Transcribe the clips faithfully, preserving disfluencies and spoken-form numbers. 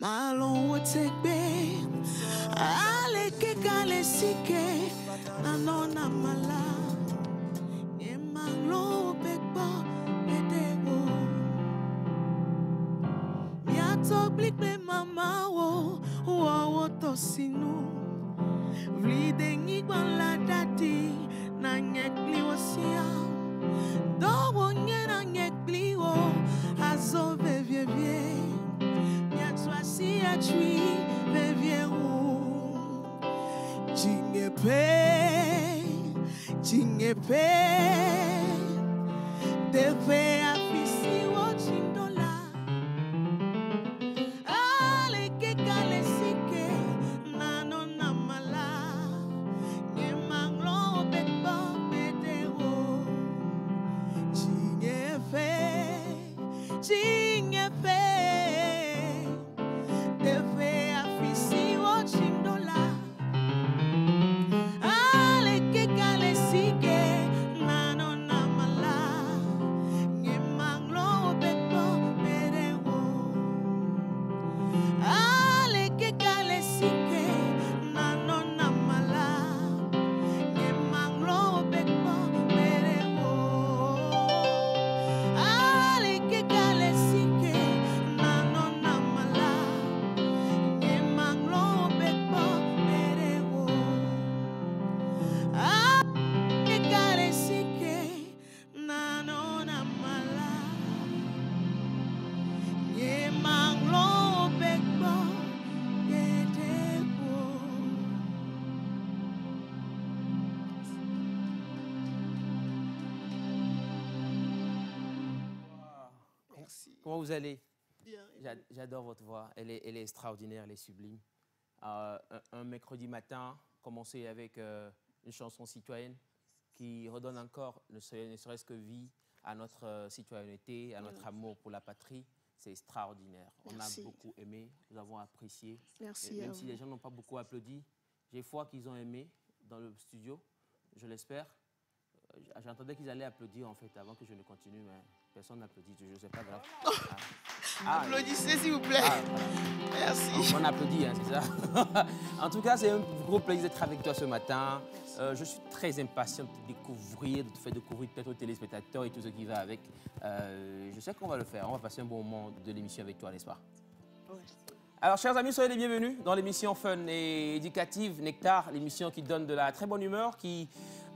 Malon wotekbe ale ke kale sike anona mala e malon pekbo edego ya toblik me mama wo wo to sinu vlide ngigwan la dati na nyekli wosia do wo nyena nyekli wo azo vie vie si a tui ve vieu jingepe jingepe deve afisi wo chindola ale ke kale sike nano namala ne manglo bekbo bedeo jingepe jingepe Comment vous allez? Bien. J'adore votre voix, elle est, elle est extraordinaire, elle est sublime. Euh, un, un mercredi matin, commencer avec euh, une chanson citoyenne qui redonne encore, ne serait-ce que vie à notre euh, citoyenneté, à notre oui. amour pour la patrie. C'est extraordinaire. Merci. On a beaucoup aimé, nous avons apprécié. Merci. Et même si les gens n'ont pas beaucoup applaudi, j'ai foi qu'ils ont aimé dans le studio, je l'espère. J'entendais qu'ils allaient applaudir en fait avant que je ne continue, mais personne n'applaudit, je ne sais pas grave. Ah. Ah, applaudissez s'il vous plaît. Ah, voilà. Merci. On applaudit, hein, c'est ça. En tout cas, c'est un gros plaisir d'être avec toi ce matin. Euh, je suis très impatient de te découvrir, de te faire découvrir peut-être aux téléspectateurs et tout ce qui va avec. Euh, je sais qu'on va le faire, on va passer un bon moment de l'émission avec toi, n'est-ce pas? Oui. Alors, chers amis, soyez les bienvenus dans l'émission fun et éducative Nectar, l'émission qui donne de la très bonne humeur, qui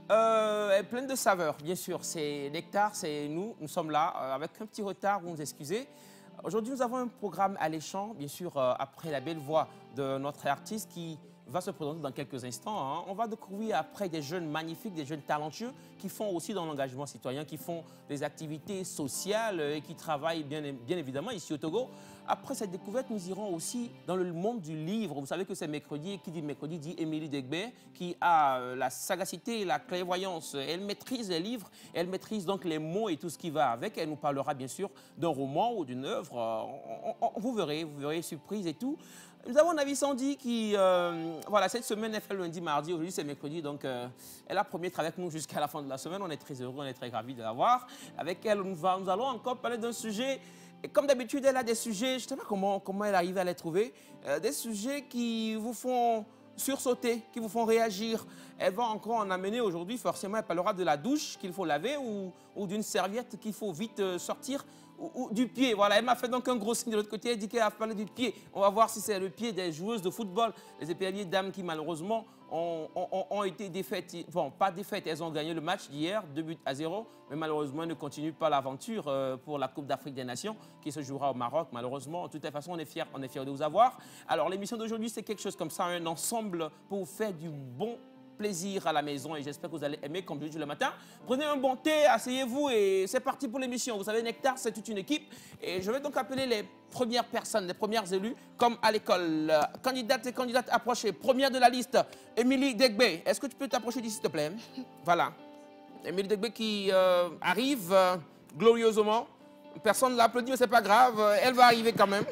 euh, est pleine de saveurs, bien sûr. C'est Nectar, c'est nous, nous sommes là, euh, avec un petit retard, vous nous excusez. Aujourd'hui, nous avons un programme alléchant, bien sûr, euh, après la belle voix de notre artiste qui va se présenter dans quelques instants. Hein. On va découvrir après des jeunes magnifiques, des jeunes talentueux qui font aussi dans l'engagement citoyen, qui font des activités sociales et qui travaillent bien, bien évidemment ici au Togo. Après cette découverte, nous irons aussi dans le monde du livre. Vous savez que c'est mercredi, et qui dit mercredi dit Émilie Degbe, qui a la sagacité, la clairvoyance. Elle maîtrise les livres, elle maîtrise donc les mots et tout ce qui va avec. Elle nous parlera bien sûr d'un roman ou d'une œuvre. On, on, on, vous verrez, vous verrez, surprise et tout. Nous avons Navi Sandy qui, euh, voilà, cette semaine, elle fait lundi, mardi, aujourd'hui c'est mercredi, donc euh, elle a promis d'être avec nous jusqu'à la fin de la semaine. On est très heureux, on est très ravis de la voir. Avec elle, nous, va, nous allons encore parler d'un sujet. Et comme d'habitude, elle a des sujets, je ne sais pas comment, comment elle arrive à les trouver, euh, des sujets qui vous font sursauter, qui vous font réagir. Elle va encore en amener aujourd'hui, forcément, elle parlera de la douche qu'il faut laver ou, ou d'une serviette qu'il faut vite euh, sortir. Ou, ou du pied, voilà, elle m'a fait donc un gros signe de l'autre côté, elle dit qu'elle a parlé du pied. On va voir si c'est le pied des joueuses de football, les épéaliers dames qui malheureusement ont, ont, ont été défaites, bon pas défaites, elles ont gagné le match d'hier, deux buts à zéro, mais malheureusement elles ne continuent pas l'aventure euh, pour la Coupe d'Afrique des Nations qui se jouera au Maroc, malheureusement. De toute façon, on est fiers, on est fiers de vous avoir. Alors l'émission d'aujourd'hui, c'est quelque chose comme ça, un ensemble pour vous faire du bon plaisir à la maison et j'espère que vous allez aimer comme je dis le matin. Prenez un bon thé, asseyez-vous et c'est parti pour l'émission. Vous savez, Nectar, c'est toute une équipe et je vais donc appeler les premières personnes, les premières élues, comme à l'école. Candidates et candidates approchées. Première de la liste, Émilie Degbe. Est-ce que tu peux t'approcher d'ici, s'il te plaît? Voilà. Émilie Degbe qui euh, arrive euh, glorieusement. Personne ne l'applaudit, mais c'est pas grave, elle va arriver quand même.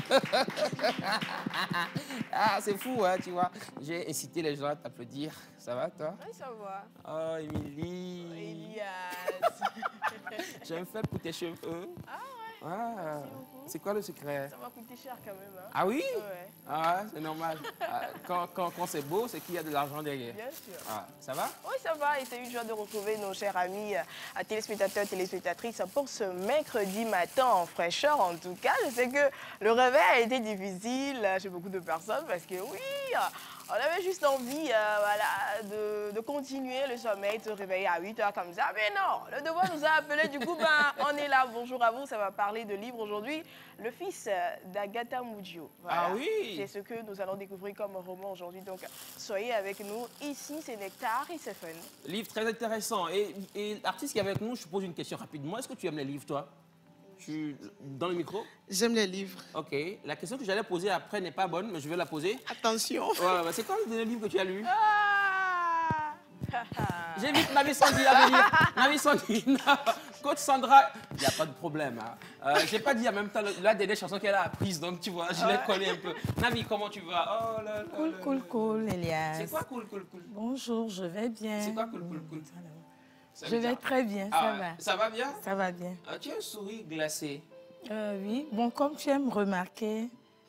Ah, c'est fou, hein, tu vois. J'ai incité les gens à t'applaudir. Ça va, toi? Oui, ça va. Oh, Émilie. Oh, Elias. J'ai un fait pour tes cheveux. Ah Ah, c'est quoi le secret? Ça va coûter cher quand même. Hein. Ah oui? Ouais. Ah, c'est normal. Ah, quand quand, quand c'est beau, c'est qu'il y a de l'argent derrière. Bien sûr. Ah, ça va? Oui, ça va. Et c'est une joie de retrouver nos chers amis euh, téléspectateurs, téléspectatrices pour ce mercredi matin en fraîcheur. En tout cas, je sais que le réveil a été difficile chez beaucoup de personnes parce que oui, on avait juste envie euh, voilà, de, de continuer le sommeil, de se réveiller à huit heures comme ça. Mais non, le devoir nous a appelés. Du coup, ben, on est là. Bonjour à vous. Ça va parler de livre aujourd'hui. Le fils d'Agatha Mujio. Voilà. Ah oui? C'est ce que nous allons découvrir comme roman aujourd'hui. Donc, soyez avec nous. Ici, c'est Nectar et c'est fun. Livre très intéressant. Et, et l'artiste qui est avec nous, je te pose une question rapidement. Est-ce que tu aimes les livres, toi? Tu... Dans le micro? J'aime les livres. Ok. La question que j'allais poser après n'est pas bonne, mais je vais la poser. Attention. Ouais, ouais. C'est quoi le dernier livre que tu as lu? Ah J'invite Navi Sandy à venir. Navi Sandy, Coach Sandra, il n'y a pas de problème. Hein. Euh, j'ai pas dit en même temps la dernière chanson qu'elle a apprise, donc tu vois, je l'ai collé un peu. Navi, comment tu vas? Oh là là. Cool, là, cool, là. cool, Elias. C'est quoi cool, cool, cool? Bonjour, je vais bien. C'est quoi cool, cool, cool? Ça Je veut vais dire- très bien, Ah, ça ouais. va. Ça va bien? Ça va bien. Ah, tu as un sourire glacé. Euh, oui, bon, comme tu aimes remarquer,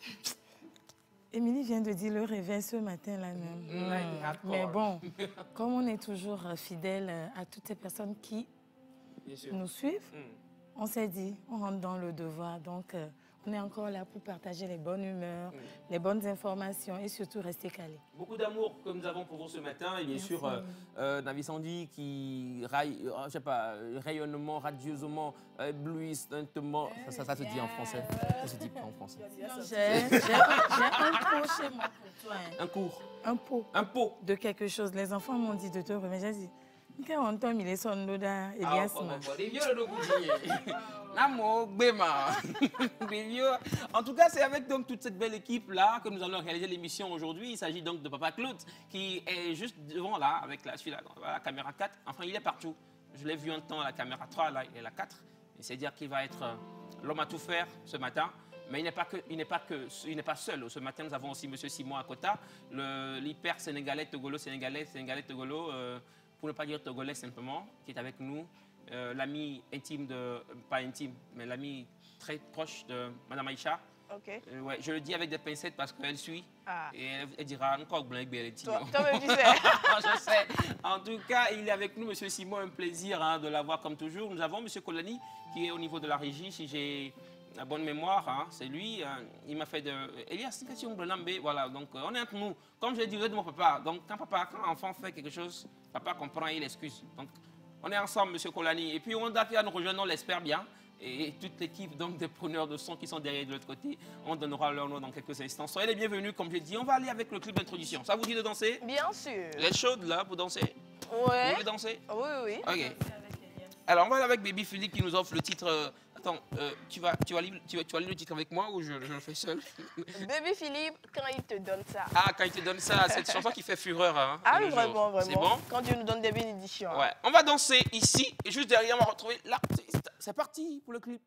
Émilie vient de dire le réveil ce matin-là même. Ouais, Hmm. d'accord. Mais bon, comme on est toujours euh, fidèle euh, à toutes ces personnes qui Bien sûr. nous suivent, Mm. on s'est dit, on rentre dans le devoir. Donc, euh, on est encore là pour partager les bonnes humeurs, Mm. les bonnes informations et surtout rester calés. Beaucoup d'amour que nous avons pour vous ce matin et bien Merci. sûr euh, euh, Navi Sandy qui raille, euh, je sais pas, euh, rayonnement, radieusement, euh, éblouissantement. Ça, ça, ça se dit en français. Ça se dit pas en français. J'ai j'ai- j'ai un pot chez moi pour toi. hein. Un cours, Un pot. un pot. De quelque chose. Les enfants m'ont dit de te remettre. J'ai dit, quand on tombe, il est son loda, Elias. Ah, ma. bon, bon, des vieux, le goût. Namo, Gbema. Des vieux. En tout cas, c'est avec donc toute cette belle équipe là que nous allons réaliser l'émission aujourd'hui. Il s'agit donc de Papa Claude qui est juste devant là avec la, celui-là, la caméra quatre. Enfin, il est partout. Je l'ai vu un temps à la caméra trois, là, il est la quatre. Et c'est dire qu'il va être euh, l'homme à tout faire ce matin. Mais il n'est pas, que, il n'est pas, que, il n'est pas seul. Ce matin, nous avons aussi M. Simon Akota, le- l'hyper sénégalais, togolo, sénégalais, sénégalais, togolo, euh, pour ne pas dire togolais simplement, qui est avec nous. Euh, l'ami intime de, euh, pas intime, mais l'ami très proche de Mme Aïcha. Ok. Euh, ouais, je le dis avec des pincettes parce qu'elle suit. Ah. Et elle, elle dira encore blanc et Toi- Toi-même, tu sais. Je sais. En tout cas, il est avec nous, M. Simon. Un plaisir hein, de l'avoir comme toujours. Nous avons M. Kolani qui est au niveau de la régie. Si j'ai la bonne mémoire, hein, c'est lui. Hein, il m'a fait de. Elias, question Blanambé. Voilà, donc euh, on est entre nous. Comme je l'ai dit de mon papa. Donc quand papa, quand l'enfant fait quelque chose, papa comprend et il excuse. Donc on est ensemble, M. Kolani. Et puis on a qui va nous rejoindre, on l'espère bien. Et toute l'équipe donc des preneurs de son qui sont derrière de l'autre côté, on donnera leur nom dans quelques instants. Soyez les bienvenus, comme j'ai dit. On va aller avec le clip d'introduction. Ça vous dit de danser? Bien sûr. Vous êtes chaude là pour danser? Ouais. Vous voulez danser? Oui, oui. Ok. Alors on va aller avec Baby Philippe qui nous offre le titre. euh, Attends, euh, tu, vas, tu, vas lire, tu, vas, tu vas lire le titre avec moi ou je, je le fais seul? Bébé Philippe, quand il te donne ça. Ah, quand il te donne ça, cette chanson qui fait fureur. Hein, Ah de oui, nos jours. vraiment, vraiment. C'est bon? Quand Dieu nous donne des bénédictions. Ouais. On va danser ici et juste derrière on va retrouver l'artiste. C'est parti pour le clip.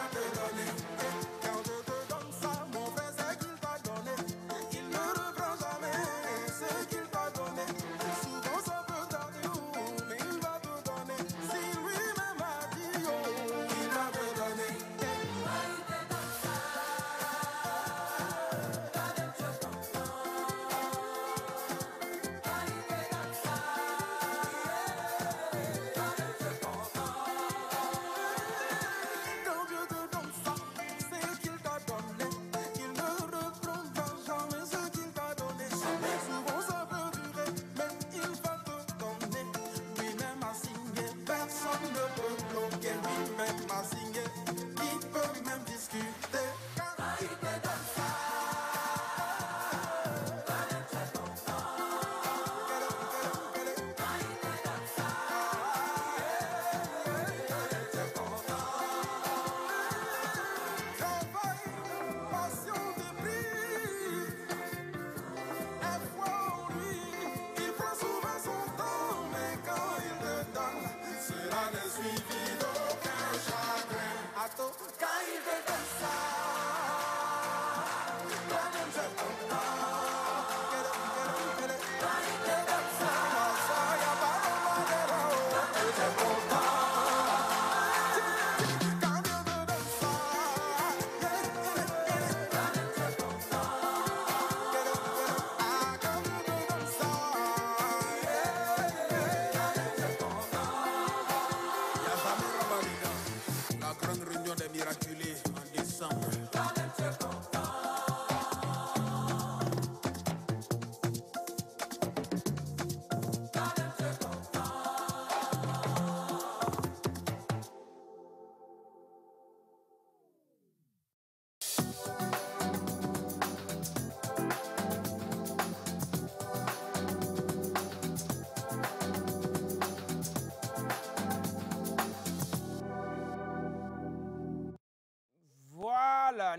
Quand je te donne ça, mon frère, c'est qu'il t'a donné. Il ne reprend jamais.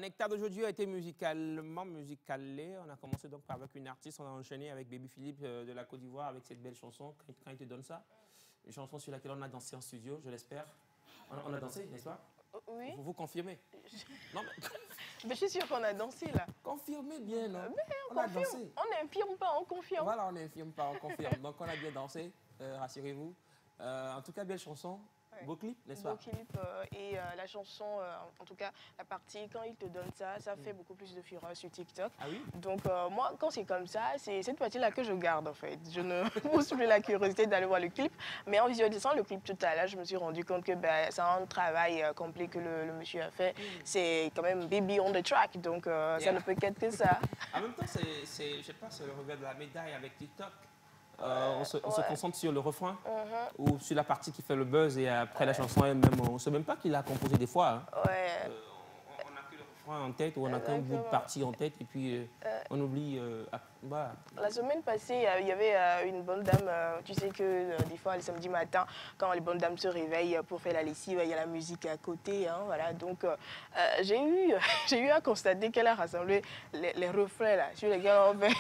Nectar d'aujourd'hui a été musicalement musicalé. On a commencé donc avec une artiste, on a enchaîné avec Baby Philippe euh, de la Côte d'Ivoire avec cette belle chanson, quand, quand il te donne ça. Une chanson sur laquelle on a dansé en studio, je l'espère. On, on a dansé, n'est-ce pas? Oui. Vous, vous confirmez? Non, mais... mais je suis sûre qu'on a dansé là. Confirmez bien, non? Mais on, on a confirme. dansé. On n'infirme pas, on confirme. Voilà, on n'infirme pas, on confirme. Donc on a bien dansé, euh, rassurez-vous. Euh, en tout cas, belle chanson. Ouais. Beau clip, n'est-ce pas? Beau clip euh, et euh, la chanson, euh, en tout cas la partie quand il te donne ça, ça fait mm. beaucoup plus de fureur sur TikTok. Ah oui? Donc euh, moi, quand c'est comme ça, c'est cette partie-là que je garde en fait. Je ne pousse plus la curiosité d'aller voir le clip, mais en visualisant le clip tout à l'heure, je me suis rendu compte que ben, c'est un travail euh, complet que le, le monsieur a fait. Mm. C'est quand même baby on the track, donc euh, yeah. ça ne peut qu'être que ça. En même temps, c'est, je sais pas, c'est le revers de la médaille avec TikTok. Euh, on se, on ouais. se concentre sur le refrain uh-huh. ou sur la partie qui fait le buzz et après la chanson elle-même, on ne sait même pas qui l'a composé des fois. Hein. Ouais. Euh, on n'a que le refrain en tête ou on n'a qu'un bout de partie en tête et puis euh, euh. on oublie. Euh, bah. La semaine passée, il y avait euh, une bonne dame, euh, tu sais que euh, des fois le samedi matin, quand les bonnes dames se réveillent pour faire la lessive, il y a la musique à côté. Hein, voilà. Donc euh, j'ai eu, j'ai eu à constater qu'elle a rassemblé les, les refrains là, sur lesquels on fait,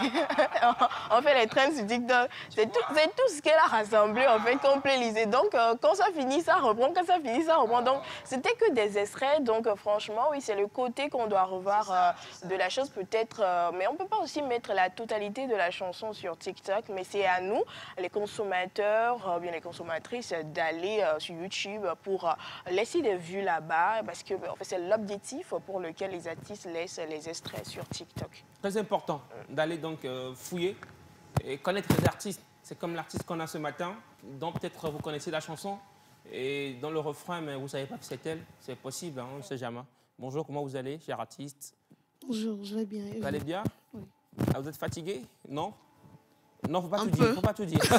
on fait les trends sur TikTok. C'est tout, tout ce qu'elle a rassemblé en fait, qu'on playlist. Donc euh, quand ça finit, ça reprend, quand ça finit, ça reprend. Donc c'était que des extraits. Donc euh, franchement, oui, c'est le côté qu'on doit revoir euh, de la chose peut-être. Euh, mais on ne peut pas aussi mettre la totalité de la chanson sur TikTok, mais c'est à nous, les consommateurs, euh, bien les consommatrices, d'aller euh, sur YouTube pour euh, laisser des vues là-bas, parce que en fait, c'est l'objectif pour lequel les artistes laissent les extraits sur TikTok. Très important d'aller donc euh, fouiller et connaître les artistes. C'est comme l'artiste qu'on a ce matin, dont peut-être vous connaissez la chanson, et dans le refrain, mais vous ne savez pas que c'est elle. C'est possible, hein, on ne sait jamais. Bonjour, comment vous allez, cher artiste? Bonjour, je vais bien. Vous allez bien? Oui. Ah, vous êtes fatigué? Non? Non, faut pas Un tout peu. dire. Faut pas tout dire. Parce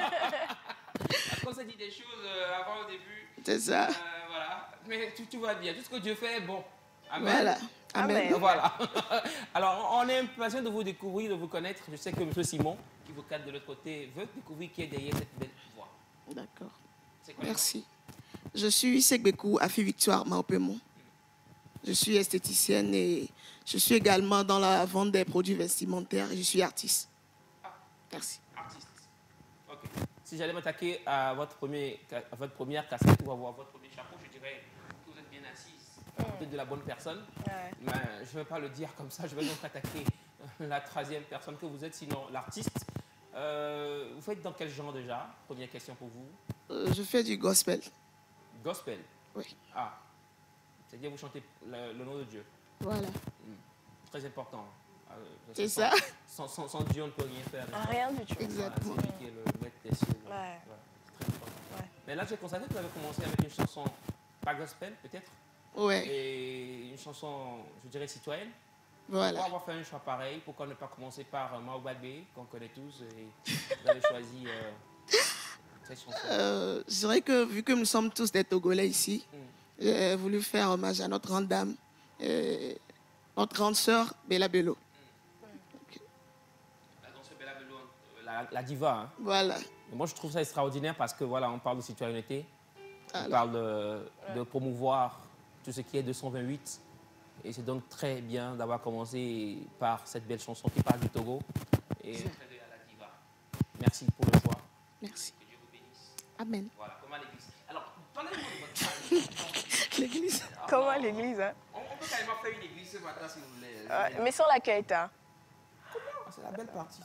qu'on s'est dit des choses euh, avant au début. C'est ça. Euh, voilà. Mais tout, tout va bien. Tout ce que Dieu fait, bon. Amen. Voilà. Amen. Amen. Voilà. Alors, on est impatient de vous découvrir, de vous connaître. Je sais que M. Simon, qui vous cadre de l'autre côté, veut découvrir qui est derrière cette belle voix. D'accord. C'est quoi? Merci. Je suis Segbekou Afi Victoire Maopemon. Je suis esthéticienne et je suis également dans la vente des produits vestimentaires. Je suis artiste. Ah. Merci. Artiste. Ok. Si j'allais m'attaquer à votre, premier, à votre première casquette ou à votre premier chapeau, je dirais que vous êtes bien assise. Vous êtes de la bonne personne. Ouais. Mais je ne vais pas le dire comme ça. Je vais donc attaquer la troisième personne que vous êtes, sinon l'artiste. Euh, vous faites dans quel genre déjà? Première question pour vous. Euh, je fais du gospel. Gospel? Oui. Ah. C'est-à-dire vous chantez le, le nom de Dieu. Voilà. Mmh. Très important. Euh, C'est ça. Sans, sans, sans Dieu, on ne peut rien faire. Ah, rien du tout. Exactement. Voilà, c'est lui qui est le maître des cieux. Ouais. Ouais, c'est très important. Ouais. Mais là, j'ai constaté que vous avez commencé avec une chanson, pas gospel peut-être. Ouais. Et une chanson, je dirais, citoyenne. Voilà. Pourquoi avoir fait un choix pareil? Pourquoi ne pas commencer par euh, Maobadé, qu'on connaît tous, et vous avez choisi euh, cette chanson? Euh, je dirais que vu que nous sommes tous des Togolais ici, mm. j'ai voulu faire hommage à notre grande dame, et notre grande sœur, Bella Bello. Mm. Okay. La grande sœur Bella Bello, la, la diva. Hein. Voilà. Et moi, je trouve ça extraordinaire parce que voilà, on parle de citoyenneté, voilà. On parle de, de promouvoir tout ce qui est deux cent vingt-huit. Et c'est donc très bien d'avoir commencé par cette belle chanson qui parle du Togo. Et très bien à la diva. Merci pour le choix. Merci. Que Dieu vous bénisse. Amen. Voilà, comment l'église. Alors, parlez-moi de votre famille. L'église. Ah, comment l'église, hein? On, on peut carrément faire une église ce matin si vous voulez. Euh, mais sans la quête, hein? Ah, c'est la belle partie.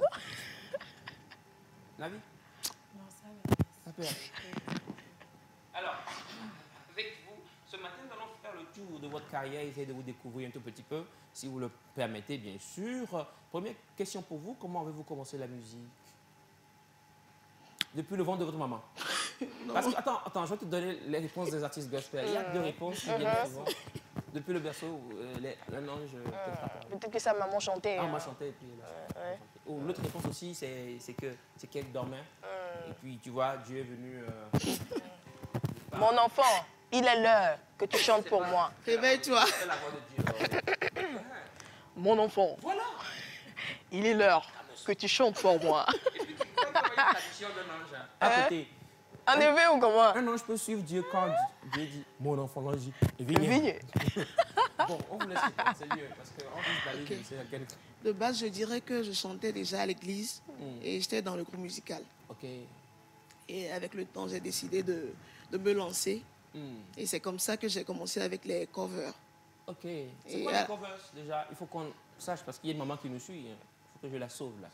Navi? Non, ça va. Ça peut. Alors, avec vous, ce matin, nous allons faire le tour de votre carrière, essayer de vous découvrir un tout petit peu, si vous le permettez, bien sûr. Première question pour vous, comment avez-vous commencé la musique? Depuis le ventre de votre maman? Parce que, attends, attends, je vais te donner les réponses des artistes gospel. Il y a deux réponses qui viennent souvent. Depuis le berceau, euh, les, un ange... Peut-être peut que sa maman chantait. Ah, hein. maman chantait et puis... Là, ouais. Ou l'autre réponse aussi, c'est que c'est qu'elle dormait. Mm. Et puis, tu vois, Dieu est venu... Euh, Mon enfant, il est l'heure que tu chantes pour moi. Réveille-toi. C'est la voix de Dieu. Mon enfant, voilà. Il est l'heure que tu chantes pour moi. Et puis, tu peux envoyer une tradition d'un ange à Hein? côté. En effet ou comment? Un ange peut suivre Dieu quand Dieu dit, mon enfant, l'ange dit, vigne. Vigne. Bon, on vous laisse répondre, c'est mieux, parce qu'on risque d'aller Ok. c'est laquelle. De base, je dirais que je chantais déjà à l'église Mm. et j'étais dans le groupe musical. Ok. Et avec le temps, j'ai décidé de, de me lancer. Mm. Et c'est comme ça que j'ai commencé avec les covers. Ok. C'est Et quoi à- les covers déjà? Il faut qu'on sache, parce qu'il y a une maman qui nous suit. Il faut que je la sauve là.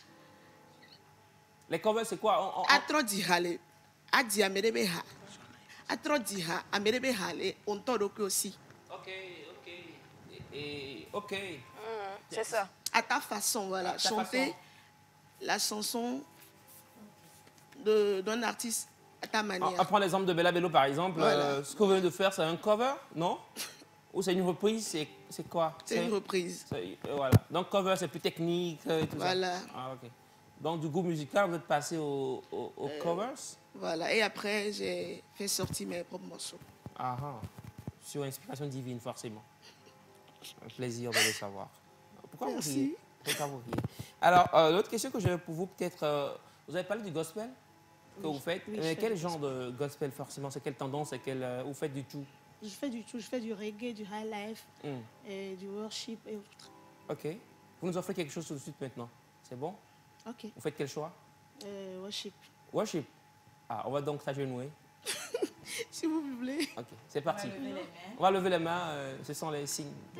Les covers, c'est quoi? On- on- on- Atro dihale, adi amerebeha. Atro diha, amerebehale, on tord aussi. Ok, ok. Et, et- ok. C'est ça. À ta façon, voilà. À ta Chanter façon. la chanson de- d'un artiste à ta On, manière. on prend l'exemple de Bella Bello par exemple. Voilà. Euh, ce que vous venez de faire, c'est un cover, non? Ou c'est une reprise? C'est c'est quoi? C'est une reprise. c'est- euh, Voilà. Donc cover, c'est plus technique euh, et tout Voilà. ça. Ah, ok. Donc du groupe musical, vous êtes passé au- au- aux Euh, covers? Voilà. Et après, j'ai fait sortir mes propres morceaux. Ah, ah. Sur inspiration divine, forcément. Un plaisir de le savoir. Pourquoi Merci. vous riez? Pourquoi vous riez? Alors, euh, l'autre question que j'avais pour vous, peut-être, euh, vous avez parlé du gospel que vous faites. oui, je Mais fais quel du genre de gospel, forcément? C'est quelle tendance? C'est quelle, euh, vous faites du tout? Je fais du tout, je fais du reggae, du high life, Hmm. et du worship et autres. Ok. Vous nous offrez quelque chose tout de suite maintenant. C'est bon? Ok, Vous faites quel choix? euh, worship. Worship. Ah, on va donc s'agenouiller. Si vous voulez. Ok, c'est parti. On va lever les mains. On va lever les mains. euh, ce sont les signes. de-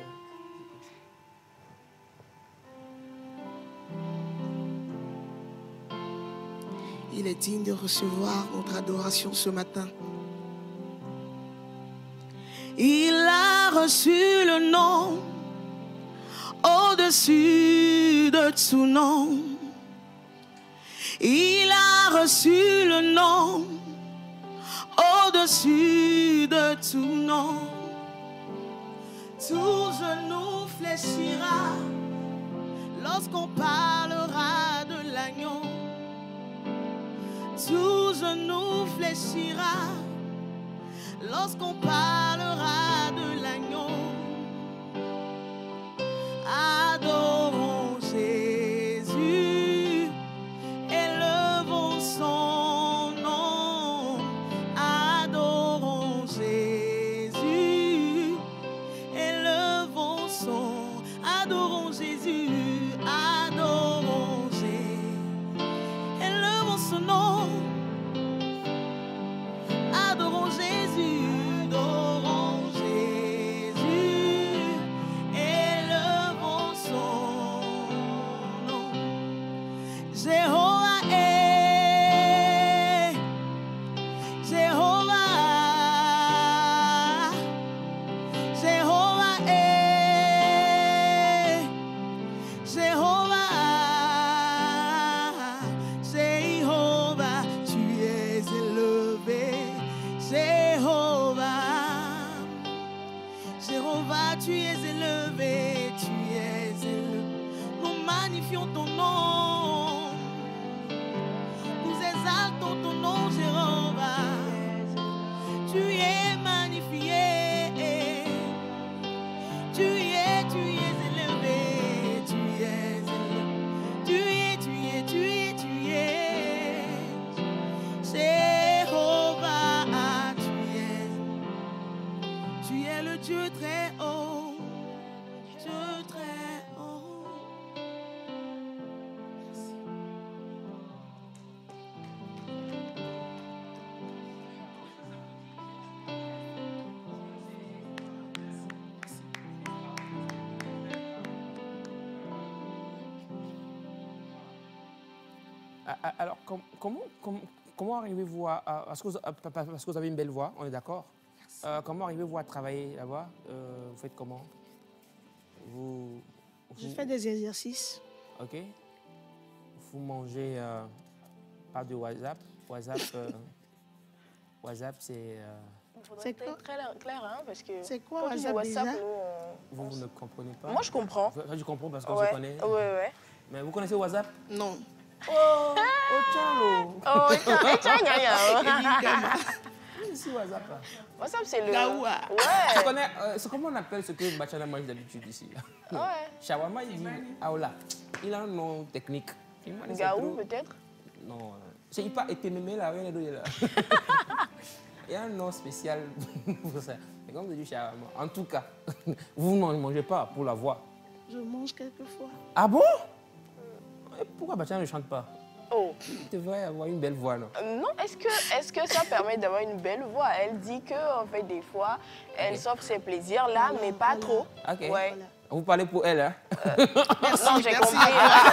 Il est digne de recevoir notre adoration ce matin. Il a reçu le nom au-dessus de tout nom. Il a reçu le nom au-dessus de tout nom. Tout genou fléchira lorsqu'on parlera de l'agneau. Tout genou fléchira lorsqu'on parlera de l'agneau. Adorons Jésus, élevons son nom. Adorons Jésus, élevons son. Adorons Jésus, adorons Jésus, élevons son nom. Adorons Jésus, adorons Jésus, élevons son nom. Jéhovah est, Jéhovah, Jéhovah est, Jéhovah, Jéhovah, tu es élevé. Jéhovah, Jéhovah, tu es élevé, tu es élevé. Nous magnifions ton nom, nous exaltons ton nom, Jéhovah. Tu es magnifié, tu es, tu es élevé, tu es élevé. Tu es, tu es, tu es, tu es. Jéhovah, tu es, tu es le Dieu très haut, Dieu très haut. Ah, ah, Alors, com- comment, com- comment arrivez-vous à... à- parce, que vous, à- parce que vous avez une belle voix, on est d'accord. Euh, comment arrivez-vous à travailler là-bas? Euh, Vous faites comment? Vous, Je vous- fais des exercices. Ok. Vous mangez euh, pas de WhatsApp. WhatsApp, euh, WhatsApp c'est... euh, Il faudrait C'est être quoi? très clair, hein, parce que C'est quoi quand tu dis WhatsApp WhatsApp, déjà? nous, on- vous, vous ne comprenez pas? Moi, je comprends. Toi, tu comprends parce qu'on Ouais, se connaît. ouais, ouais. Mais vous connaissez WhatsApp? Non. Oh, oh tiens, l'eau. Oh, tiens, tiens, gna, gna. Eligama. Oui, ici, WhatsApp. Là. WhatsApp, c'est le... Gaoua. Tu Ouais, connais, euh, c'est comment on appelle ce que Bachana mange d'habitude ici là? ouais. Shawarma, il dit Aoula. Il a un nom technique. Il m'a dit, c'est Gaou, trop- peut-être. Non, euh, c'est pas été mémé là, rien de là. Il y a un nom spécial pour ça. C'est comme du shawarma. En tout cas, vous ne mangez pas pour la voix. Je mange quelquefois. Ah bon? Et pourquoi Bachana ne chante pas? Oh. Tu devrais avoir une belle voix, non? Euh, Non, est-ce que, est-ce que ça permet d'avoir une belle voix? Elle dit que, en fait, des fois, elle Ok. s'offre ses plaisirs là, Voilà, mais pas voilà. trop. Ok. Ouais. Voilà. Vous parlez pour elle, hein? Non, j'ai merci. compris.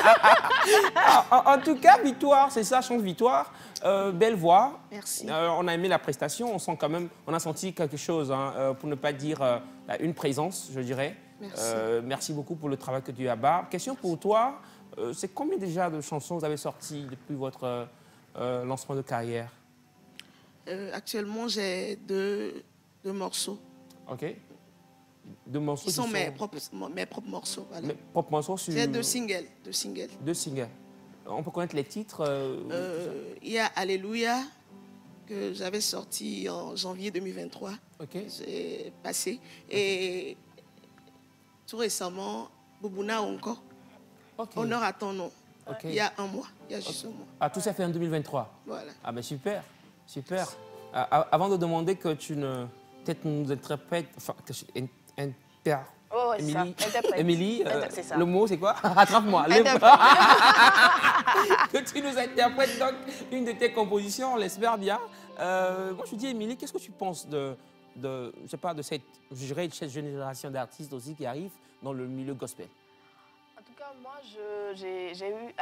en, en tout cas, Victoire, c'est ça, chante Victoire. Euh, belle voix. Merci. Euh, on a aimé la prestation. On sent quand même, on a senti quelque chose, hein, euh, pour ne pas dire euh, une présence, je dirais. Merci. Euh, merci beaucoup pour le travail que tu as bas. Question pour toi, euh, c'est combien déjà de chansons vous avez sorties depuis votre euh, euh, lancement de carrière? Euh, actuellement, j'ai deux, deux morceaux. Ok. Deux morceaux Qui sont qui mes propres, mes propres morceaux. Voilà. mes propres morceaux sur C'est deux singles. Deux singles. deux singles. On peut connaître les titres. euh, Euh, il y a Alléluia que j'avais sorti en janvier deux mille vingt-trois. Ok. C'est passé. Et tout récemment, Boubouna encore. Ok. Honneur à ton nom. Ok. Il y a un mois. Il y a juste un mois. Ah, tout ça fait en deux mille vingt-trois. Voilà. Ah ben super, super. Ah, ah, avant de demander que tu ne peut-être nous interprètes, enfin, que je- in- inter. Oh, ouais, c'est ça. Émilie, Interprète. Émilie, euh, Inter- c'est ça. le mot c'est quoi? Rattrape-moi. Le- Interprète. Que tu nous interprètes donc une de tes compositions, on l'espère bien. Euh, moi je dis Émilie, qu'est-ce que tu penses de, de, je sais pas, de cette, je dirais, cette génération d'artistes aussi qui arrivent dans le milieu gospel? En tout cas, moi, je- j'ai j'ai eu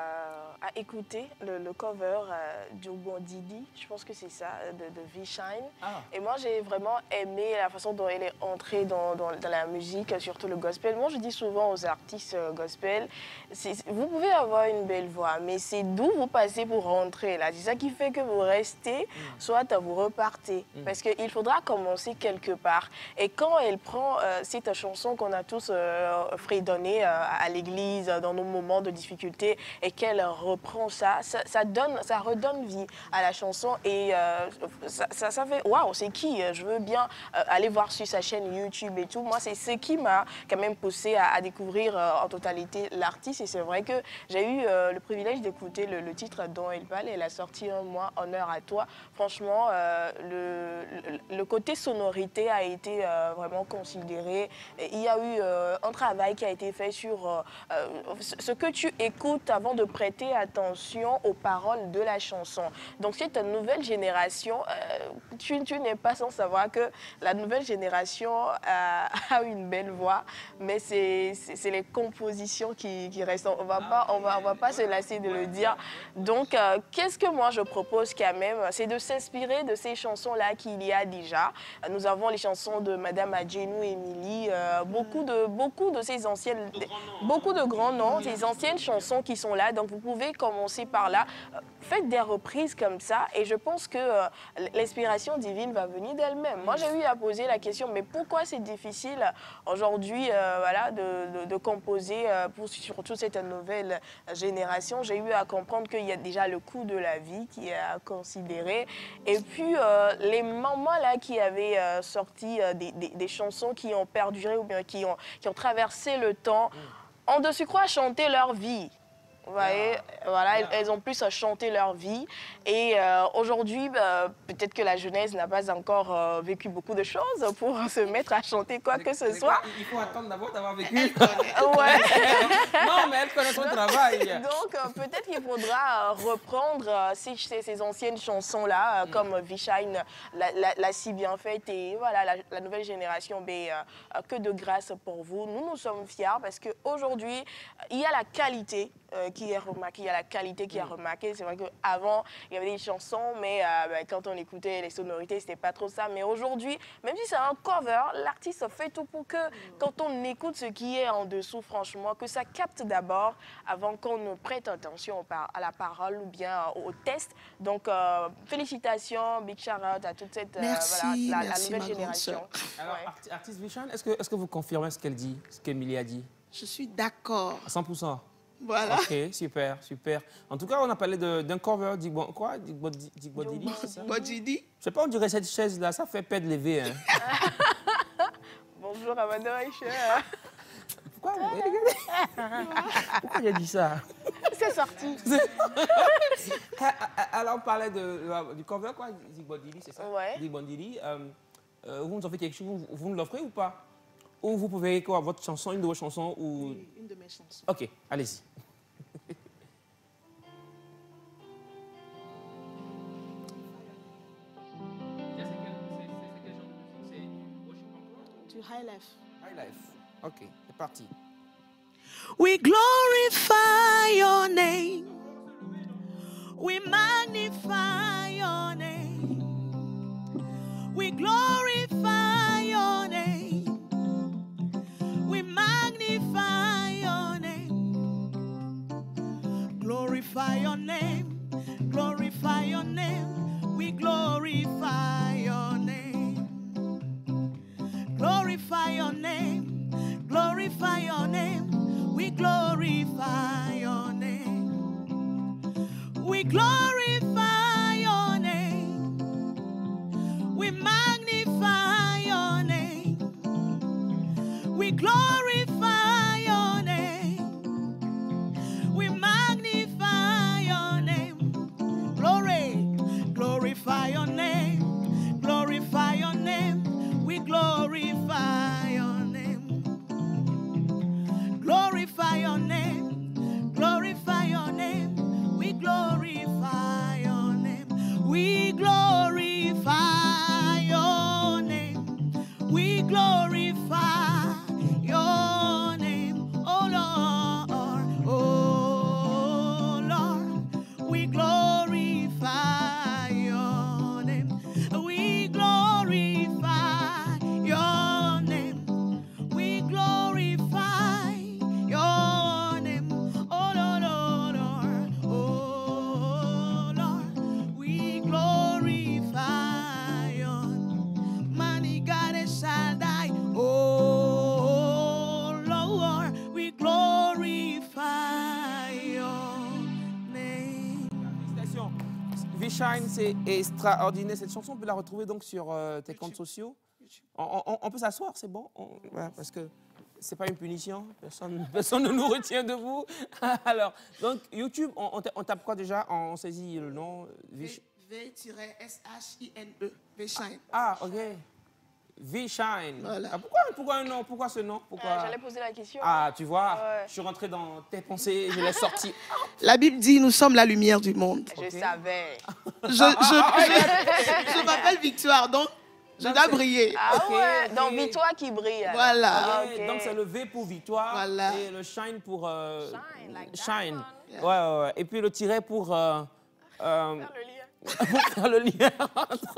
à, à écouter le, le cover euh, d'Oubon Didi, je pense que c'est ça, de, de V-Shine. Ah. Et moi, j'ai vraiment aimé la façon dont elle est entrée dans, dans- dans la musique, surtout le gospel. Moi, je dis souvent aux artistes euh, gospel, c'est- vous pouvez avoir une belle voix, mais c'est d'où vous passez pour rentrer là. C'est ça qui fait que vous restez, soit vous repartez. Parce qu'il faudra commencer quelque part. Et quand elle prend euh, cette chanson qu'on a tous euh, fredonné euh, à l'église, dans nos moments de difficulté, et qu'elle reprend ça, ça, ça donne, ça redonne vie à la chanson. Et euh, ça, ça, ça fait, waouh, c'est qui? Je veux bien euh, aller voir sur sa chaîne YouTube et tout. Moi, c'est ce qui m'a quand même poussé à, à découvrir euh, en totalité l'artiste. Et c'est vrai que j'ai eu euh, le privilège d'écouter le, le titre dont elle parle. Elle a sorti un mois, Honneur à toi. Franchement, euh, le, le, le côté sonorité a été euh, vraiment considéré. Et il y a eu euh, un travail qui a été fait sur euh, euh, ce que tu écoutes avant de prêter attention aux paroles de la chanson. Donc, cette nouvelle génération, euh, tu, tu n'es pas sans savoir que la nouvelle génération a, a une belle voix, mais c'est c'est les compositions qui, qui restent. On va pas, on va, on va pas se lasser de le dire. Donc, euh, qu'est-ce que moi je propose quand même? C'est de s'inspirer de ces chansons-là qu'il y a déjà. Nous avons les chansons de Madame Adjenou Émilie, euh, beaucoup de beaucoup de ces anciennes, beaucoup de grands noms, ces anciennes chansons qui sont là. Donc, vous pouvez commencer par là. Euh, Faites des reprises comme ça, et je pense que euh, l'inspiration divine va venir d'elle-même. Moi, j'ai eu à poser la question, mais pourquoi c'est difficile aujourd'hui, euh, voilà, de, de, de composer euh, pour surtout cette nouvelle génération? J'ai eu à comprendre qu'il y a déjà le coût de la vie qui est à considérer, et puis euh, les mamans là qui avaient euh, sorti euh, des, des, des chansons qui ont perduré ou bien qui ont, qui ont traversé le temps, ont de surcroît chanté leur vie. Vous voyez, voilà, elles, elles ont plus à chanter leur vie. Et euh, aujourd'hui, bah, peut-être que la jeunesse n'a pas encore euh, vécu beaucoup de choses pour se mettre à chanter quoi que ce soit. Il faut attendre d'abord d'avoir vécu. Ouais. Non, mais elle connaît son travail. Donc, euh, peut-être qu'il faudra euh, reprendre euh, ces, ces, ces anciennes chansons-là, euh, comme V-Shine l'a, l'a, l'a si bien faite. Et voilà, la, la nouvelle génération, ben, euh, que de grâce pour vous. Nous, nous sommes fiers parce qu'aujourd'hui, il y a la qualité euh, qui est remarquée, il y a la qualité qui est remarquée. C'est vrai qu'avant, il y avait des chansons, mais euh, ben, quand on écoutait les sonorités, c'était pas trop ça. Mais aujourd'hui, même si c'est un cover, l'artiste fait tout pour que, quand on écoute ce qui est en dessous, franchement, que ça capte d'abord avant qu'on ne prête attention à la parole ou bien au test. Donc, euh, félicitations, big shout out à toute cette euh, Merci, voilà, la, merci, la ma nouvelle grande génération. sœur. Alors, Ouais. arti- artiste V-Shine, est-ce que, est-ce que vous confirmez ce qu'elle dit, ce qu'Emilie a dit? Je suis d'accord. À cent pour cent. Voilà. Ok, super, super. En tout cas, on a parlé de- d'un cover d'Igbo, quoi? D'Igbo d'Igbo Didi, c'est ça? Bodjidi. Je sais pas, on dirait cette chaise-là, ça fait perdre les V. Hein. Bonjour à madame Aïcha. Pourquoi, pourquoi j'ai dit ça? C'est c'est sorti. Alors, on parlait de, du cover, quoi, Zigbondili, c'est ça? Ouais. Zigbondili. Euh, euh, vous nous en faites quelque chose, vous, vous nous l'offrez ou pas? Ou vous pouvez quoi, votre chanson, une de vos chansons ou... Oui, une de mes chansons. Ok, allez-y. Du High Life. High Life. Ok, c'est parti. We glorify your name. We magnify your name. We glorify your name. We magnify your name. Glorify your name. Glorify your name. We glorify your name. Glorify your name. Glorify your name. We glorify your name. We glorify your name. We magnify your name. We glorify your name. We magnify your name. Glory, glorify your name. Glorify your name. We glorify your name. Glorify your name. Glorify your name. We glorify your name. We glorify your name. We glorify your name. Oh Lord, oh Lord, we glorify your name. We glorify your name. We glorify your name. Oh Lord, oh Lord, oh Lord, we glorify your Mighty God is Shaddai. Oh Lord, we glorify your name. Félicitations. V-Shine, c'est extraordinaire. Cette chanson, on peut la retrouver donc sur euh, tes comptes sociaux. On, on- on peut s'asseoir, c'est bon? On- voilà, parce que c'est pas une punition. Personne, personne ne nous retient de vous. Alors, donc YouTube, on, on ta- on tape quoi déjà? On saisit le nom. V- V S H I N E. V-Shine. Ah, ok. V-Shine. Voilà. Ah, pourquoi, pourquoi un nom? Pourquoi ce nom? Pourquoi... Euh, J'allais poser la question. Ah, tu vois, Ouais. je suis rentré dans tes pensées, je l'ai sorti. La Bible dit, nous sommes la lumière du monde. Je Ok. savais. Je, je, je, je m'appelle Victoire, donc je Donc, dois c'est- briller. Ah Ok, ouais, ok. donc victoire qui brille. alors. Voilà. Ah, Ok, ok. donc c'est le V pour victoire Voilà. et le shine pour euh, Shine, like that shine. one. Ouais, ouais, ouais. Et puis le tiret pour euh, euh, Faire le lien. pour faire le lien entre...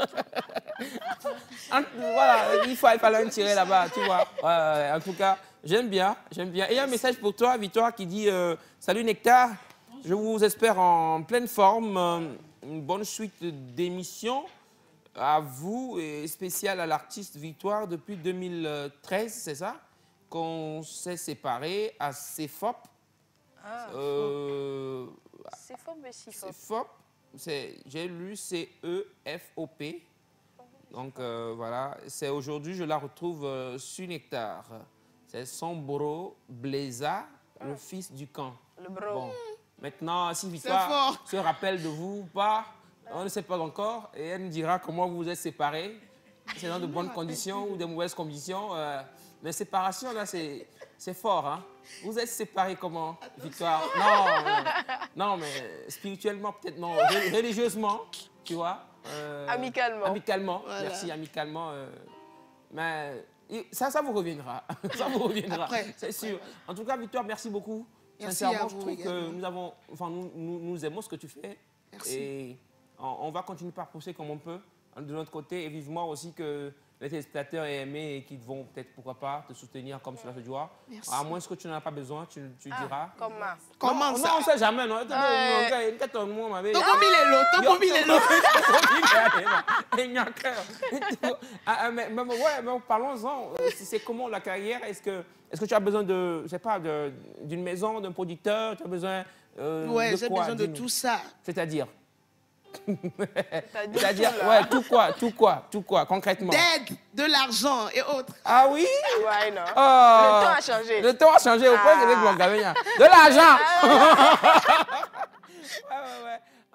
entre- voilà, il, faut, il fallait un tiret là-bas, tu vois. Ouais, ouais, ouais. En tout cas, j'aime bien, j'aime bien. Et il y a un message pour toi, Victoire, qui dit euh, salut Nectar, je vous espère en pleine forme, euh, une bonne suite d'émissions à vous et spéciale à l'artiste Victoire depuis deux mille treize, c'est ça? Qu'on s'est séparés à C F O P. Ah, Euh, c'est faux, mais si faux. C F O P, c'est- j'ai lu C E F O P. Donc euh, voilà, c'est aujourd'hui, je la retrouve euh, sur Nectar. C'est Sombro Blaisa, le fils du camp. Le bro. Bon, maintenant, si fort. Victoire se rappelle de vous ou pas, on ne sait pas encore. Et elle nous dira comment vous vous êtes séparés. C'est dans de bonnes conditions ou de mauvaises conditions. Euh, les séparations, là, c'est c'est fort. Hein? Vous êtes séparés comment, Victoire? Non, non, non, mais spirituellement, peut-être non. Ré- Religieusement, tu vois. euh, Amicalement. Amicalement, Voilà. merci, amicalement. euh, mais et ça, ça vous reviendra. Ça vous reviendra, Après. c'est sûr. En tout cas, Victoire, merci beaucoup. Merci Sincèrement, à je vous trouve que également. nous, avons, enfin, nous, nous, nous aimons ce que tu fais. Merci. Et on, on va continuer par pousser comme on peut de notre côté. Et vivement aussi que les téléspectateurs aient aimé et qu'ils vont peut-être, pourquoi pas, te soutenir comme cela se doit. Merci. À moins que tu n'en as pas besoin, tu, tu Ah, diras. comment? Comment non, ça? non, on ne sait jamais, non. Ouais. Ton mobile est l'eau, ton mobile est l'eau. Ah, ah, mais, mais, ouais, mais parlons-en. C'est c'est comment la carrière? Est-ce que, est-ce que tu as besoin de, je sais pas, de- d'une maison, d'un producteur? Tu as besoin euh, Ouais, de j'ai quoi? besoin de Dis-nous. tout ça. C'est-à-dire? T'as dit C'est-à-dire, tout, là. ouais, tout quoi? Tout quoi? Tout quoi, concrètement? D'aide, de l'argent et autres. Ah oui? Ouais, non. Oh. Le temps a changé. Le temps a changé. Au point Ah. que les Blancs Gabéens. De l'argent!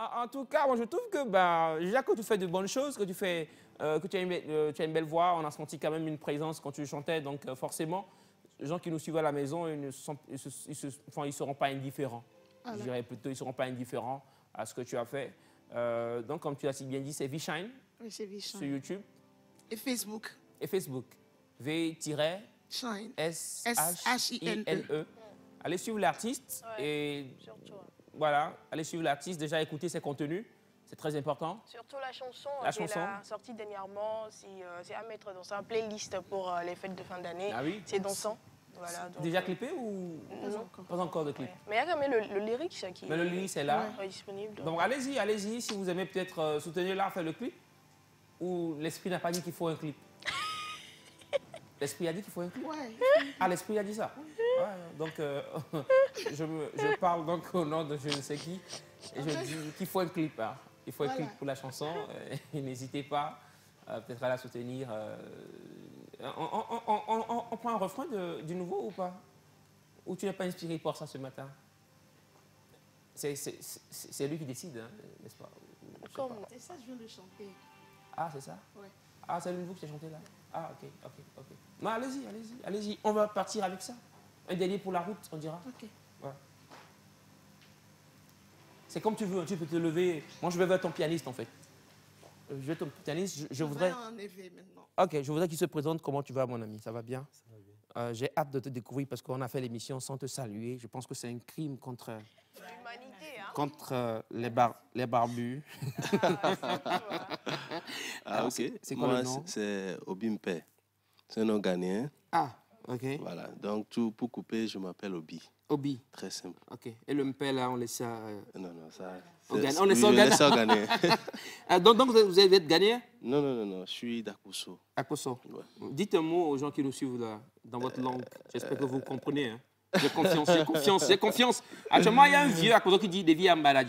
en, en tout cas, moi, je trouve que, ben, déjà que tu fais de bonnes choses, que tu, fais, euh, que tu, as une, euh, tu as une belle voix, on a senti quand même une présence quand tu chantais, donc euh, forcément, les gens qui nous suivent à la maison, ils ne sont, ils se, ils se, enfin, ils seront pas indifférents. Voilà. Je dirais plutôt, ils ne seront pas indifférents à ce que tu as fait. Euh, donc, comme tu l'as si bien dit, c'est V-Shine Oui, c'est Vichy. sur YouTube Et Facebook. et Facebook. V-S Shine. H I N E. Allez suivre l'artiste Ouais, et surtout. voilà, allez suivre l'artiste, déjà écouter ses contenus, c'est très important. Surtout la chanson La qu'elle chanson. a sortie dernièrement, c'est euh, à mettre dans sa playlist pour euh, les fêtes de fin d'année. Ah oui? C'est dansant. Voilà, donc, Déjà euh, clippé ou non. pas encore de clip? Ouais. Mais il y a quand même le, le lyric ça, qui Mais le lyric c'est là. est disponible. donc. Donc allez-y, allez-y, si vous aimez peut-être euh, soutenir là, faire le clip. Ou l'esprit n'a pas dit qu'il faut un clip? L'esprit a dit qu'il faut un clip? Ouais. Ah, l'esprit a dit ça? Ouais, donc euh, je, me, je parle donc au nom de je ne sais qui et je dis qu'il faut un clip. Hein. Il faut un Voilà. clip pour la chanson. euh, et n'hésitez pas euh, peut-être à la soutenir. euh, on, on- on- on- on- on prend un refrain de- du nouveau ou pas? Ou tu n'es pas inspiré par ça ce matin? C'est c'est- c'est- c'est lui qui décide, hein, n'est-ce pas? Je sais Comme- pas. C'est ça, je viens de chanter. Ah, c'est ça? Ouais. Ah, c'est le nouveau que tu as chanté là? Ah, ok, ok, ok. Non, allez-y, allez-y, allez-y. On va partir avec ça. Un dernier pour la route, on dira. Ok. Ouais. C'est comme tu veux, hein, tu peux te lever. Moi, je vais vers ton pianiste en fait. Euh, Je vais ton pianiste, je, je Je voudrais. vais en éveil maintenant. Ok, je voudrais qu'il se présente. Comment tu vas, mon ami? Ça va bien? Euh, J'ai hâte de te découvrir parce qu'on a fait l'émission sans te saluer. Je pense que c'est un crime contre, L'humanité, hein. contre euh, les, bar, les barbus. Ah, ok. c'est quoi Moi, le nom? c'est Obimpe. C'est un nom ghanéen. Ah, ok. Voilà. Donc, tout pour couper, je m'appelle Obi. Obi. Très simple. Ok. Et le mpé là, on laisse ça. euh, Non, non, ça. Au c'est- Ghana. On laisse oui, ça au je Ghana. laisse ça au Ghanéen. Ah, donc, donc, vous allez être gagné Non, non, non, non. Je suis d'Akuso. à Koso. Ouais. Dites un mot aux gens qui nous suivent là, dans votre langue. J'espère que vous comprenez. Hein. J'ai confiance, j'ai confiance, j'ai confiance. Actuellement, il y a un vieux à Koso qui dit « Devi Ambaladio ».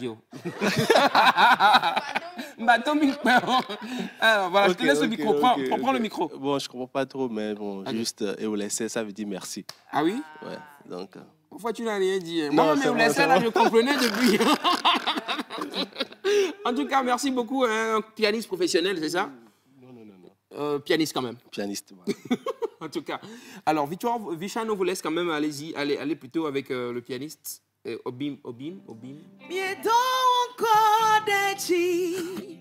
Alors voilà, je te Ok, laisse le ok, micro. Prends, ok, prends, prends ok. le micro. Bon, je comprends pas trop, mais bon, Ok. juste euh, et vous laissez, ça veut dire merci. Ah oui? Ouais. Donc, euh, Pourquoi tu n'as rien dit? hein? Non, Moi, c'est mais vous bon, laissez c'est là, bon. je comprenais depuis. En tout cas, merci beaucoup. Hein, un pianiste professionnel, c'est ça? non, non, non, non. Euh, pianiste quand même. Pianiste. Voilà. En tout cas. Alors, Victoire, Vichan, on vous laisse quand même, allez-y, allez, allez plutôt avec euh, le pianiste. Euh, Obim, Obim, Obim. Miedo encore dechi.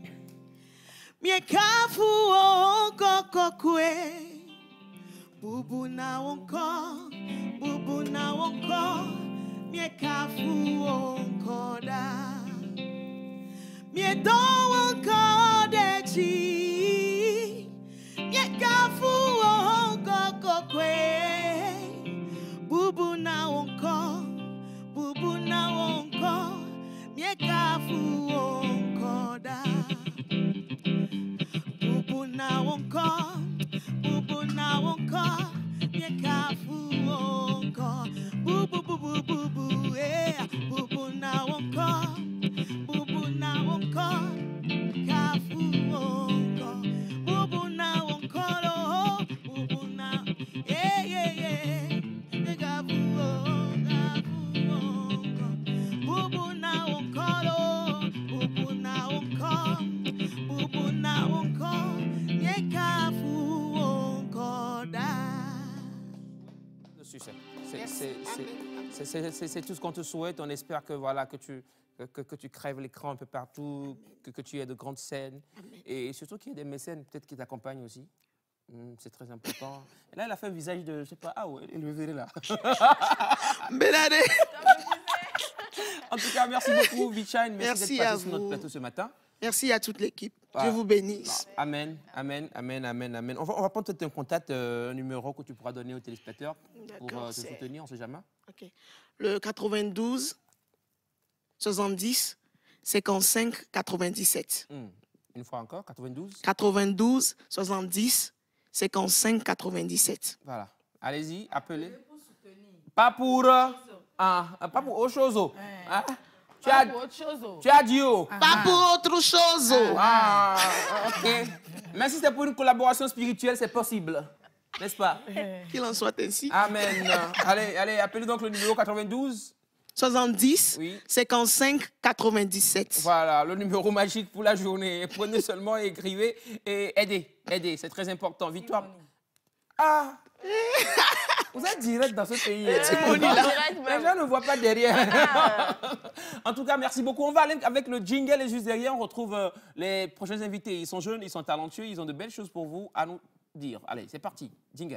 Miekafu onko kokwe. Bubu na onko. Bubu na onko. Miekafu onko da. Miedo encore dechi. Miekafu onko kokwe. Bubu na onko. Bubu na onko, miekafu onko da. Bubu na onko, bubu na onko, miekafu onko. Bubu bubu bubu eh, bubu na onko, bubu na onko, kafu onko. Bubu na onko lo, bubu na eh yeah yeah, kafu onko. Bubu na onkolo, bubu na onko, bubu na onko, miekafu onkoda. De succès. C'est- c'est- c'est- c'est- c'est- C'est c'est tout ce qu'on te souhaite. On espère que, voilà, que, tu, que, que tu crèves l'écran un peu partout, que, que tu aies de grandes scènes. Et surtout qu'il y ait des mécènes peut-être qui t'accompagnent aussi. Hmm, c'est très important. Et là, elle a fait un visage de, je sais pas, ah ouais, elle le verrait là. Belle année. En tout cas, merci beaucoup, Vichan. Merci, Merci d'être à passé sur notre vous. plateau ce matin. Merci à toute l'équipe. Ah. Dieu vous bénisse. Amen, amen, amen, amen, amen. On va, on va prendre peut-être un contact, euh, un numéro que tu pourras donner aux téléspectateurs pour D'accord, euh, te c'est- soutenir, on ne sait jamais. Ok. Le quatre-vingt-douze, soixante-dix, cinquante-cinq, quatre-vingt-dix-sept. Hmm. Une fois encore, quatre-vingt-douze. quatre-vingt-douze, soixante-dix, cinquante-cinq, quatre-vingt-dix-sept. Voilà. Allez-y, appelez. Pas pour. euh, ah, pas pour autre chose. oh. Hein? Tu, as, Pour autre chose. oh. tu as dit. Oh. Pas pour autre chose. Ah, ok. Mais si c'est pour une collaboration spirituelle, c'est possible. N'est-ce pas? Qu'il en soit ainsi. Amen. allez, allez, appelez donc le numéro quatre-vingt-douze, soixante-dix, Oui. cinquante-cinq, quatre-vingt-dix-sept. Voilà, le numéro magique pour la journée. Prenez seulement et écrivez et aidez. Aidez, c'est très important. Victoire. Ah vous êtes direct dans ce pays. Euh, direct Les même. gens ne voient pas derrière. Ah. En tout cas, merci beaucoup. On va aller avec le jingle et juste derrière, on retrouve euh, les prochains invités. Ils sont jeunes, ils sont talentueux, ils ont de belles choses pour vous à nous dire. Allez, c'est parti. Jingle.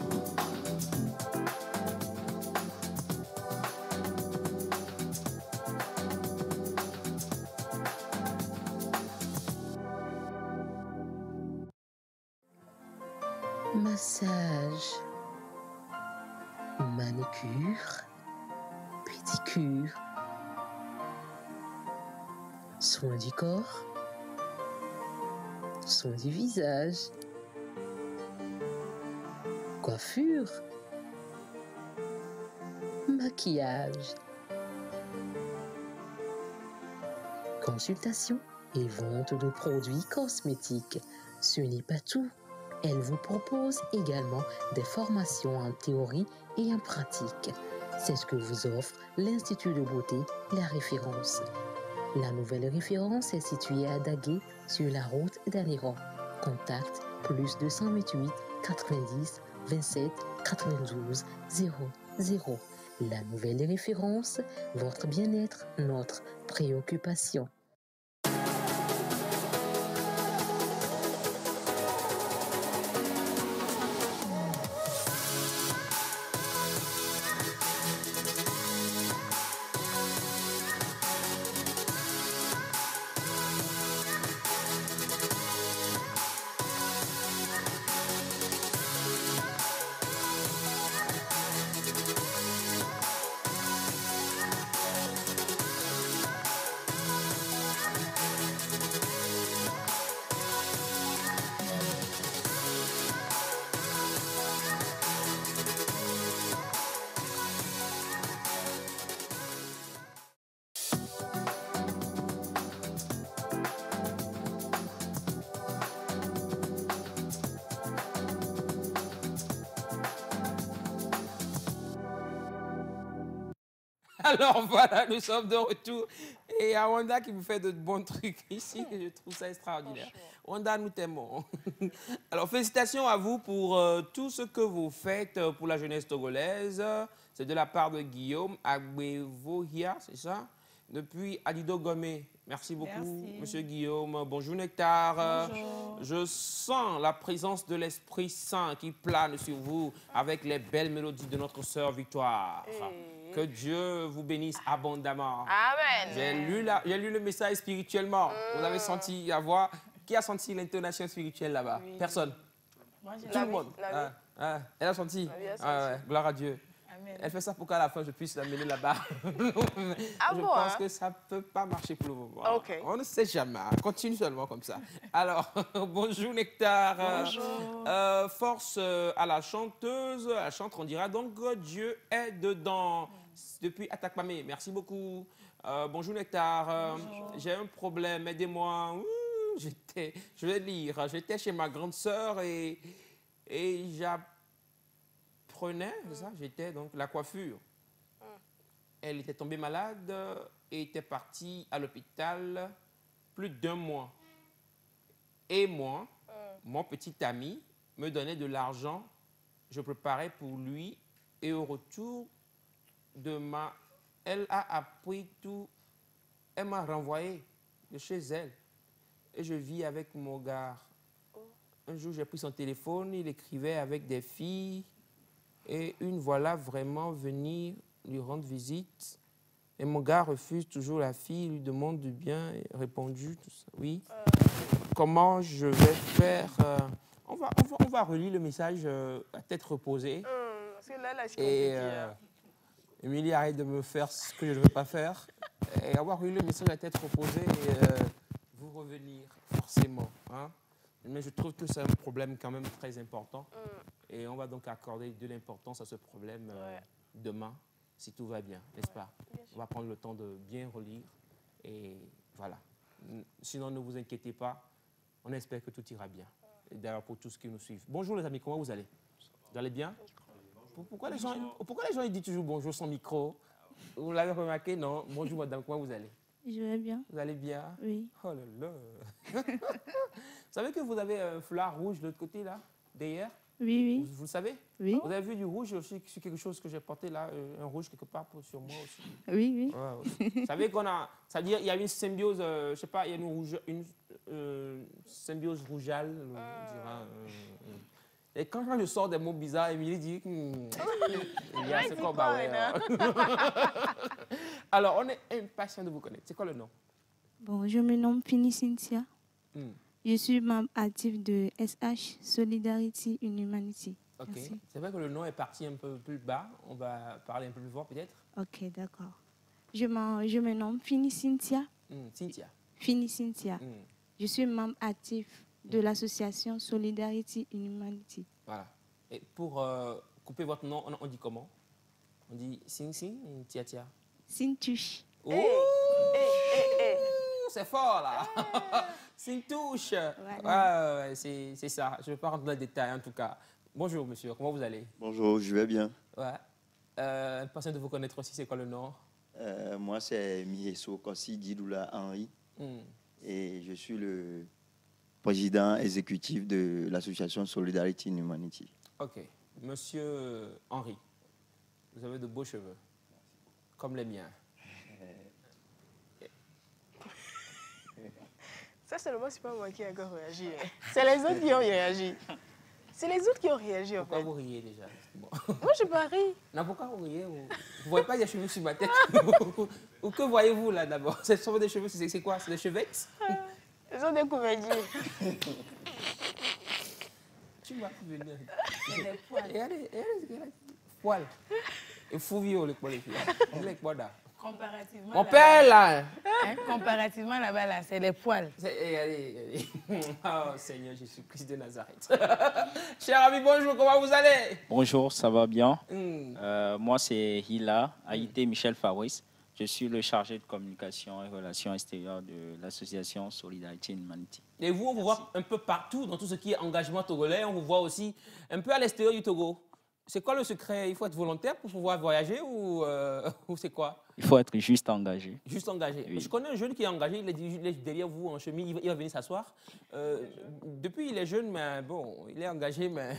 Massage, manucure, pédicure, soin du corps, soin du visage, coiffure, maquillage, consultation et vente de produits cosmétiques. Ce n'est pas tout. Elle vous propose également des formations en théorie et en pratique. C'est ce que vous offre l'Institut de beauté La Référence. La nouvelle référence est située à Daguet, sur la route d'Aniran. Contact plus deux cent vingt-huit quatre-vingt-dix vingt-sept quatre-vingt-douze zéro zéro. La nouvelle référence, votre bien-être, notre préoccupation. Alors voilà, nous sommes de retour. Et il y a Wanda qui vous fait de bons trucs ici, et je trouve ça extraordinaire. Wanda, nous t'aimons. Alors félicitations à vous pour euh, tout ce que vous faites pour la jeunesse togolaise. C'est de la part de Guillaume Agbevohia, c'est ça? Depuis Adido Gomé. Merci beaucoup, Merci. Monsieur Guillaume. Bonjour Nectar. Bonjour. Je sens la présence de l'Esprit Saint qui plane sur vous avec les belles mélodies de notre sœur Victoire. Et- Que Dieu vous bénisse abondamment. Amen. J'ai lu, la- j'ai lu le message spirituellement. Vous avez senti la voix. Qui a senti l'intonation spirituelle là-bas? Personne. Moi, j'ai Tout le vie, monde. la vie. Ah, ah, elle a senti. La vie a Ah, ouais, gloire à Dieu. Amen. Elle fait ça pour qu'à la fin, je puisse l'amener là-bas. Ah je bon, pense hein? que ça ne peut pas marcher pour le moment. Ok. On ne sait jamais. Continue seulement comme ça. Alors, bonjour Nectar. Bonjour. Euh, force euh, à la chanteuse. Elle chante, on dira donc Dieu est dedans. Depuis Atakpamé. Merci beaucoup. Euh, bonjour Nectar. Euh, J'ai un problème. Aidez-moi. Ouh, j'étais, je vais lire. J'étais chez ma grande sœur et, et j'apprenais, c'est ça, j'étais donc la coiffure. Elle était tombée malade et était partie à l'hôpital plus d'un mois. Et moi, mon petit ami me donnait de l'argent. Je préparais pour lui et au retour de ma... Elle a appris tout. Elle m'a renvoyé de chez elle. Et je vis avec mon gars. Un jour, j'ai pris son téléphone, il écrivait avec des filles. Et une voilà vraiment venir lui rendre visite. Et mon gars refuse toujours la fille, lui demande du bien, et répondu, tout ça. Oui. Comment je vais faire euh, on, va, on, va, on va relire le message euh, à tête reposée. Hum, parce que là, là, c'est Et compliqué. euh, hein. Émilie, arrête de me faire ce que je ne veux pas faire. Et avoir eu le message à tête reposée et euh, vous revenir, forcément. Hein. Mais je trouve que c'est un problème quand même très important. Et on va donc accorder de l'importance à ce problème euh, Ouais. demain, si tout va bien, n'est-ce pas? On va prendre le temps de bien relire. Et voilà. Sinon, ne vous inquiétez pas. On espère que tout ira bien. Et d'ailleurs, pour tous ceux qui nous suivent. Bonjour les amis, comment vous allez? Vous allez bien? Pourquoi les gens, pourquoi les gens ils disent toujours bonjour sans micro? Vous l'avez remarqué, non? Bonjour madame, comment vous allez? Je vais bien. Vous allez bien? Oui. Oh là là. Vous savez que vous avez un foulard rouge de l'autre côté, là, derrière? Oui, oui. Vous, vous le savez? Oui. Vous avez vu du rouge aussi sur quelque chose que j'ai porté là, euh, un rouge quelque part pour, sur moi aussi. Oui, oui. Ouais, ouais. Vous savez qu'on a, c'est-à-dire il y a une symbiose, euh, je sais pas, il y a une, rouge, une euh, symbiose rougeale, euh, on dira, euh, euh. Et quand, quand je sors des mots bizarres, Émilie dit, hmm, il y a ce combat. Ouais, alors, on est impatient de vous connaître. C'est quoi le nom? Bon, je me nomme Fini Cynthia. Hmm. Je suis membre actif de S H, Solidarity in Humanity. Ok. Merci. C'est vrai que le nom est parti un peu plus bas. On va parler un peu plus fort peut-être. Ok, d'accord. Je, je me nomme Fini Cynthia. Hmm, Cynthia. Fini Cynthia. Hmm. Je suis membre actif de l'association Solidarity in Humanity. Voilà. Et pour euh, couper votre nom, on, on dit comment? On dit Sing Sing ou Tia Tia? Sintouche. Oh, Hey, hey, hey. c'est fort là. Sintouche. Voilà. Ouais, ouais, c'est c'est ça. Je ne vais pas rentrer dans les détails en tout cas. Bonjour monsieur, comment vous allez? Bonjour, je vais bien. Ouais. Euh, impatient de vous connaître aussi, c'est quoi le nom? Euh, moi, c'est Mieso Kossi Didoula Henri Hmm. et je suis le président exécutif de l'association Solidarity in Humanity. Ok. Monsieur Henri, vous avez de beaux cheveux, comme les miens. Ça, seulement, c'est pas moi qui ai encore réagi. hein. C'est les autres qui ont réagi. C'est les autres qui ont réagi, en Pourquoi fait. vous riez déjà? Bon. Moi, je pas ri. Non, pourquoi vous riez? Vous ne voyez pas des cheveux sur ma tête? Ou que voyez-vous là d'abord? Ce sont des cheveux, c'est c'est quoi? C'est des cheveux? Ils ont des comédiens. Tu vas venir. Regardez, regardez, poil. Et fou-vieux, le poil. Le poil là. Comparativement. Mon là-bas- père là! hein, comparativement là-bas, là, c'est les poils. C'est- Regardez, regardez. Oh Seigneur Jésus-Christ de Nazareth. Cher ami, bonjour, comment vous allez? Bonjour, ça va bien? Hmm. Euh, moi, c'est Hila, Haïté Michel Fabrice. Je suis le chargé de communication et relations extérieures de l'association Solidarity in Humanity. Et vous, on vous voit un peu partout dans tout ce qui est engagement togolais. On vous voit aussi un peu à l'extérieur du Togo. C'est quoi le secret? Il faut être volontaire pour pouvoir voyager ou, euh, ou c'est quoi? Il faut être juste engagé. Juste engagé. Oui. Je connais un jeune qui est engagé, il est, il est derrière vous en chemin, il va, il va venir s'asseoir. Euh, depuis, il est jeune, mais bon, il est engagé, mais...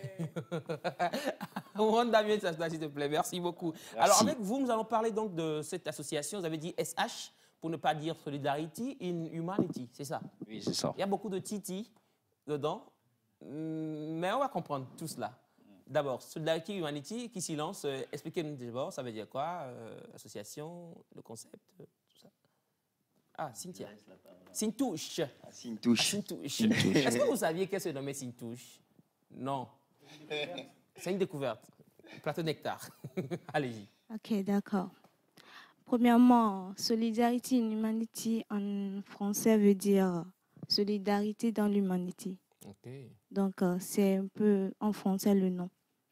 On va bien s'asseoir, s'il te plaît. Merci beaucoup. Merci. Alors, avec vous, nous allons parler donc de cette association. Vous avez dit S H, pour ne pas dire Solidarity in Humanity, c'est ça? Oui, c'est ça. Il y a beaucoup de titi dedans, mais on va comprendre tout cela. D'abord, Solidarity Humanity, qui s'y lance, euh, expliquez-nous d'abord, ça veut dire quoi? euh, Association, le concept, euh, tout ça. Ah, Cynthia. Sintouche. Ah, Sintouche. Ah, Sintouche. Sintouche. Est-ce que vous saviez qu'elle se nommait Sintouche? Non. C'est une découverte. Plateau nectar. Allez-y. Ok, d'accord. Premièrement, Solidarity in Humanity en français veut dire solidarité dans l'humanité. Ok. Donc, euh, c'est un peu en français le nom.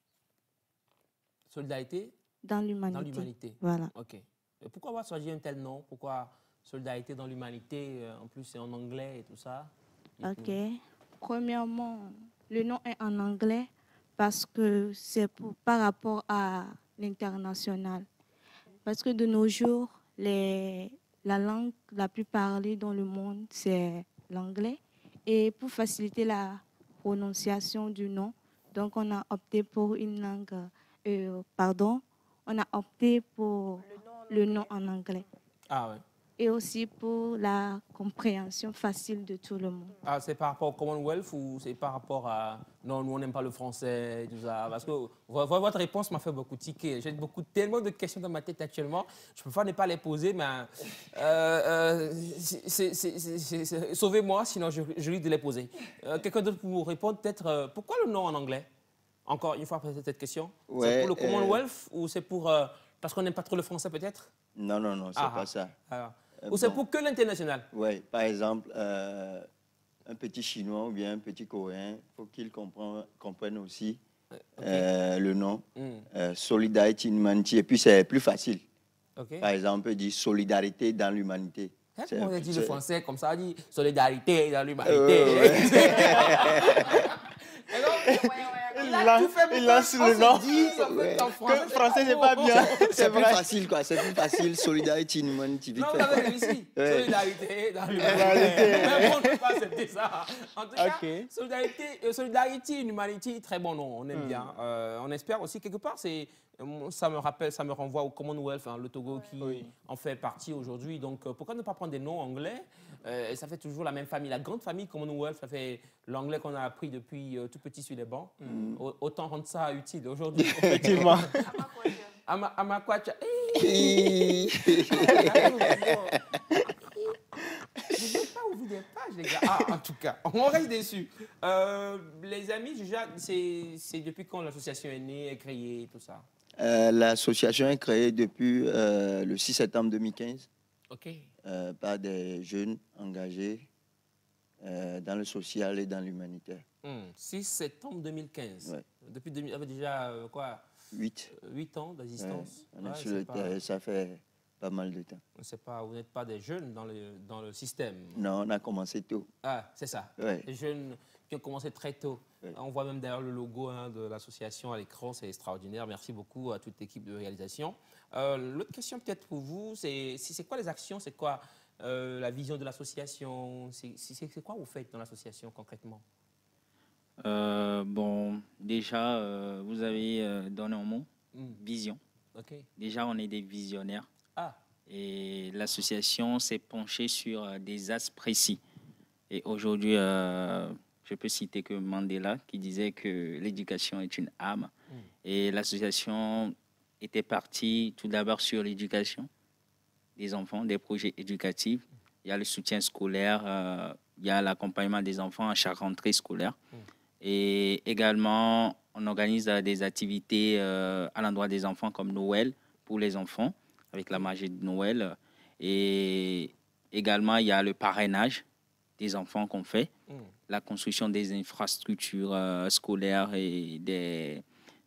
Solidarité Dans l'humanité. dans l'humanité. Voilà. Ok. Et pourquoi avoir choisi un tel nom? Pourquoi Solidarité dans l'humanité? euh, En plus, c'est en anglais et tout ça. Ok. Premièrement, le nom est en anglais parce que c'est pour- par rapport à l'international. Parce que de nos jours, les, la langue la plus parlée dans le monde, c'est l'anglais. Et pour faciliter la prononciation du nom, donc on a opté pour une langue, euh, pardon, on a opté pour le nom en anglais. Ah ouais. Et aussi pour la compréhension facile de tout le monde. Ah, c'est par rapport au Commonwealth ou c'est par rapport à... Non, nous, on n'aime pas le français et tout ça. Parce que vo- vo- votre réponse m'a fait beaucoup tiquer. J'ai beaucoup, tellement de questions dans ma tête actuellement. Je ne peux pas ne pas les poser, mais... Euh, euh, c'est- c'est- c'est- c'est- c'est- Sauvez-moi, sinon je, je risque de les poser. Euh, Quelqu'un d'autre pour vous répondre, peut-être... euh, pourquoi le nom en anglais? Encore une fois, après cette question. C'est Ouais, pour le euh, Commonwealth ou c'est pour... euh, parce qu'on n'aime pas trop le français, peut-être? Non, non, non, c'est Ah, pas ah. ça. Alors, Euh, ou c'est bon. pour que l'international? Oui, par exemple, euh, un petit Chinois ou bien un petit Coréen, il faut qu'il comprenne, comprenne aussi euh, le nom. Hmm. Euh, Solidarity in Humanity. Et puis, c'est plus facile. OK. Par exemple, on peut dire solidarité dans l'humanité. Hein, C'est- comment on a dit le c'est- français comme ça? On dit solidarité dans l'humanité. Euh, ouais. Et donc, a tout fait pour il lance qu'on le se nom. dise, en fait, en français, Que français, c'est pas bien. bon. C'est plus facile, quoi. C'est plus facile. Solidarity in Humanity. Vite Non, vous fait. avez réussi. Ouais. Solidarité dans Solidarité. l'humanité. Mais bon, on ne peut pas accepter ça. En tout cas, Ok. solidarité, euh, Solidarity in Humanity, très bon nom, on aime Hmm. bien. Euh, on espère aussi, quelque part, c'est, euh, ça me rappelle, ça me renvoie au Commonwealth, hein, le Togo qui Oui. en fait partie aujourd'hui. Donc, euh, pourquoi ne pas prendre des noms anglais? Euh, Ça fait toujours la même famille, la grande famille Commonwealth, ça fait l'anglais qu'on a appris depuis euh, tout petit sur les bancs. Au- Autant rendre ça utile aujourd'hui. Effectivement. Ama- Amakwacha. Je n'ai pas ouvert des pages, les gars. Ah, en tout cas, on reste déçus. Euh, les amis, déjà, c'est c'est depuis quand l'association est née, est créée, tout ça? Euh, L'association est créée depuis euh, le six septembre deux mille quinze Ok. euh, par des jeunes engagés euh, dans le social et dans l'humanitaire. Hmm, six septembre deux mille quinze. Ouais. Depuis deux mille, avait déjà euh, quoi, Huit. huit ans d'existence. Ouais, on est Ouais, sur c'est le pas- terrain, ça fait pas mal de temps. c'est pas, vous n'êtes pas des jeunes dans le, dans le système. Non, on a commencé tôt. Ah, c'est ça. Ouais. Les jeunes qui ont commencé très tôt. Ouais. On voit même d'ailleurs le logo hein, de l'association à l'écran, c'est extraordinaire. Merci beaucoup à toute l'équipe de réalisation. Euh, L'autre question peut-être pour vous, c'est c'est- c'est quoi les actions, c'est quoi euh, la vision de l'association, c'est c'est- c'est quoi vous faites dans l'association concrètement? Euh, bon, déjà, euh, vous avez euh, donné un mot, Hmm, vision. Ok. Déjà, on est des visionnaires. Ah, Et l'association s'est penchée sur euh, des axes précis. Et aujourd'hui, euh, je peux citer que Mandela qui disait que l'éducation est une arme. Mm. Et l'association était partie tout d'abord sur l'éducation des enfants, des projets éducatifs. Il y a le soutien scolaire, euh, il y a l'accompagnement des enfants à chaque rentrée scolaire. Mm. Et également, on organise euh, des activités euh, à l'endroit des enfants comme Noël pour les enfants, avec la magie de Noël. Et également, il y a le parrainage des enfants qu'on fait, mm, la construction des infrastructures euh, scolaires et des,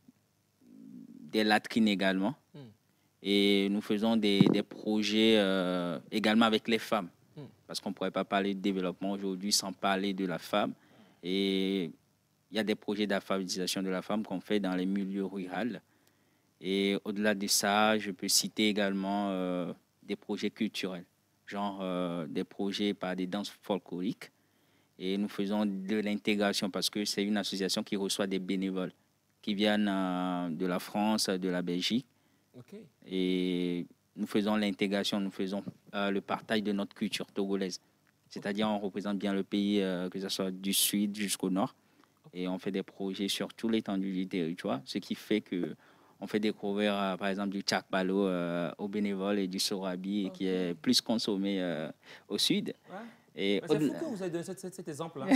des latrines également. Mm. Et nous faisons des, des projets euh, également avec les femmes, Mm. parce qu'on ne pourrait pas parler de développement aujourd'hui sans parler de la femme. Et il y a des projets d'alphabétisation de la femme qu'on fait dans les milieux ruraux. Et au-delà de ça, je peux citer également euh, des projets culturels, genre euh, des projets par des danses folkloriques. Et nous faisons de l'intégration parce que c'est une association qui reçoit des bénévoles qui viennent euh, de la France, de la Belgique. ok. Et nous faisons l'intégration, nous faisons euh, le partage de notre culture togolaise. C'est-à-dire on représente bien le pays, euh, que ce soit du sud jusqu'au nord. Et on fait des projets sur tout l'étendue du territoire, ce qui fait que on fait découvrir, euh, par exemple, du tchakbalo euh, aux bénévoles et du sorabi, Ok. qui est plus consommé euh, au sud. Ouais. Et Mais c'est fou au-delà- que vous avez donné cet, cet- cet exemple-là.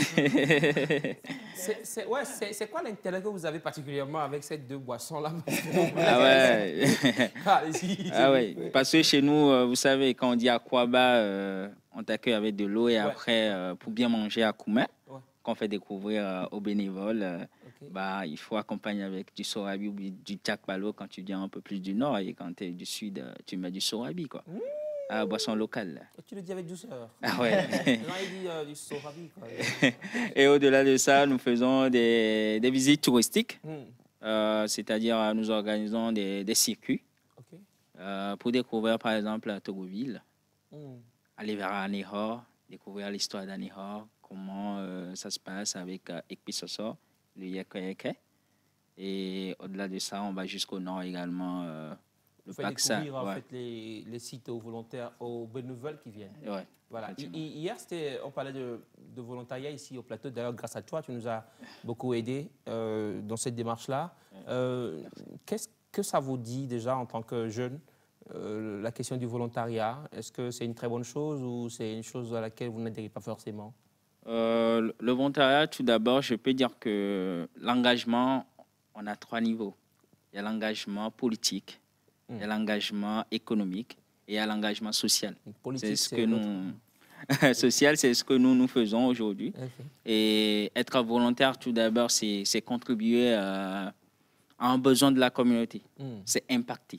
C'est- c'est ouais, c'est- c'est quoi l'intérêt que vous avez particulièrement avec ces deux boissons-là? Ah ouais. Allez-y. Ah ouais, parce que chez nous, euh, vous savez, quand on dit Aquaba, euh, on t'accueille avec de l'eau et après, euh, pour bien manger à Koumé, Ouais. qu'on fait découvrir euh, aux bénévoles, euh, Ok. bah, il faut accompagner avec du sorabi ou du tchakbalo quand tu viens un peu plus du nord et quand tu es du sud, euh, tu mets du sorabi, quoi. Mmh. Ah, boisson locale. Tu le dis avec douceur. Ah ouais. Non, il dit euh, du sorabi, quoi. Et au-delà de ça, nous faisons des, des visites touristiques, Hmm, euh, c'est-à-dire euh, nous organisons des, des circuits ok. euh, pour découvrir par exemple Togoville, Hmm. aller vers Anihor, découvrir l'histoire d'Anihor, comment euh, ça se passe avec euh, Ekpisoso, le Yeke. Et au-delà de ça, on va jusqu'au nord également, euh, le Vous faites Paksa. découvrir en Ouais. fait, les, les sites aux volontaires, aux bénévoles qui viennent. Ouais. Voilà. Hi- Effectivement. hi- Hier, c'était- on parlait de, de volontariat ici au plateau. D'ailleurs, grâce à toi, tu nous as beaucoup aidé euh, dans cette démarche-là. Euh, Qu'est-ce que ça vous dit déjà en tant que jeune, euh, la question du volontariat? Est-ce que c'est une très bonne chose ou c'est une chose à laquelle vous n'adhérez pas forcément? Euh, le volontariat, tout d'abord, je peux dire que l'engagement, on a trois niveaux. Il y a l'engagement politique, il y a l'engagement économique et il y a l'engagement social. Politique, C'est ce c'est que l'autre. nous... social, c'est ce que nous, nous faisons aujourd'hui. Ok. Et être volontaire, tout d'abord, c'est c'est contribuer euh, à un besoin de la communauté. Hmm. C'est impacter.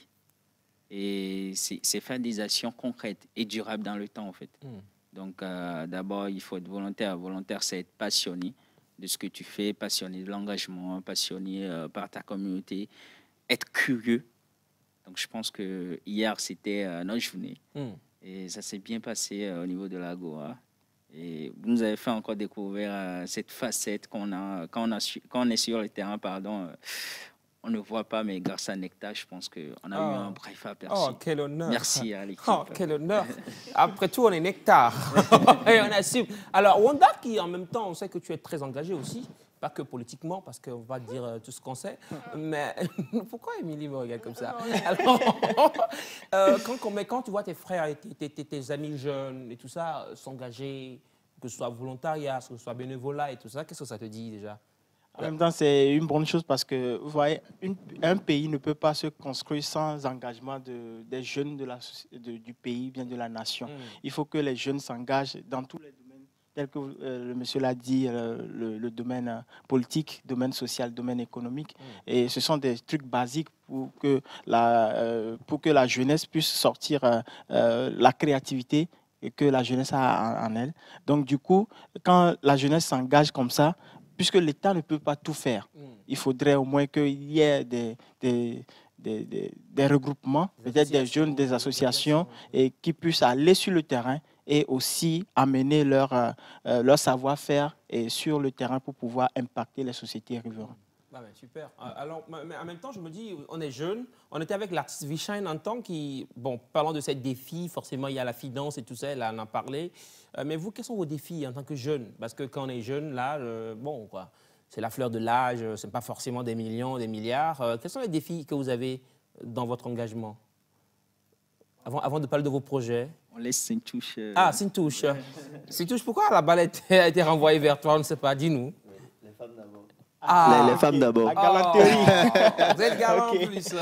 Et c'est c'est faire des actions concrètes et durables dans le temps, en fait. Hmm. Donc, euh, d'abord, il faut être volontaire. Volontaire, c'est être passionné de ce que tu fais, passionné de l'engagement, passionné euh, par ta communauté, être curieux. Donc, je pense que hier, c'était euh, notre journée. Mm. Et ça s'est bien passé euh, au niveau de l'Agora. Et vous nous avez fait encore découvrir euh, cette facette qu'on a quand on, a su, quand on est sur le terrain, pardon. Euh, on ne voit pas, mais grâce à Nectar, je pense qu'on a oh. eu un bref aperçu. Oh, quel honneur. Merci à l'équipe. Oh, quel honneur. Après tout, on est Nectar. Et on assume. Alors, Wanda, qui en même temps, on sait que tu es très engagée aussi, pas que politiquement, parce qu'on va dire euh, tout ce qu'on sait. Mais pourquoi Émilie me regarde comme ça? Alors, euh, quand, mais quand tu vois tes frères et tes, tes, tes amis jeunes et tout ça euh, s'engager, que ce soit volontariat, que ce soit bénévolat et tout ça, qu'est-ce que ça te dit déjà? En même temps, c'est une bonne chose parce que, vous voyez, une, un pays ne peut pas se construire sans engagement de, des jeunes de la, de, du pays, bien de la nation. Mm. Il faut que les jeunes s'engagent dans tous les domaines, tels que euh, le monsieur l'a dit, euh, le, le domaine politique, domaine social, domaine économique. Mm. Et ce sont des trucs basiques pour que la, euh, pour que la jeunesse puisse sortir euh, euh, la créativité que la jeunesse a en, en elle. Donc, du coup, quand la jeunesse s'engage comme ça, puisque l'État ne peut pas tout faire, mm. il faudrait au moins qu'il y ait des, des, des, des, des regroupements, peut-être des jeunes, des associations, et qui puissent aller sur le terrain et aussi amener leur, euh, leur savoir-faire et sur le terrain pour pouvoir impacter les sociétés riveraines. Ah ben super. Alors, mais en même temps, je me dis, on est jeunes. On était avec l'artiste Vichine en temps qui, bon, parlant de ces défis, forcément, il y a la finance et tout ça, là, on en parlait. Euh, mais vous, quels sont vos défis en tant que jeune? Parce que quand on est jeune, là, euh, bon, quoi, c'est la fleur de l'âge, ce n'est pas forcément des millions, des milliards. Euh, quels sont les défis que vous avez dans votre engagement? Avant, avant de parler de vos projets. On laisse Sintouche. Euh... Ah, Sintouche. Sintouche, pourquoi la balle a été renvoyée vers toi? On ne sait pas, dis-nous. Les femmes d'abord. Ah, les, les femmes d'abord. La galanterie. Oh, vous êtes galant okay. en plus.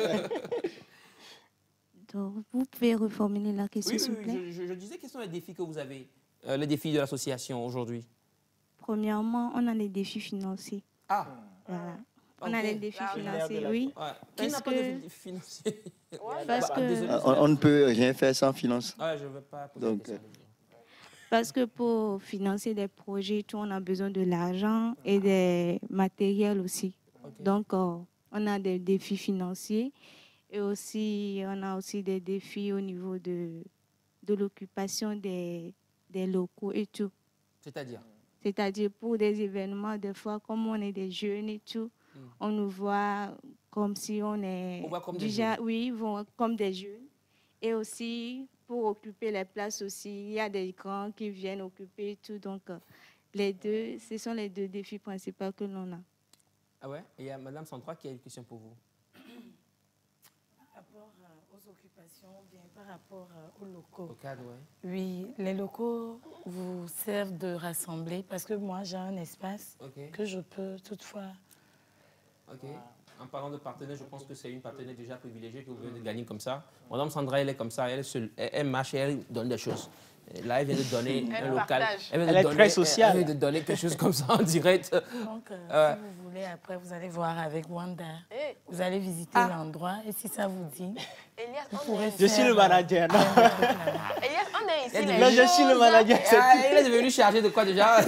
Donc, vous pouvez reformuler la question, oui, s'il vous oui, plaît? je, je disais, quels sont les défis que vous avez, euh, les défis de l'association aujourd'hui? Premièrement, on a les défis financiers. Ah. Voilà. On okay. a les défis ah, financiers, la... oui. Ouais. Qui n'a pas de défis financiers? Ouais, parce que... on, on ne peut rien faire sans finance. Ouais, je ne veux pas poser Donc, euh... Parce que pour financer des projets, tout, on a besoin de l'argent et des matériels aussi. Okay. Donc, euh, on a des défis financiers et aussi, on a aussi des défis au niveau de, de l'occupation des, des locaux et tout. C'est-à-dire? C'est-à-dire pour des événements, des fois, comme on est des jeunes et tout, mm. on nous voit comme si on est... On voit comme déjà, des jeunes. Oui, vont comme des jeunes. Et aussi, pour occuper les places aussi, il y a des grands qui viennent occuper et tout. Donc, les deux, ce sont les deux défis principaux que l'on a. Ah ouais? Et il y a Madame Sandra qui a une question pour vous. Par rapport euh, aux occupations, bien par rapport euh, aux locaux. Au cadre, ouais. Oui, les locaux vous servent de rassembler parce que moi, j'ai un espace okay. que je peux toutefois... Ok. En parlant de partenaire, je pense que c'est une partenaire déjà privilégiée que vous venez de gagner comme ça. Madame Sandra, elle est comme ça, elle, se, elle, elle marche et elle donne des choses. Là, elle vient de donner elle un local. Elle, elle est donner, très sociale. Elle vient de donner quelque chose comme ça en direct. Donc, euh, euh, si vous voulez, après, vous allez voir avec Wanda. Hey. Vous allez visiter ah. l'endroit et si ça vous dit, Elias, vous pourrez Je faire, suis le manager. Euh, Elias, on est ici. Non, je suis le manager. Ah, il est devenu chargé de quoi déjà?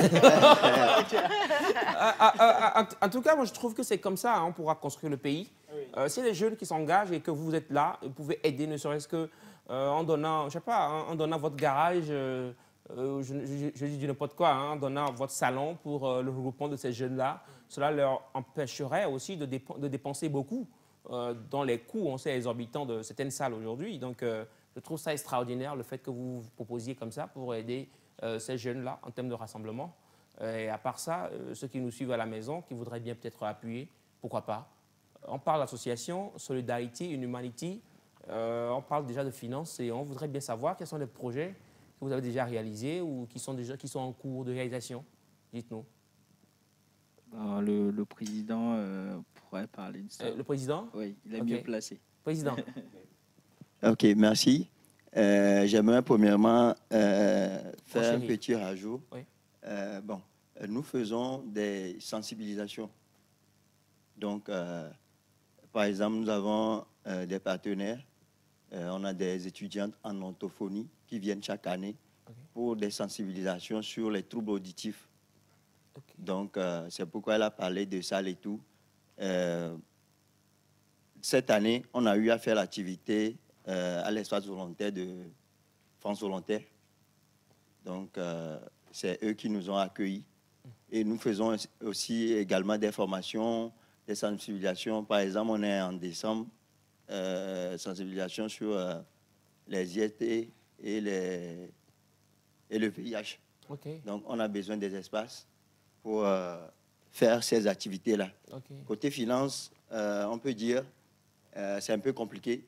ah, ah, ah, En tout cas, moi, je trouve que c'est comme ça hein, on pourra construire le pays. Oui. Euh, c'est les jeunes qui s'engagent et que vous êtes là, vous pouvez aider, ne serait-ce que euh, en donnant, je sais pas, hein, en donnant votre garage, euh, euh, je, je, je dis n'importe quoi, hein, en donnant votre salon pour euh, le regroupement de ces jeunes-là. Cela leur empêcherait aussi de, dép de dépenser beaucoup euh, dans les coûts, on sait, exorbitants de certaines salles aujourd'hui. Donc, euh, je trouve ça extraordinaire, le fait que vous vous proposiez comme ça pour aider euh, ces jeunes-là en termes de rassemblement. Euh, et à part ça, euh, ceux qui nous suivent à la maison, qui voudraient bien peut-être appuyer, pourquoi pas. On parle d'association, Solidarity, Humanity, euh, on parle déjà de finances et on voudrait bien savoir quels sont les projets que vous avez déjà réalisés ou qui sont, déjà, qui sont en cours de réalisation. Dites-nous. Alors, le, le président euh, pourrait parler de ça. Euh, le président? Oui, il est okay. mieux placé. Président. Ok, merci. Euh, J'aimerais premièrement euh, faire un petit rajout. Oui. Euh, bon, nous faisons des sensibilisations. Donc, euh, par exemple, nous avons euh, des partenaires. Euh, on a des étudiantes en orthophonie qui viennent chaque année okay. pour des sensibilisations sur les troubles auditifs. Okay. Donc, euh, c'est pourquoi elle a parlé de salle et tout. Euh, cette année, on a eu à faire l'activité euh, à l'espace volontaire de France Volontaire. Donc, euh, c'est eux qui nous ont accueillis. Et nous faisons aussi également des formations, des sensibilisations. Par exemple, on est en décembre, euh, sensibilisation sur euh, les I S T et, les, et le V I H. Okay. Donc, on a besoin des espaces pour euh, faire ces activités-là. Okay. Côté finance, euh, on peut dire euh, c'est un peu compliqué.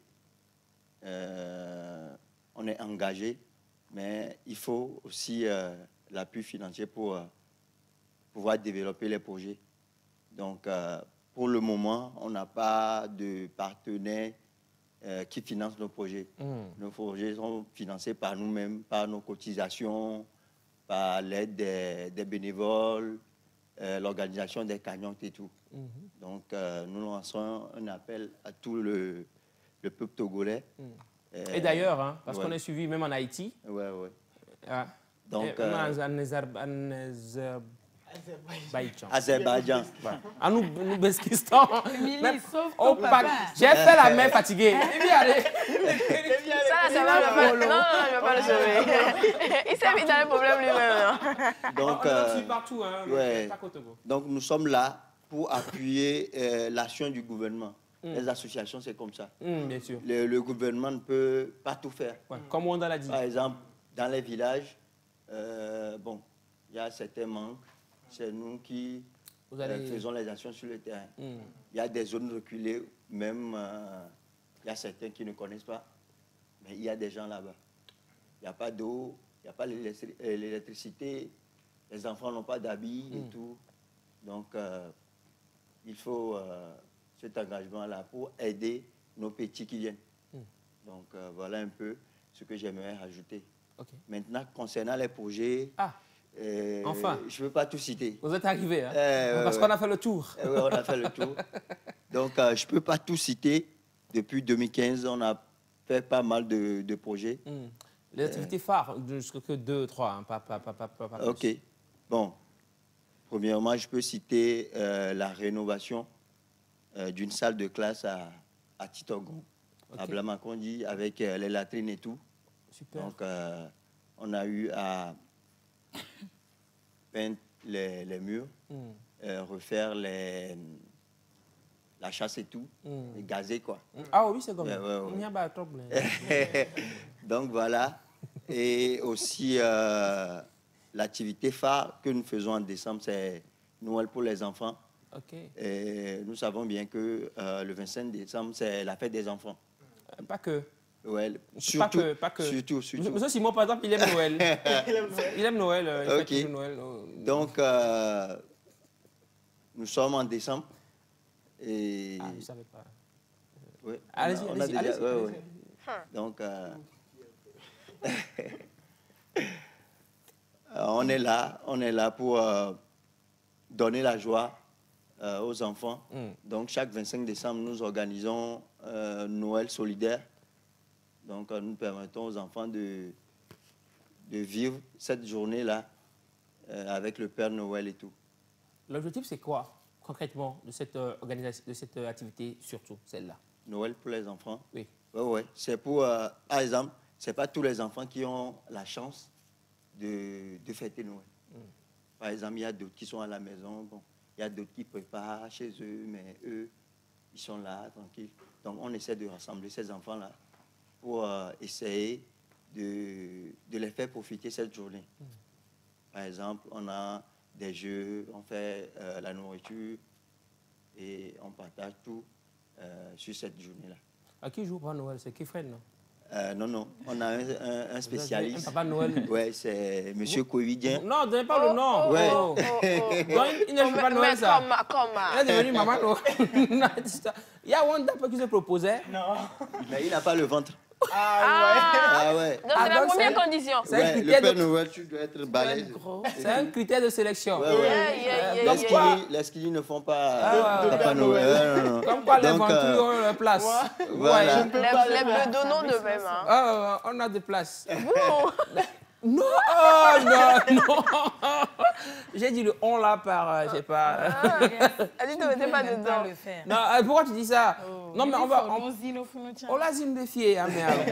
Euh, on est engagé, mais il faut aussi euh, l'appui financier pour euh, pouvoir développer les projets. Donc, euh, pour le moment, on n'a pas de partenaires euh, qui financent nos projets. Mm. Nos projets sont financés par nous-mêmes, par nos cotisations, par l'aide des, des bénévoles, euh, l'organisation des cagnottes et tout. Mm-hmm. Donc, euh, nous lançons un appel à tout le, le peuple togolais. Mm. Euh, et d'ailleurs, hein, parce ouais. qu'on est suivi même en Haïti. Oui, oui. Ah. Donc, et, euh, en Azerbaïdjan. Azerbaïdjan. À nous, nous, Bezkistan. Sauf oh, j'ai fait la main fatiguée. Ça, ça va, non, non, je ne vais pas le sauver. Il s'est mis dans les problèmes lui-même. Donc, euh, on partout, hein, ouais. Donc, nous sommes là pour appuyer euh, l'action du gouvernement. Mm. Les associations, c'est comme ça. Mm, bien sûr. Le, le gouvernement ne peut pas tout faire. Ouais, comme on l'a dit. Par exemple, dans les villages, euh, bon, il y a certains manques. C'est nous qui Vous allez... euh, faisons les actions sur le terrain. Mm. Il y a des zones reculées, même euh, il y a certains qui ne connaissent pas, mais il y a des gens là-bas. Il n'y a pas d'eau, il n'y a pas l'électricité, les enfants n'ont pas d'habits mm. et tout. Donc, euh, il faut euh, cet engagement-là pour aider nos petits qui viennent. Mm. Donc, euh, voilà un peu ce que j'aimerais ajouter. Okay. Maintenant, concernant les projets... Ah. Euh, enfin, je ne veux pas tout citer. Vous êtes arrivé, hein? euh, parce ouais. qu'on a fait le tour. Euh, ouais, on a fait le tour. Donc, euh, je ne peux pas tout citer. Depuis deux mille quinze, on a fait pas mal de, de projets. Mm. Les activités euh, phares, jusqu'à que deux, trois, hein, pas, pas, pas, pas, pas Ok. Plus. Bon. Premièrement, je peux citer euh, la rénovation euh, d'une salle de classe à, à Titogon, okay. à Blamakondi, avec euh, les latrines et tout. Super. Donc, euh, on a eu à peindre les, les murs, mm. euh, refaire les, la chasse et tout, mm. et gazer quoi. Ah oui, c'est comme ça. Ouais, ouais, ouais. a pas Donc voilà. Et aussi, euh, l'activité phare que nous faisons en décembre, c'est Noël pour les enfants. Okay. Et nous savons bien que euh, le vingt-cinq décembre, c'est la fête des enfants. Euh, pas que. Ouais, surtout, pas que, pas que. surtout, surtout. Monsieur Simon, par exemple, il aime Noël. il aime Noël. Il aime Noël. Euh, il okay. fait Noël euh... Donc, euh, nous sommes en décembre. Et... Ah, je ne savais pas. Oui. Allez-y, on a, allez-y. on a déjà... allez-y, ouais, allez-y. ouais. Donc, euh... on est là, on est là pour euh, donner la joie euh, aux enfants. Mm. Donc, chaque vingt-cinq décembre, nous organisons euh, Noël solidaire. Donc, nous permettons aux enfants de, de vivre cette journée-là euh, avec le Père Noël et tout. L'objectif, c'est quoi, concrètement, de cette, euh, organisation, de cette euh, activité, surtout celle-là? Noël pour les enfants? Oui. Oui, oui. C'est pour, euh, par exemple, ce n'est pas tous les enfants qui ont la chance de, de fêter Noël. Mm. Par exemple, il y a d'autres qui sont à la maison. Bon, il y a d'autres qui préparent chez eux, mais eux, ils sont là, tranquilles. Donc, on essaie de rassembler ces enfants-là pour euh, essayer de, de les faire profiter cette journée. Mm. Par exemple, on a des jeux, on fait euh, la nourriture et on partage tout euh, sur cette journée-là. À qui joue Papa Noël? C'est Kifren, non? Euh, non, non. On a un, un, un spécialiste. Un Papa Noël? Oui, c'est M. Covidien. Non, donnez pas le nom. Oh, ouais. oh, oh, oh. Donc, il ne joue pas Noël, ça. Comme, comme. Il est devenu Maman Noël. Il y a un dap qui se proposait. Non. Mais il n'a pas le ventre. Ah ouais. Ah ouais. Donc c'est la première condition. Ouais, le Père Noël, tu dois être balèze. C'est un critère de sélection. Ouais, ouais. Yeah, yeah, yeah, les, skinny, les skinny ne font pas ah, Papa Papa Noël. Noël. Non, non. Comme quoi les ventures euh, ont leur place. Voilà. Les, les bleus donnons de même. Hein. Ah, on a de place. Bon. Non, oh, non, non. J'ai dit le on là par, euh, je sais pas. Ah, elle dit que tu pas dedans. Le faire. Non, euh, pourquoi tu dis ça? Oh, Non, mais on va. On, on, on l'a zine défié, hein, merde.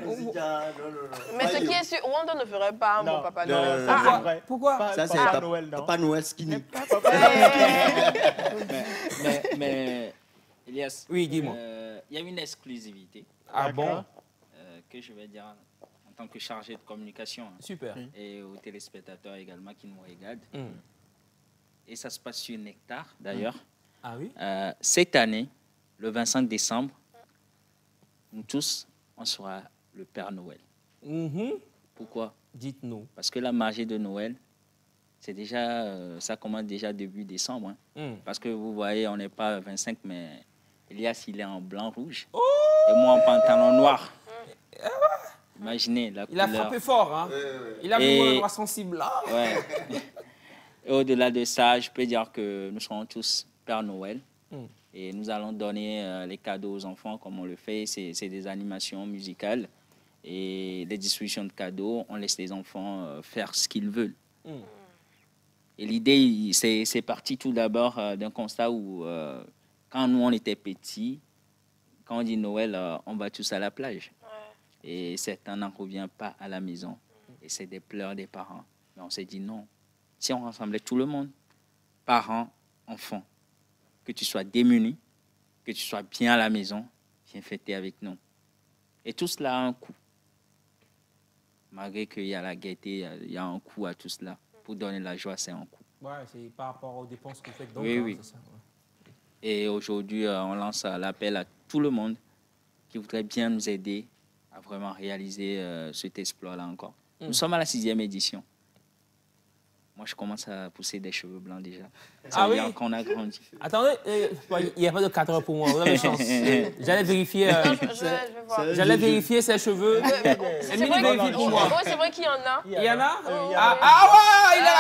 Mais ce qui est sûr, Wanda ne ferait pas, hein, Non, mon papa non, Noël. ça, Ah, c'est vrai. pourquoi? Pas- Ça, c'est Papa Papa Noël, non. Papa Noël skinny. Mais, mais, mais, Elias, Oui, dis-moi. euh, il y a une exclusivité Ah bon? euh, que je vais dire en tant que chargé de communication hein, Super. et aux téléspectateurs également qui nous regardent. Mm. Et ça se passe sur Nectar d'ailleurs. Ah oui? Euh, cette année, le vingt-cinq décembre, nous tous, on sera le Père Noël. Mhm. Pourquoi? Dites-nous. Parce que la magie de Noël, c'est déjà, euh, ça commence déjà début décembre. hein. Mm. Parce que vous voyez, on n'est pas vingt-cinq, mais Elias, il est en blanc-rouge. Oh! Et moi, en pantalon noir. Imaginez la Il a couleur. frappé fort, hein? Il a vu Et- mon endroit sensible là. Ouais. Et au-delà de ça, je peux dire que nous serons tous Père Noël. Mm. Et nous allons donner euh, les cadeaux aux enfants comme on le fait. C'est c'est des animations musicales et des distributions de cadeaux. On laisse les enfants euh, faire ce qu'ils veulent. Mm. Et l'idée, c'est c'est parti tout d'abord euh, d'un constat où, euh, quand nous, on était petits, quand on dit Noël, euh, on va tous à la plage. Et certains n'en reviennent pas à la maison. Et c'est des pleurs des parents. Mais on s'est dit non. Si on rassemblait tout le monde, parents, enfants, que tu sois démuni, que tu sois bien à la maison, viens fêter avec nous. Et tout cela a un coût. Malgré qu'il y a la gaieté, il y a un coût à tout cela. Pour donner la joie, c'est un coût. Ouais, c'est par rapport aux dépenses que vous faites donc. Oui, hein, oui. c'est ça, ouais. Et aujourd'hui, euh, on lance euh, l'appel à tout le monde qui voudrait bien nous aider à vraiment réaliser euh, cet exploit-là encore. Mm. Nous sommes à la sixième édition. Moi, je commence à pousser des cheveux blancs déjà. Ça Ah veut oui? dire qu'on a grandi. Attendez, euh, il n'y a pas de quatre heures pour moi, vous avez chance. J'allais vérifier, euh, Non, je, je vais, je vais voir. j'allais vérifier ses cheveux. C'est Emily vrai, vérifie pour moi. oui, c'est vrai qu'il y en a. Il y en a? Oui, Ah, oui. ah ouais, il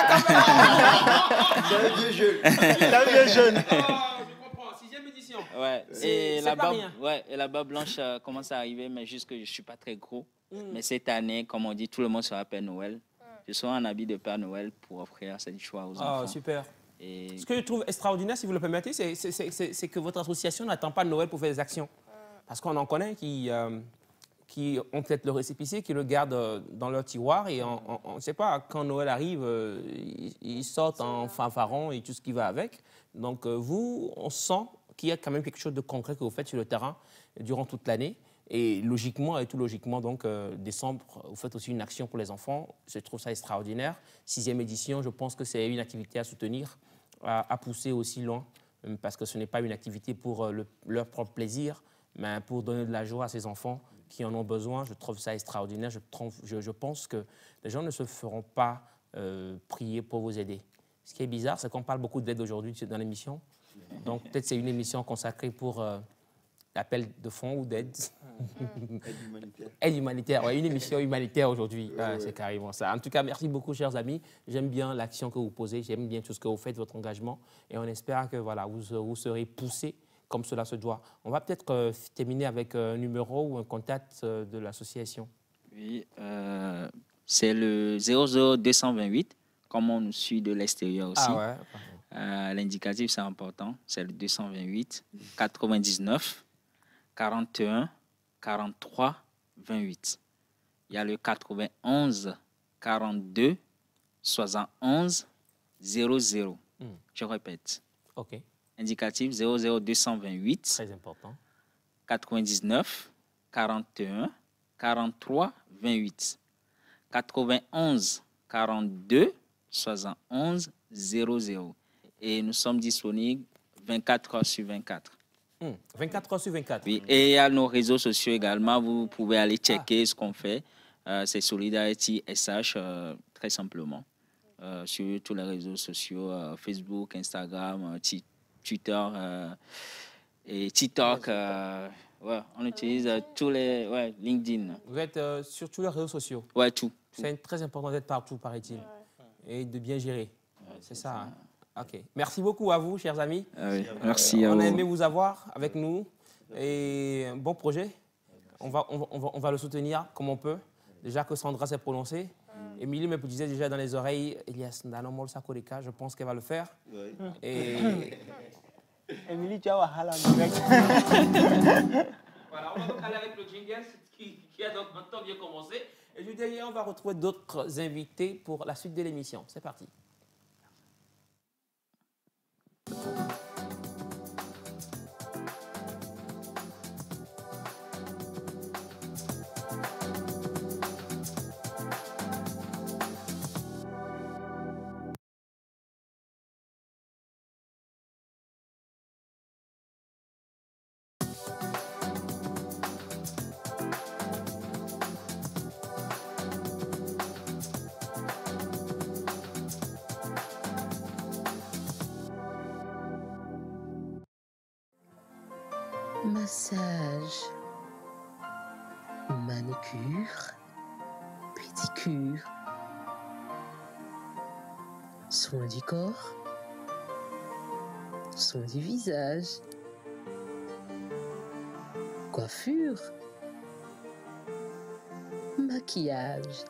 a la caméra. C'est un vieux jeune. Il a bien jeune. Ah, je comprends, sixième édition. Ouais. C'est- Et c'est la pas barbe, rien. ouais, et la barbe blanche euh, commence à arriver, mais juste que je ne suis pas très gros. Mm. Mais cette année, comme on dit, tout le monde sera Père Noël. Je serai en habit de Père Noël pour offrir cette joie aux Ah, enfants. super. Et Ce que je trouve extraordinaire, si vous le permettez, c'est- c'est- c'est c'est- c'est que votre association n'attend pas Noël pour faire des actions. Parce qu'on en connaît qui, euh, qui ont peut-être le récépissé, qui le gardent euh, dans leur tiroir et on ne sait pas, quand Noël arrive, euh, ils, ils sortent en fanfaron et tout ce qui va avec. Donc euh, vous, on sent qu'il y a quand même quelque chose de concret que vous faites sur le terrain durant toute l'année. Et logiquement, et tout logiquement, donc, euh, décembre, vous faites aussi une action pour les enfants. Je trouve ça extraordinaire. Sixième édition, je pense que c'est une activité à soutenir, à, à pousser aussi loin, euh, parce que ce n'est pas une activité pour euh, le- leur propre plaisir, mais pour donner de la joie à ces enfants qui en ont besoin. Je trouve ça extraordinaire. Je, trouve- je, je pense que les gens ne se feront pas euh, prier pour vous aider. Ce qui est bizarre, c'est qu'on parle beaucoup d'aide aujourd'hui dans l'émission. Donc, peut-être c'est une émission consacrée pour... euh, l'appel de fonds ou d'aide. Aide humanitaire. Aide humanitaire, ouais, une émission humanitaire aujourd'hui. Ah, c'est carrément ça. En tout cas, merci beaucoup, chers amis. J'aime bien l'action que vous posez, j'aime bien tout ce que vous faites, votre engagement. Et on espère que voilà, vous, vous serez poussés comme cela se doit. On va peut-être euh, terminer avec un numéro ou un contact euh, de l'association. oui, euh, c'est le zéro zéro deux cent vingt-huit, comme on nous suit de l'extérieur aussi. Ah ouais. Euh, L'indicatif, c'est important. C'est le deux cent vingt-huit, quatre-vingt-dix-neuf, quarante et un, quarante-trois, vingt-huit. Il y a le quatre-vingt-onze, quarante-deux, soixante-onze, zéro zéro. Mm. Je répète. OK, Indicatif zéro zéro deux cent vingt-huit, très important. quatre-vingt-dix-neuf, quarante et un, quarante-trois, vingt-huit. quatre-vingt-onze, quarante-deux, soixante-onze, zéro zéro. Et nous sommes disponibles vingt-quatre heures sur vingt-quatre. Mm. vingt-quatre heures sur vingt-quatre. Oui, et à nos réseaux sociaux également, vous pouvez aller checker ce qu'on fait. Euh, c'est Solidarity S H, euh, très simplement. Euh, sur tous les réseaux sociaux, euh, Facebook, Instagram, euh, Ti- Twitter euh, et TikTok. euh, ouais, on utilise euh, tous les... Ouais, LinkedIn. Vous êtes euh, sur tous les réseaux sociaux. Ouais, tout. C'est très important d'être partout, paraît-il, et de bien gérer. C'est ça. hein. OK. Merci beaucoup à vous, chers amis. Ah oui, merci à On a vous. aimé vous avoir avec nous. Et un bon projet. On va, on, va, on va- on va le soutenir comme on peut. déjà que Sandra s'est prononcée. Mm. Émilie me disait déjà dans les oreilles, Elias Ndanomol Sakorika, je pense qu'elle va le faire. Oui. Et... Émilie, tu as Wahala en direct. Voilà, on va donc aller avec le jingle qui, qui a donc maintenant bien commencé. Et juste derrière, on va retrouver d'autres invités pour la suite de l'émission. C'est parti. Massage, manucure, pédicure, soin du corps, soin du visage, coiffure, maquillage,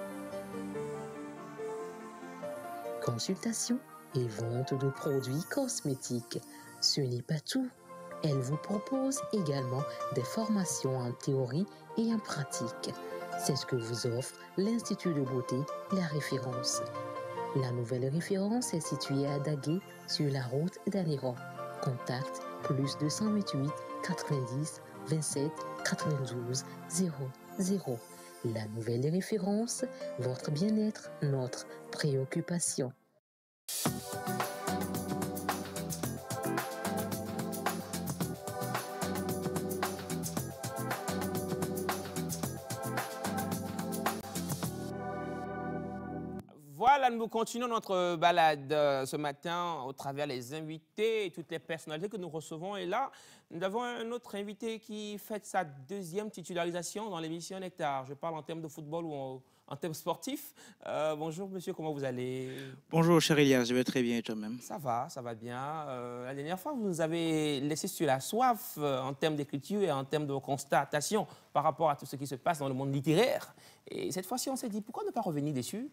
consultation et vente de produits cosmétiques. Ce n'est pas tout. Elle vous propose également des formations en théorie et en pratique. C'est ce que vous offre l'Institut de beauté La Référence. La nouvelle référence est située à Daguet, sur la route d'Aniron. Contact plus deux cent vingt-huit quatre-vingt-dix vingt-sept quatre-vingt-douze zéro zéro. La nouvelle référence, votre bien-être, notre préoccupation. Voilà, nous continuons notre balade euh, ce matin au travers les invités et toutes les personnalités que nous recevons. Et là, nous avons un autre invité qui fête sa deuxième titularisation dans l'émission Nectar. Je parle en termes de football ou en, en termes sportifs. Euh, bonjour monsieur, comment vous allez? Bonjour cher Elias, je vais très bien et toi-même? Ça va, ça va bien. Euh, la dernière fois, vous nous avez laissé sur la soif euh, en termes d'écriture et en termes de constatation par rapport à tout ce qui se passe dans le monde littéraire. Et cette fois-ci, on s'est dit, pourquoi ne pas revenir dessus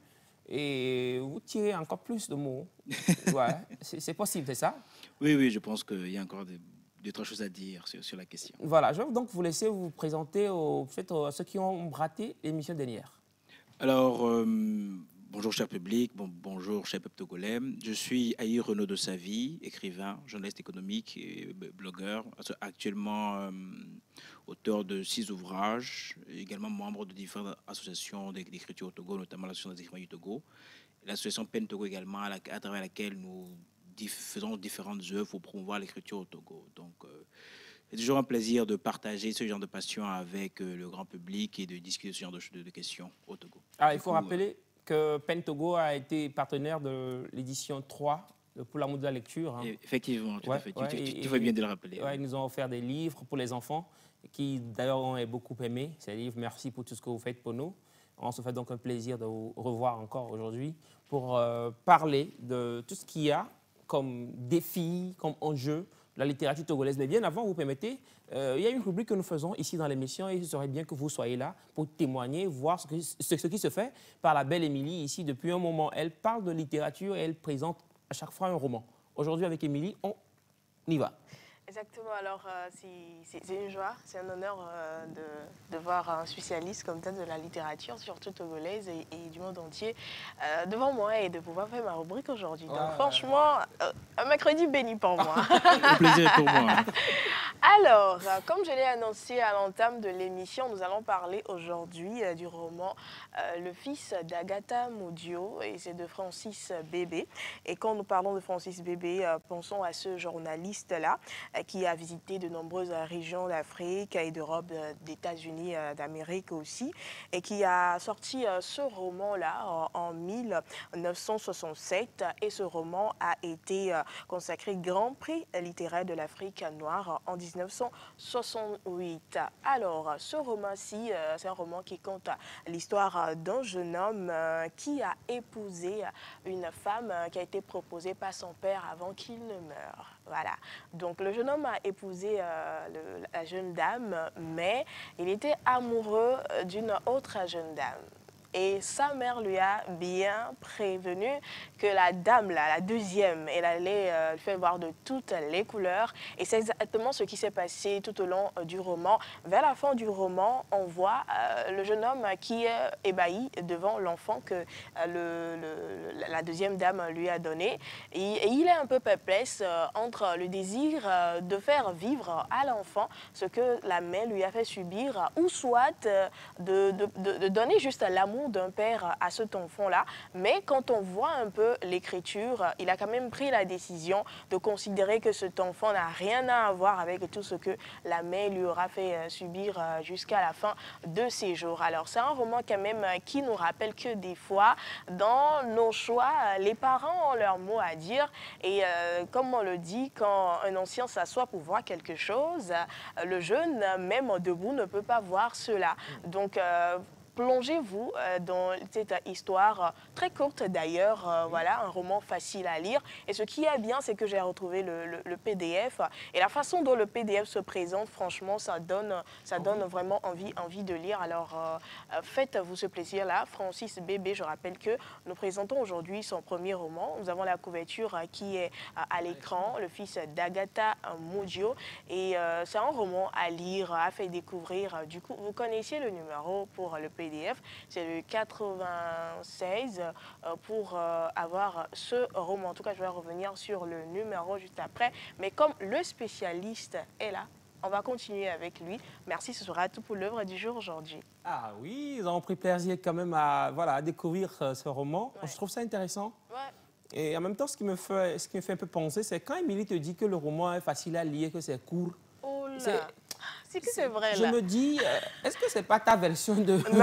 et vous tirez encore plus de mots? Ouais, c'est possible, c'est ça? Oui, oui, je pense qu'il y a encore des, deux, trois choses à dire sur, sur la question. Voilà, je vais donc vous laisser vous présenter aux, à ceux qui ont raté l'émission dernière. Alors, euh, bonjour cher public, bon, bonjour cher peuple togolais. Je suis Aïe Renaud de Savy, écrivain, journaliste économique et blogueur, actuellement euh, auteur de six ouvrages, également membre de différentes associations d'écriture au Togo, notamment l'association des écrivains du Togo, l'association Pen Togo également, à, la, à travers laquelle nous diff faisons différentes œuvres pour promouvoir l'écriture au Togo. Donc, euh, c'est toujours un plaisir de partager ce genre de passion avec euh, le grand public et de discuter ce genre de, de, de questions au Togo. Alors, il faut coup, rappeler euh... que Pen Togo a été partenaire de l'édition trois pour l'amour de la lecture. Hein. Effectivement, tout ouais, à fait. Ouais, tu, et, tu, tu fais bien de le rappeler. Ouais, ils nous ont offert des livres pour les enfants qui, d'ailleurs, ont beaucoup aimé ces livres. Merci pour tout ce que vous faites pour nous. On se fait donc un plaisir de vous revoir encore aujourd'hui pour euh, parler de tout ce qu'il y a comme défi, comme enjeu de la littérature togolaise. Mais bien avant, vous permettez, euh, il y a une rubrique que nous faisons ici dans l'émission et il serait bien que vous soyez là pour témoigner, voir ce, que, ce, ce qui se fait par la belle Émilie ici depuis un moment. Elle parle de littérature et elle présente à chaque fois un roman. Aujourd'hui, avec Émilie, on y va. Exactement, alors euh, c'est une joie, c'est un honneur euh, de, de voir un spécialiste comme tel de la littérature, surtout togolaise et, et du monde entier, euh, devant moi et de pouvoir faire ma rubrique aujourd'hui. Donc ouais, franchement, euh, un mercredi béni pour moi. Le plaisir est pour moi. Alors, euh, comme je l'ai annoncé à l'entame de l'émission, nous allons parler aujourd'hui euh, du roman euh, Le fils d'Agatha Moudio, et c'est de Francis Bébé. Et quand nous parlons de Francis Bébé, euh, pensons à ce journaliste-là, qui a visité de nombreuses régions d'Afrique et d'Europe, d'États-Unis, d'Amérique aussi, et qui a sorti ce roman-là en mille neuf cent soixante-sept. Et ce roman a été consacré Grand Prix littéraire de l'Afrique noire en mille neuf cent soixante-huit. Alors, ce roman-ci, c'est un roman qui compte l'histoire d'un jeune homme qui a épousé une femme qui a été proposée par son père avant qu'il ne meure. Voilà. Donc, le jeune homme a épousé euh, le- la jeune dame, mais il était amoureux d'une autre jeune dame. Et sa mère lui a bien prévenu que la dame, là, la deuxième, elle allait euh, lui faire voir de toutes les couleurs. Et c'est exactement ce qui s'est passé tout au long euh, du roman. Vers la fin du roman, on voit euh, le jeune homme qui est ébahi devant l'enfant que euh, le, le, la deuxième dame lui a donné. Et, et il est un peu perplexe euh, entre le désir euh, de faire vivre à l'enfant ce que la mère lui a fait subir, ou soit euh, de, de, de, de donner juste l'amour d'un père à cet enfant-là. Mais quand on voit un peu l'écriture, il a quand même pris la décision de considérer que cet enfant n'a rien à voir avec tout ce que la mère lui aura fait subir jusqu'à la fin de ses jours. Alors, c'est un roman quand même qui nous rappelle que des fois, dans nos choix, les parents ont leur mot à dire. Et euh, comme on le dit, quand un ancien s'assoit pour voir quelque chose, le jeune, même debout, ne peut pas voir cela. Donc, euh, plongez-vous euh, dans cette histoire euh, très courte d'ailleurs, euh, voilà, un roman facile à lire. Et ce qui est bien, c'est que j'ai retrouvé le, le, le P D F. Et la façon dont le P D F se présente, franchement, ça donne, ça donne vraiment envie, envie de lire. Alors, euh, faites-vous ce plaisir-là. Francis Bébé, je rappelle que nous présentons aujourd'hui son premier roman. Nous avons la couverture euh, qui est euh, à l'écran, le fils d'Agatha Mudio. Et euh, c'est un roman à lire, à faire découvrir. Du coup, vous connaissiez le numéro pour le P D F, c'est le quatre-vingt-seize euh, pour euh, avoir ce roman. En tout cas, je vais revenir sur le numéro juste après. Mais comme le spécialiste est là, on va continuer avec lui. Merci, ce sera tout pour l'œuvre du jour aujourd'hui. Ah oui, ils ont pris plaisir quand même à, voilà, à découvrir euh, ce roman. Ouais. Je trouve ça intéressant. Ouais. Et en même temps, ce qui me fait, ce qui me fait un peu penser, c'est quand Émilie te dit que le roman est facile à lire, que c'est court. Oh là. C'est que c'est vrai, je là. Je me dis, euh, est-ce que c'est pas ta version de... Non,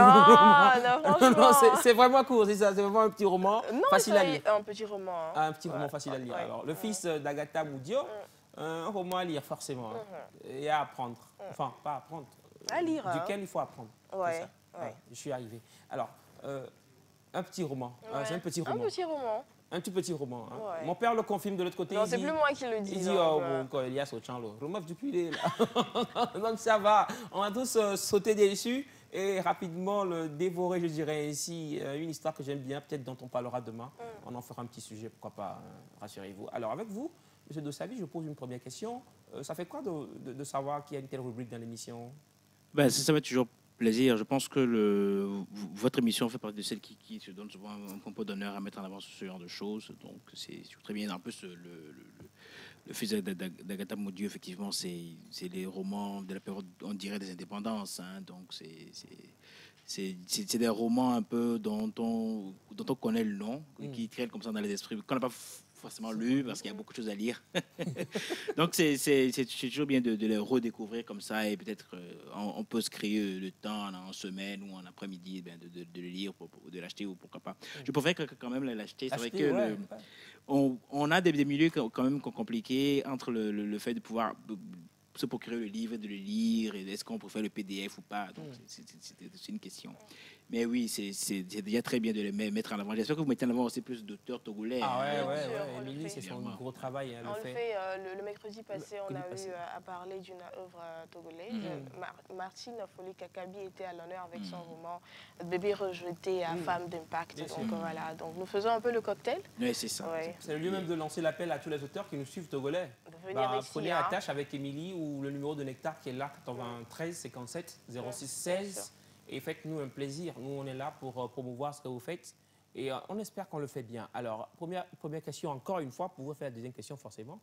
non, franchement. Non, c'est vraiment court, c'est ça, c'est vraiment un petit roman non, facile à lire. Un petit roman. Hein. Ah, un petit roman ouais. facile à lire. Ouais. Alors, le ouais. fils d'Agatha Mudio, ouais. un roman à lire forcément, ouais. hein, et à apprendre. Ouais. Enfin, pas à apprendre. À lire. Duquel hein. il faut apprendre. Ouais. Ouais. Ouais. Je suis arrivé. Alors, euh, un petit roman. Ouais. Euh, c'est un petit roman. Un petit roman. Un tout petit roman. Hein. Ouais. Mon père le confirme de l'autre côté. Non, c'est plus moi qui le dis. Il dit, oh, bon, quand Elias Ochanlo, remove depuis les là. Donc ça va. On a tous euh, sauté dessus et rapidement le dévorer, je dirais ainsi. Euh, une histoire que j'aime bien, peut-être dont on parlera demain. Mm. On en fera un petit sujet, pourquoi pas, euh, rassurez-vous. Alors avec vous, M. Dossavi, je pose une première question. Euh, ça fait quoi de, de, de savoir qu'il y a une telle rubrique dans l'émission? Ben, ça, ça va toujours plaisir. Je pense que le, votre émission fait partie de celles qui, qui se donnent souvent un peu d'honneur à mettre en avant ce genre de choses. Donc, c'est très bien. En plus, le, le, le, le fils d'Agatha Mudio, effectivement, c'est les romans de la période, on dirait, des indépendances. Hein. Donc, c'est des romans un peu dont on, dont on connaît le nom, mm. qui traînent comme ça dans les esprits, qu'on n'a pas forcément lu parce qu'il y a beaucoup de choses à lire. Donc c'est toujours bien de, de les redécouvrir comme ça et peut-être euh, on, on peut se créer le temps en semaine ou en après-midi ben, de, de, de le lire, pour, de l'acheter ou pourquoi pas. Je préfère quand même l'acheter. C'est vrai que ouais, le, ouais. on, on a des, des milieux quand même compliqués entre le, le, le fait de pouvoir se procurer le livre et de le lire et est-ce qu'on préfère le P D F ou pas. Donc mm. c'est une question. Mais oui, c'est déjà très bien de les mettre en avant. J'espère que vous mettez en avant aussi plus d'auteurs togolais. Ah ouais, hein. ouais, ouais. Émilie, c'est son gros travail. Hein, on le fait, fait euh, le, le mercredi passé, on a passé. eu à parler d'une œuvre togolaise. Mm. Mar Martine Folie Kakabi était à l'honneur avec mm. son roman Bébé rejeté à mm. Femme d'impact. Donc mm. voilà, donc nous faisons un peu le cocktail. Oui, c'est ça. Ouais. C'est le lieu même de lancer l'appel à tous les auteurs qui nous suivent togolais. Bah, ici, prenez hein. attache avec Émilie ou le numéro de Nectar qui est là, quatre-vingt-treize cinquante-sept zéro six seize. Et faites-nous un plaisir. Nous, on est là pour euh, promouvoir ce que vous faites. Et euh, on espère qu'on le fait bien. Alors, première, première question, encore une fois, pour vous faire la deuxième question, forcément.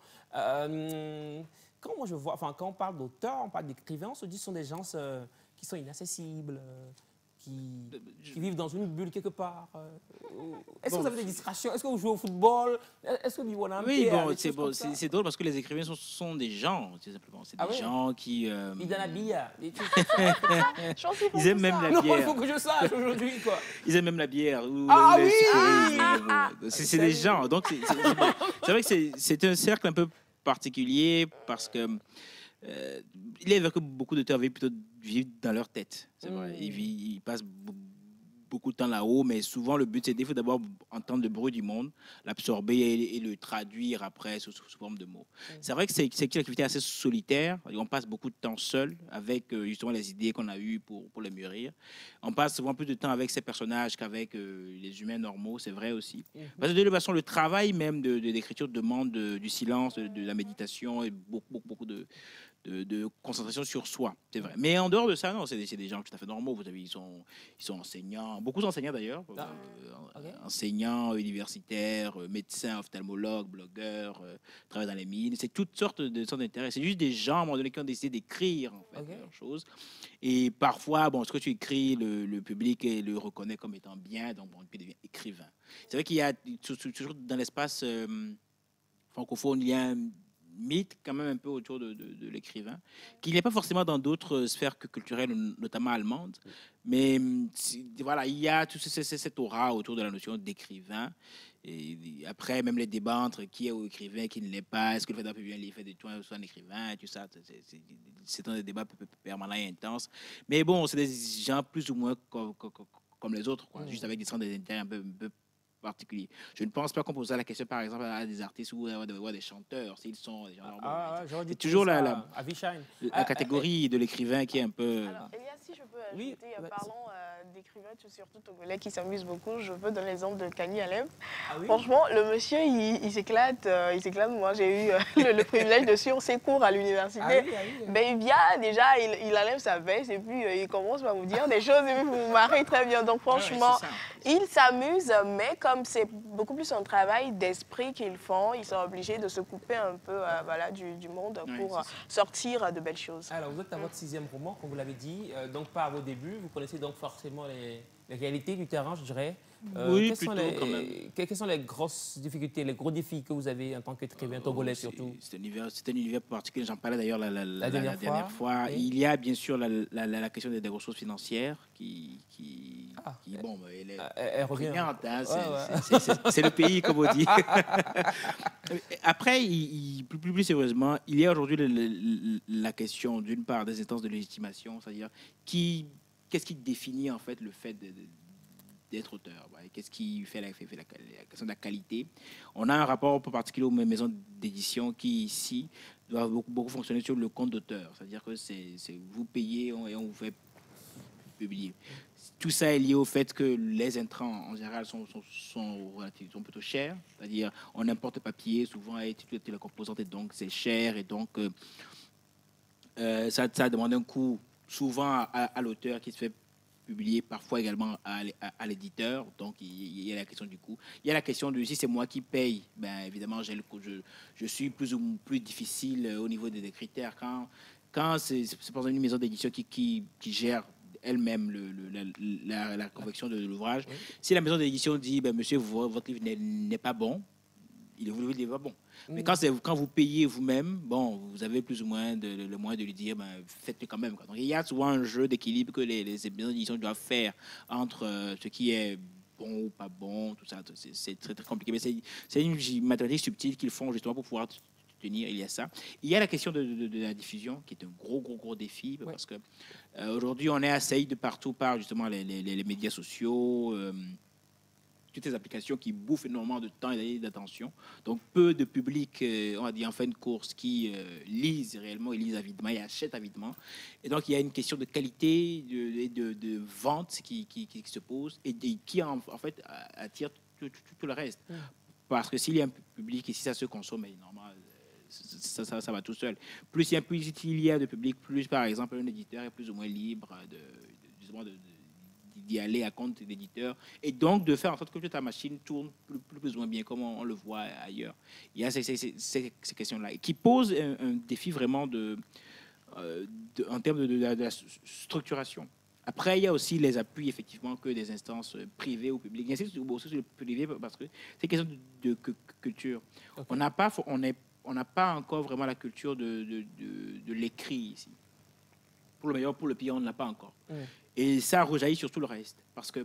Euh, quand, moi je vois, enfin, quand on parle d'auteurs, on parle d'écrivains, on se dit que ce sont des gens euh, qui sont inaccessibles, euh, qui, qui vivent dans une bulle quelque part. Euh, Est-ce bon, que vous avez des distractions? Est-ce que vous jouez au football? Est-ce que vous vivez en Oui, bon, c'est bon, drôle parce que les écrivains sont, sont des gens, tout simplement. C'est des ah oui? gens qui... Euh... Ils donnent la bière. Ils aiment même ça. la bière. Non, il faut que je sache aujourd'hui, quoi. Ils aiment même la bière. Ou ah le, oui ah, ah, c'est des gens. Donc, c'est vrai que c'est un cercle un peu particulier parce que... Euh, il est vrai que beaucoup d'auteurs vivent plutôt vivent dans leur tête. C'est vrai. Mmh. Ils, ils passent beaucoup de temps là-haut, mais souvent le but c'est il faut d'abord entendre le bruit du monde, l'absorber et, et le traduire après sous, sous forme de mots. Mmh. C'est vrai que c'est, c'est une activité assez solitaire, on passe beaucoup de temps seul avec euh, justement les idées qu'on a eues pour, pour les mûrir. On passe souvent plus de temps avec ces personnages qu'avec euh, les humains normaux, c'est vrai aussi. Mmh. Parce que de toute façon, le travail même de, de l'écriture demande de, du silence, de, de la méditation et beaucoup, beaucoup, beaucoup de... De, de concentration sur soi, c'est vrai. Mais en dehors de ça, non, c'est des, c'est des gens tout à fait normaux. Vous savez, ils sont, ils sont enseignants, beaucoup d'enseignants d'ailleurs, ah, euh, okay. enseignants, universitaires, médecins, ophtalmologues, blogueurs, euh, travaillent dans les mines. C'est toutes sortes de centres d'intérêt. C'est juste des gens, à un moment donné, qui ont décidé d'écrire en fait, okay. leurs choses. Et parfois, bon, ce que tu écris, le, le public le reconnaît comme étant bien, donc bon, il devient écrivain. C'est vrai qu'il y a toujours dans l'espace euh, francophone, il y a un mythe quand même un peu autour de, de, de l'écrivain, qu'il n'y a pas forcément dans d'autres sphères que culturelles, notamment allemandes, mais voilà, il y a tout ce, cette aura autour de la notion d'écrivain. Et après, même les débats entre qui est écrivain, qui ne l'est pas, est-ce que le fait d'un publier un livre fait de toi un écrivain, tout ça, c'est, c'est, c'est un débat permanent et intense. Mais bon, c'est des gens plus ou moins comme, comme, comme les autres, quoi, mmh. juste avec des centres d'intérêt un peu, un peu particulier. Je ne pense pas qu'on pose la question, par exemple, à des artistes ou à des, à des chanteurs, s'ils sont des gens normaux. Ah, ah, c'est toujours la, la, la, la ah, catégorie ah, de l'écrivain qui est un peu... Alors, Elias, si je peux ajouter, oui, euh, parlons euh, d'écrivains, surtout togolais, qui s'amusent beaucoup. Je veux donner l'exemple de Kani Alem. Ah, oui? Franchement, le monsieur, il, il s'éclate. Euh, il s'éclate. Moi, j'ai eu euh, le, le privilège de suivre ses cours à l'université. Ah, oui, ah, oui, oui. Ben, il vient, déjà, il, il enlève sa veste et puis euh, il commence à vous dire des choses et puis vous vous marrez très bien. Donc, franchement, ah, oui, il s'amuse, mais comme Comme c'est beaucoup plus un travail d'esprit qu'ils font, ils sont obligés de se couper un peu euh, voilà, du, du monde pour oui, sortir de belles choses. Alors, vous êtes à votre sixième roman, comme vous l'avez dit, euh, donc pas à vos débuts. Vous connaissez donc forcément les, les réalités du terrain, je dirais. Euh, oui, quelles plutôt sont les, quand même. Quelles sont les grosses difficultés, les gros défis que vous avez en tant qu'écrivain euh, togolais surtout? C'est un univers, c'est un univers particulier, j'en parlais d'ailleurs la, la, la, la dernière la, fois. dernière fois. Oui. Il y a bien sûr la, la, la question des, des ressources financières qui, qui, ah, qui bon, elle est elle, elle revient. Hein, ouais, c'est, ouais. c'est, c'est, c'est, c'est le pays, comme on dit. Après, il, il, plus, plus, plus sérieusement, il y a aujourd'hui la, la, la question, d'une part, des instances de légitimation, c'est-à-dire qui, qu'est-ce qui définit en fait le fait de, de d'être auteur. Ouais. Qu'est-ce qui fait la, fait, fait la, la question de la qualité? On a un rapport particulier aux maisons d'édition qui, ici, doivent beaucoup, beaucoup fonctionner sur le compte d'auteur. C'est-à-dire que c'est, c'est vous payez et on vous fait publier. Tout ça est lié au fait que les intrants, en général, sont, sont, sont, sont plutôt chers. C'est-à-dire on importe papier, souvent, et toutes les composantes, et donc c'est cher. Et donc, euh, euh, ça, ça demande un coût, souvent, à, à l'auteur qui se fait publié parfois également à, à, à l'éditeur, donc il, il y a la question du coût. Il y a la question de si c'est moi qui paye, ben évidemment j'ai le, je, je suis plus ou plus difficile au niveau des, des critères. Quand, quand c'est, c'est par exemple une maison d'édition qui, qui, qui gère elle-même le, le, la, la, la confection de l'ouvrage, oui. Si la maison d'édition dit ben, monsieur, votre livre n'est, n'est pas bon, il n'est pas bon. Mais mmh. quand, c'est, quand vous payez vous-même, bon, vous avez plus ou moins de, le, le moyen de lui dire, ben, faites-le quand même. Quoi. Donc, il y a souvent un jeu d'équilibre que les, les maisons d'édition doivent faire entre euh, ce qui est bon ou pas bon, tout ça. C'est, c'est très, très compliqué. Mais c'est, c'est une mathématique subtile qu'ils font justement pour pouvoir tenir. Il y a ça. Il y a la question de, de, de la diffusion, qui est un gros, gros, gros défi. Ouais. Parce que euh, aujourd'hui, on est assailli de partout par justement les, les, les médias sociaux. Euh, toutes ces applications qui bouffent énormément de temps et d'attention. Donc, peu de public, euh, on va dire, en fin de course, qui euh, lisent réellement, ils lisent avidement, ils achètent avidement. Et donc, il y a une question de qualité, de, de, de vente qui, qui, qui se pose et, et qui, en, en fait, attire tout, tout, tout le reste. Mmh. Parce que s'il y a un public et si ça se consomme, normal, ça, ça, ça va tout seul. Plus il y a, plus il y a de public, plus, par exemple, un éditeur est plus ou moins libre de, de, justement de, de d'y aller à compte d'éditeur et donc de faire en sorte que ta machine tourne plus, plus, plus ou moins bien comme on, on le voit ailleurs. Il y a ces, ces, ces, ces questions-là qui posent un, un défi vraiment de, euh, de, en termes de, de, de la structuration. Après, il y a aussi les appuis, effectivement, que des instances privées ou publiques. Il y a aussi le privé parce que c'est une question de, de, de culture. Okay. On n'a pas, on est, on n'a pas encore vraiment la culture de, de, de, de l'écrit ici. Pour le meilleur, pour le pire, on ne l'a pas encore. Mmh. Et ça rejaillit sur tout le reste. Parce que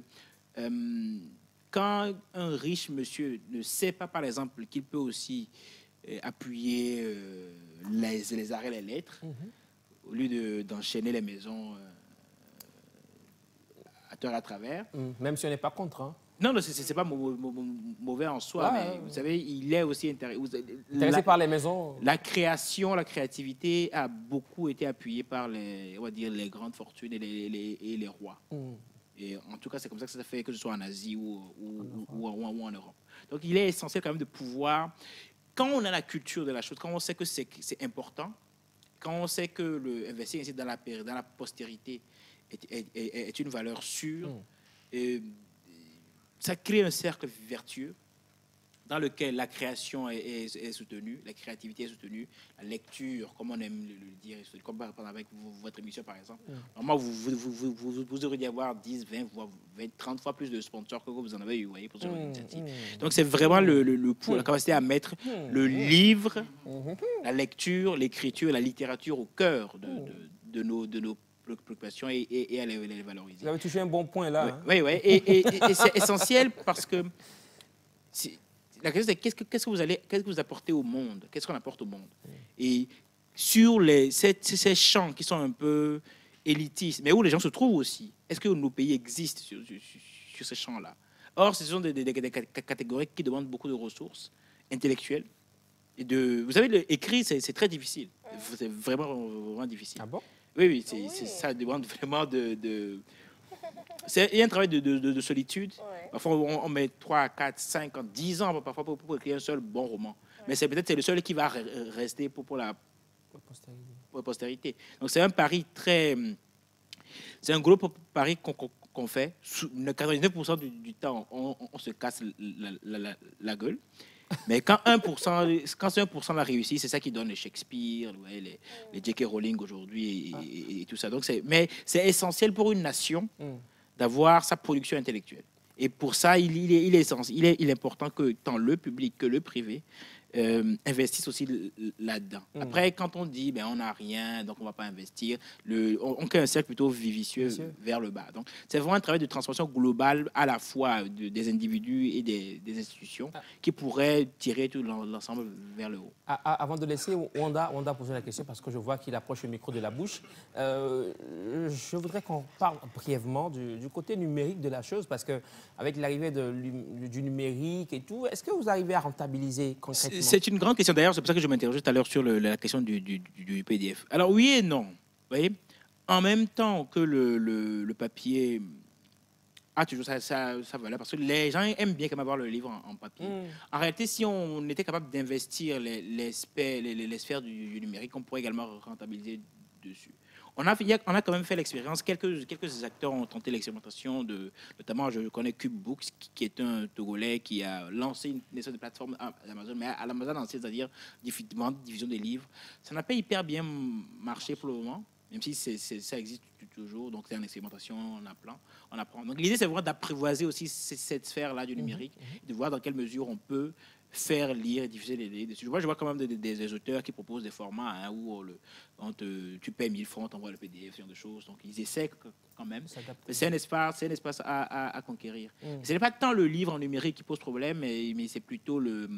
euh, quand un riche monsieur ne sait pas, par exemple, qu'il peut aussi euh, appuyer euh, les, les arrêts, les lettres, mmh. au lieu de, d'enchaîner les maisons euh, à tort et à travers. Mmh. Même si on n'est pas contre. Hein. Non, non, ce n'est pas mauvais en soi, ouais, mais ouais. vous savez, il est aussi intéressé. Intéressé par les maisons. La création, la créativité a beaucoup été appuyée par les, on va dire, les grandes fortunes et les, les, et les rois. Mmh. Et en tout cas, c'est comme ça que ça fait, que ce soit en Asie ou, ou, ou, ou, ou en Europe. Donc, il est essentiel quand même de pouvoir, quand on a la culture de la chose, quand on sait que c'est important, quand on sait que le, investir ici dans la, dans la postérité est, est, est, est une valeur sûre, mmh. et, ça crée un cercle vertueux dans lequel la création est, est, est soutenue, la créativité est soutenue, la lecture, comme on aime le, le dire, comme par exemple avec votre émission par exemple. Mm. Normalement, vous, vous, vous, vous, vous auriez dû avoir dix, vingt, voire vingt, trente fois plus de sponsors que vous en avez eu, vous voyez, pour ce genre mm. d'initiative. Mm. Donc c'est vraiment le, le, le pour, la capacité à mettre mm. le livre, mm. la lecture, l'écriture, la littérature au cœur de, de, de, nos, de nos préoccupations et, et, et à les, les valoriser. Vous avez touché un bon point là. Oui, hein. oui, oui. Et, et, et, et c'est essentiel parce que la question c'est qu'est-ce que, qu'est-ce que vous allez, qu'est-ce que vous apportez au monde, qu'est-ce qu'on apporte au monde. Mm. Et sur les, ces, ces champs qui sont un peu élitistes, mais où les gens se trouvent aussi, est-ce que nos pays existent sur, sur, sur ces champs-là? Or, ce sont des, des, des catégories qui demandent beaucoup de ressources intellectuelles. Et de, vous savez, l'écrit, c'est, c'est très difficile. C'est vraiment, vraiment difficile. Ah bon? Oui, oui, c'est, c'est, ça demande vraiment de... de c'est, il y a un travail de, de, de solitude. Ouais. Parfois, on, on met trois, quatre, cinq, dix ans parfois pour, pour écrire un seul bon roman. Ouais. Mais c'est peut-être c'est le seul qui va rester pour, pour, la, pour, postérité. pour la postérité. Donc, c'est un pari très... C'est un gros pari qu'on, qu'on fait. quatre-vingt-dix-neuf pour cent du, du temps, on, on se casse la, la, la, la gueule. Mais quand un pour cent, quand c'est un pour cent la réussite, c'est ça qui donne les Shakespeare, les, les, les J K Rowling aujourd'hui et, ah. et, et tout ça. Donc c'est, mais c'est essentiel pour une nation mm. d'avoir sa production intellectuelle. Et pour ça, il, il, est, il, est, essentiel, il, est, il est important que tant le public que le privé euh, investissent aussi là-dedans. Mm. Après, quand on dit ben, on n'a rien, donc on ne va pas investir, le, on, on crée un cercle plutôt vicieux Monsieur. vers le bas. Donc c'est vraiment un travail de transformation globale à la fois de, des individus et des, des institutions ah. qui pourraient tirer tout l'ensemble vers le haut. Ah, ah, avant de laisser Wanda, Wanda poser la question, parce que je vois qu'il approche le micro de la bouche, euh, je voudrais qu'on parle brièvement du, du côté numérique de la chose, parce qu'avec l'arrivée de, du numérique et tout, est-ce que vous arrivez à rentabiliser concrètement? C'est une grande question. D'ailleurs, c'est pour ça que je m'interrogeais tout à l'heure sur le, la question du, du, du P D F. Alors, oui et non. Vous voyez, en même temps que le, le, le papier a toujours sa, sa, sa valeur, parce que les gens aiment bien quand même avoir le livre en, en papier. Mm. En réalité, si on était capable d'investir les, les, les, les, les sphères du, du numérique, on pourrait également rentabiliser dessus. On a, on a quand même fait l'expérience, quelques, quelques acteurs ont tenté l'expérimentation, de, notamment je connais Cube Books, qui, qui est un Togolais qui a lancé une, une sorte de plateforme à Amazon, mais à l'Amazon ancienne, c'est-à-dire division des livres. Ça n'a pas hyper bien marché pour le moment, même si c'est, c'est, ça existe toujours, donc c'est en expérimentation, on apprend. On apprend. Donc l'idée, c'est vraiment d'apprivoiser aussi cette sphère-là du numérique, mmh. de voir dans quelle mesure on peut faire lire et diffuser les livres. Je vois, je vois quand même des, des, des auteurs qui proposent des formats hein, où le, on te, tu payes mille francs, on t'envoie le P D F, ce genre de choses. Donc, ils essaient quand même. C'est un espace, c'est un espace à, à, à conquérir. Mm. Ce n'est pas tant le livre en numérique qui pose problème, mais, mais c'est plutôt le,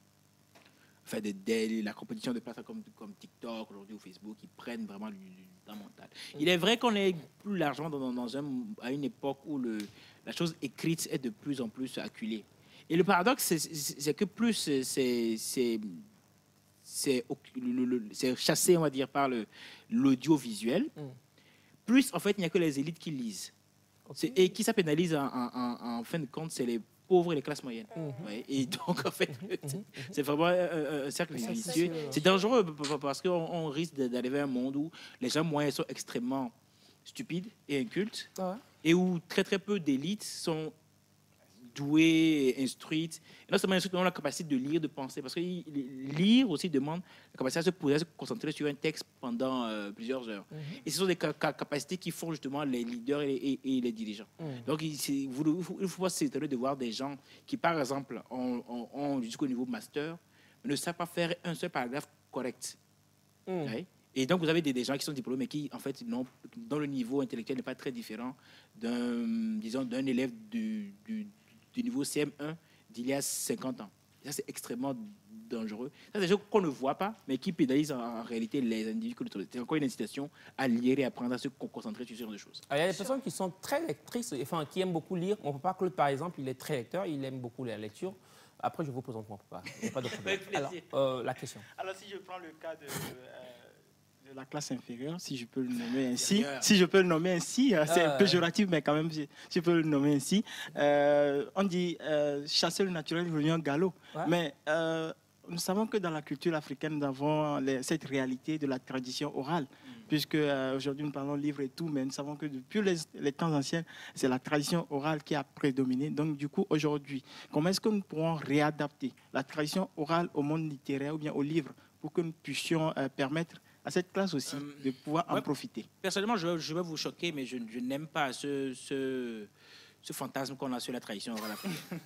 enfin, de, de, la compétition de plateformes comme, comme TikTok aujourd'hui ou Facebook qui prennent vraiment du, du temps mental. Mm. Il est vrai qu'on est plus largement dans, dans un, à une époque où le, la chose écrite est de plus en plus acculée. Et le paradoxe, c'est, c'est que plus c'est, c'est, c'est, c'est chassé, on va dire, par le, l'audiovisuel, mm. plus, en fait, il n'y a que les élites qui lisent. Okay. Et qui ça pénalise en, en, en fin de compte, c'est les pauvres et les classes moyennes. Mm-hmm. Ouais. Et donc, en fait, c'est, c'est vraiment un, un cercle vicieux. C'est dangereux parce qu'on on risque d'arriver à un monde où les gens moyens sont extrêmement stupides et incultes, ah. et où très, très peu d'élites sont douées, instruites. Et non seulement instruites, mais ont la capacité de lire, de penser. Parce que lire aussi demande la capacité à se poser, à se concentrer sur un texte pendant euh, plusieurs heures. Mm-hmm. Et ce sont des ca- ca- capacités qui font justement les leaders et, et, et les dirigeants. Mm. Donc, il ne faut, faut pas s'étonner de voir des gens qui, par exemple, ont, ont, ont jusqu'au niveau master, ne savent pas faire un seul paragraphe correct. Mm. Okay? Et donc, vous avez des, des gens qui sont diplômés, mais qui, en fait, non, dont le niveau intellectuel n'est pas très différent d'un, disons, d'un élève du, du du niveau C M un d'il y a cinquante ans. Ça, c'est extrêmement dangereux. Ça, c'est des choses qu'on ne voit pas, mais qui pénalisent en, en réalité les individus. C'est encore une incitation à lire et apprendre à se concentrer sur ce genre de choses. Il y a des personnes qui sont très lectrices, enfin, qui aiment beaucoup lire. Mon papa Claude, par exemple, il est très lecteur, il aime beaucoup la lecture. Après, je vous présente mon papa. Il n'y a pas de problème. Alors, euh, la question. Alors, si je prends le cas de... Euh... de la classe inférieure, si je peux le nommer ainsi. Si je peux le nommer ainsi, c'est euh... péjoratif, mais quand même, si je peux le nommer ainsi. Euh, on dit euh, chasser le naturel revient au galop. Ouais. Mais euh, nous savons que dans la culture africaine, nous avons les, cette réalité de la tradition orale. Mm. Puisque euh, aujourd'hui nous parlons livres et tout, mais nous savons que depuis les, les temps anciens, c'est la tradition orale qui a prédominé. Donc du coup, aujourd'hui, comment est-ce que nous pourrons réadapter la tradition orale au monde littéraire ou bien aux livres pour que nous puissions euh, permettre à cette classe aussi euh, de pouvoir ouais, en profiter? Personnellement, je, je vais vous choquer, mais je, je n'aime pas ce, ce, ce fantasme qu'on a sur la tradition orale africaine.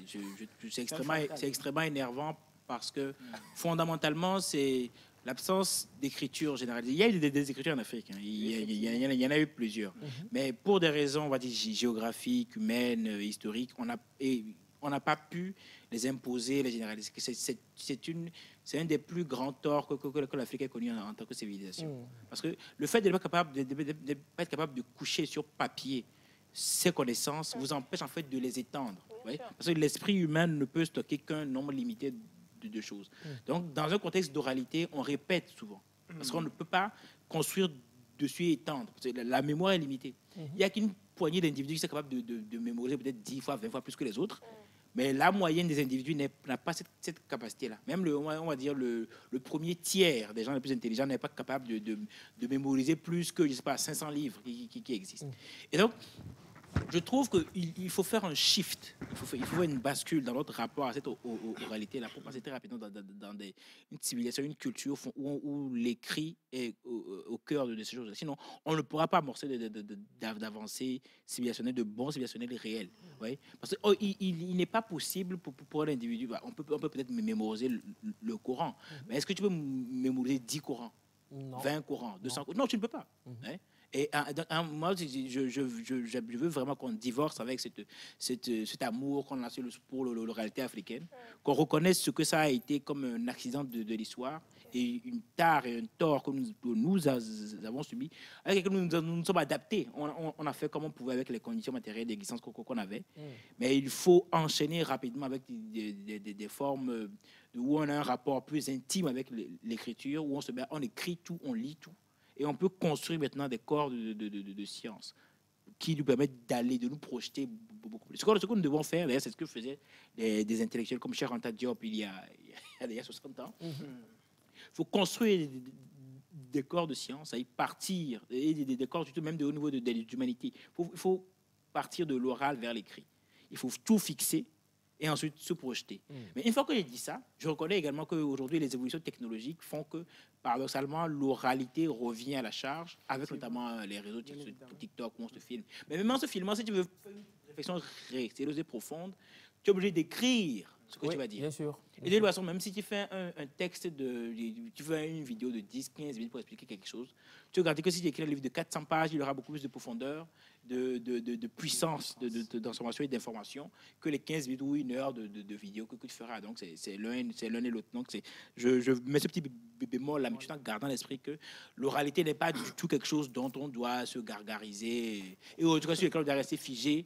C'est extrêmement, extrêmement énervant parce que fondamentalement, c'est l'absence d'écriture généralisée. Il y a eu des, des écritures en Afrique, hein. il, y a, il, y a, il, y a, il y en a eu plusieurs. Mm-hmm. Mais pour des raisons, on va dire, géographiques, humaines, historiques, on a, et on n'a pas pu les imposer, les généraliser. C'est un des plus grands torts que, que, que l'Afrique ait connu en, en tant que civilisation. Mm. Parce que le fait de ne pas, de, de, de, de pas être capable de coucher sur papier ces connaissances vous empêche en fait de les étendre. Oui, parce que l'esprit humain ne peut stocker qu'un nombre limité de, de choses. Mm. Donc, dans un contexte d'oralité, on répète souvent. Parce qu'on ne peut pas construire dessus et étendre. La, la mémoire est limitée. Mm-hmm. Il n'y a qu'une poignée d'individus qui sont capables de, de, de mémoriser peut-être dix fois, vingt fois plus que les autres. Mm. Mais la moyenne des individus n'a pas cette, cette capacité-là. Même, le, on va dire, le, le premier tiers des gens les plus intelligents n'est pas capable de, de, de mémoriser plus que, je ne sais pas, cinq cents livres qui, qui, qui existent. Mm. Et donc, je trouve qu'il il faut faire un shift, il faut, il faut faire une bascule dans notre rapport à cette oralité-là pour passer très rapidement dans, dans, dans des, une civilisation, une culture où, où l'écrit est au, au cœur de ces choses. Sinon, on ne pourra pas amorcer d'avancées civilisationnelles, de bons civilisationnels réels. Ouais? Parce qu'il oh, il, il n'est pas possible pour, pour un individu, bah, on peut on peut peut-être mémoriser le, le Coran, mm-hmm. mais est-ce que tu peux mémoriser dix Corans, non. vingt Corans, deux cents Corans? Non, tu ne peux pas. Mm-hmm. Ouais? Et un, moi, je, je, je, je, je veux vraiment qu'on divorce avec cette, cette, cet amour qu'on a pour l'oralité africaine, qu'on reconnaisse ce que ça a été comme un accident de, de l'histoire et une tare et un tort que nous, que nous avons subi, avec lesquels nous, nous nous sommes adaptés. On, on, on a fait comme on pouvait avec les conditions matérielles d'existence qu'on avait. Mm. Mais il faut enchaîner rapidement avec des, des, des, des formes où on a un rapport plus intime avec l'écriture, où on, se met, on écrit tout, on lit tout. Et on peut construire maintenant des corps de, de, de, de science qui nous permettent d'aller, de nous projeter beaucoup plus. Ce que nous devons faire, c'est ce que faisaient des, des intellectuels comme Cheikh Anta Diop il y a, il y a soixante ans. Il mm-hmm. faut construire des, des corps de science, à y partir, et des, des corps même de haut niveau de, de l'humanité. Il faut, il faut partir de l'oral vers l'écrit. Il faut tout fixer et ensuite se projeter. Mm. Mais une fois que j'ai dit ça, je reconnais également qu'aujourd'hui, les évolutions technologiques font que, paradoxalement, l'oralité revient à la charge, avec notamment les réseaux TikTok où on se filme. Mais même en se filmant, si tu veux faire une réflexion sérieuse et profonde, tu es obligé d'écrire ce que oui, tu vas dire. Bien sûr. Bien et de toute façon, même si tu fais un, un texte, de, tu fais une vidéo de dix, quinze minutes pour expliquer quelque chose, tu regardes que si tu écris un livre de quatre cents pages, il aura beaucoup plus de profondeur, de, de, de, de puissance de, de, de, d'information et d'information que les quinze minutes ou une heure de, de, de vidéo que, que tu feras. Donc, c'est l'un et l'autre. Donc, je, je mets ce petit bémol là, mais tout en gardant à l'esprit que l'oralité n'est pas du tout quelque chose dont on doit se gargariser. Et en tout cas, sur lequel on doit rester figé.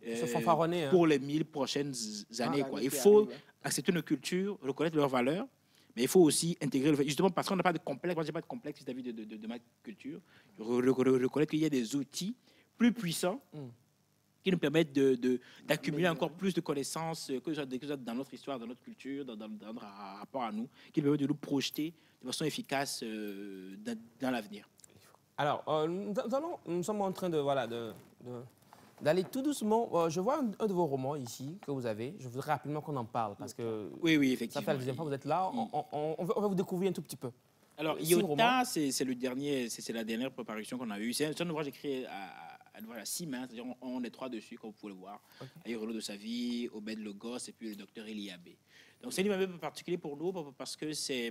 Euh, pour les mille prochaines années. Ah, quoi. Il faut arrive, ouais. accepter nos cultures, reconnaître leurs valeurs, mais il faut aussi intégrer le fait, justement parce qu'on n'a pas de complexe, moi je n'ai pas de complexe vis-à-vis de, de, de, de ma culture, reconnaître qu'il y a des outils plus puissants mm. qui nous permettent d'accumuler de, de, encore plus de connaissances que ce soit dans notre histoire, dans notre culture, dans, dans, dans notre rapport à nous, qui permettent de nous projeter de façon efficace euh, dans, dans l'avenir. Alors, euh, nous, allons, nous sommes en train de... Voilà, de, de... d'aller tout doucement. Euh, je vois un, un de vos romans ici que vous avez. Je voudrais rapidement qu'on en parle parce que oui, oui, effectivement. Ça fait la deuxième fois que vous êtes là. On, on, on, va, on va vous découvrir un tout petit peu. Alors, Iota, c'est le dernier, c'est la dernière préparation qu'on a eue. C'est un, un ouvrage écrit à, à, à, à six mains, c'est-à-dire on, on est trois dessus, comme vous pouvez le voir. Okay. Aïe Renaud de sa vie, Obed Le Gosse et puis le docteur Eliabé. Donc c'est un livre un peu particulier pour nous parce que c'est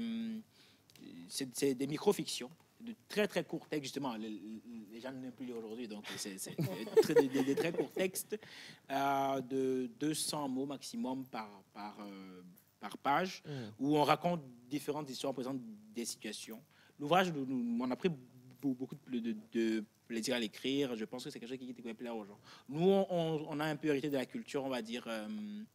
des micro-fictions. De très très courts textes, justement, les, les gens n'aiment plus lire aujourd'hui, donc c'est des, des, des très courts textes euh, de deux cents mots maximum par, par, euh, par page, mm. où on raconte différentes histoires, on présente des situations. L'ouvrage, on a pris beaucoup de, de, de plaisir à l'écrire. Je pense que c'est quelque chose qui pourrait plaire aux gens. Nous, on, on a un peu hérité de la culture, on va dire, euh,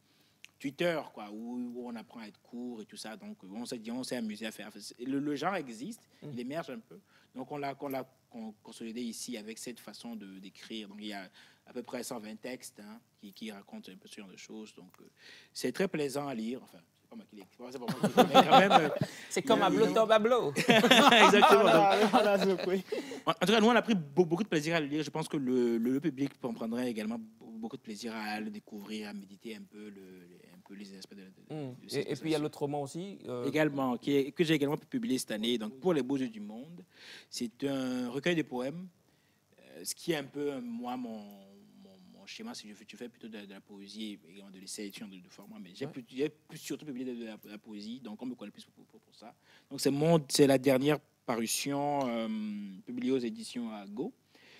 Twitter, quoi, où, où on apprend à être court et tout ça. Donc, on s'est dit, on s'est amusé à faire. Le, le genre existe, mm. il émerge un peu. Donc, on l'a consolidé ici avec cette façon d'écrire. Donc, il y a à peu près cent vingt textes hein, qui, qui racontent un peu ce genre de choses. Donc, euh, c'est très plaisant à lire. Enfin, c'est pas moi qui l'écris, c'est pas moi qui l'écris, mais quand même. Euh, c'est comme Ablo Tom Ablo. Exactement. Donc, en, en tout cas, nous, on a pris beaucoup de plaisir à le lire. Je pense que le, le, le public prendrait également beaucoup de plaisir à le découvrir, à méditer un peu, le, les, un peu les aspects de, de, mmh. de et, et puis, il y a l'autre roman aussi. Euh... Également, qui est, que j'ai également publié cette année, donc Pour les beaux yeux du monde. C'est un recueil de poèmes, euh, ce qui est un peu, moi, mon... schéma, c'est que je fais plutôt de, de la poésie et également de l'essai de, de format, mais j'ai ouais. plus surtout publié de, de, la, de la poésie, donc on me connaît plus pour, pour, pour ça. Donc c'est la dernière parution euh, publiée aux éditions Ago,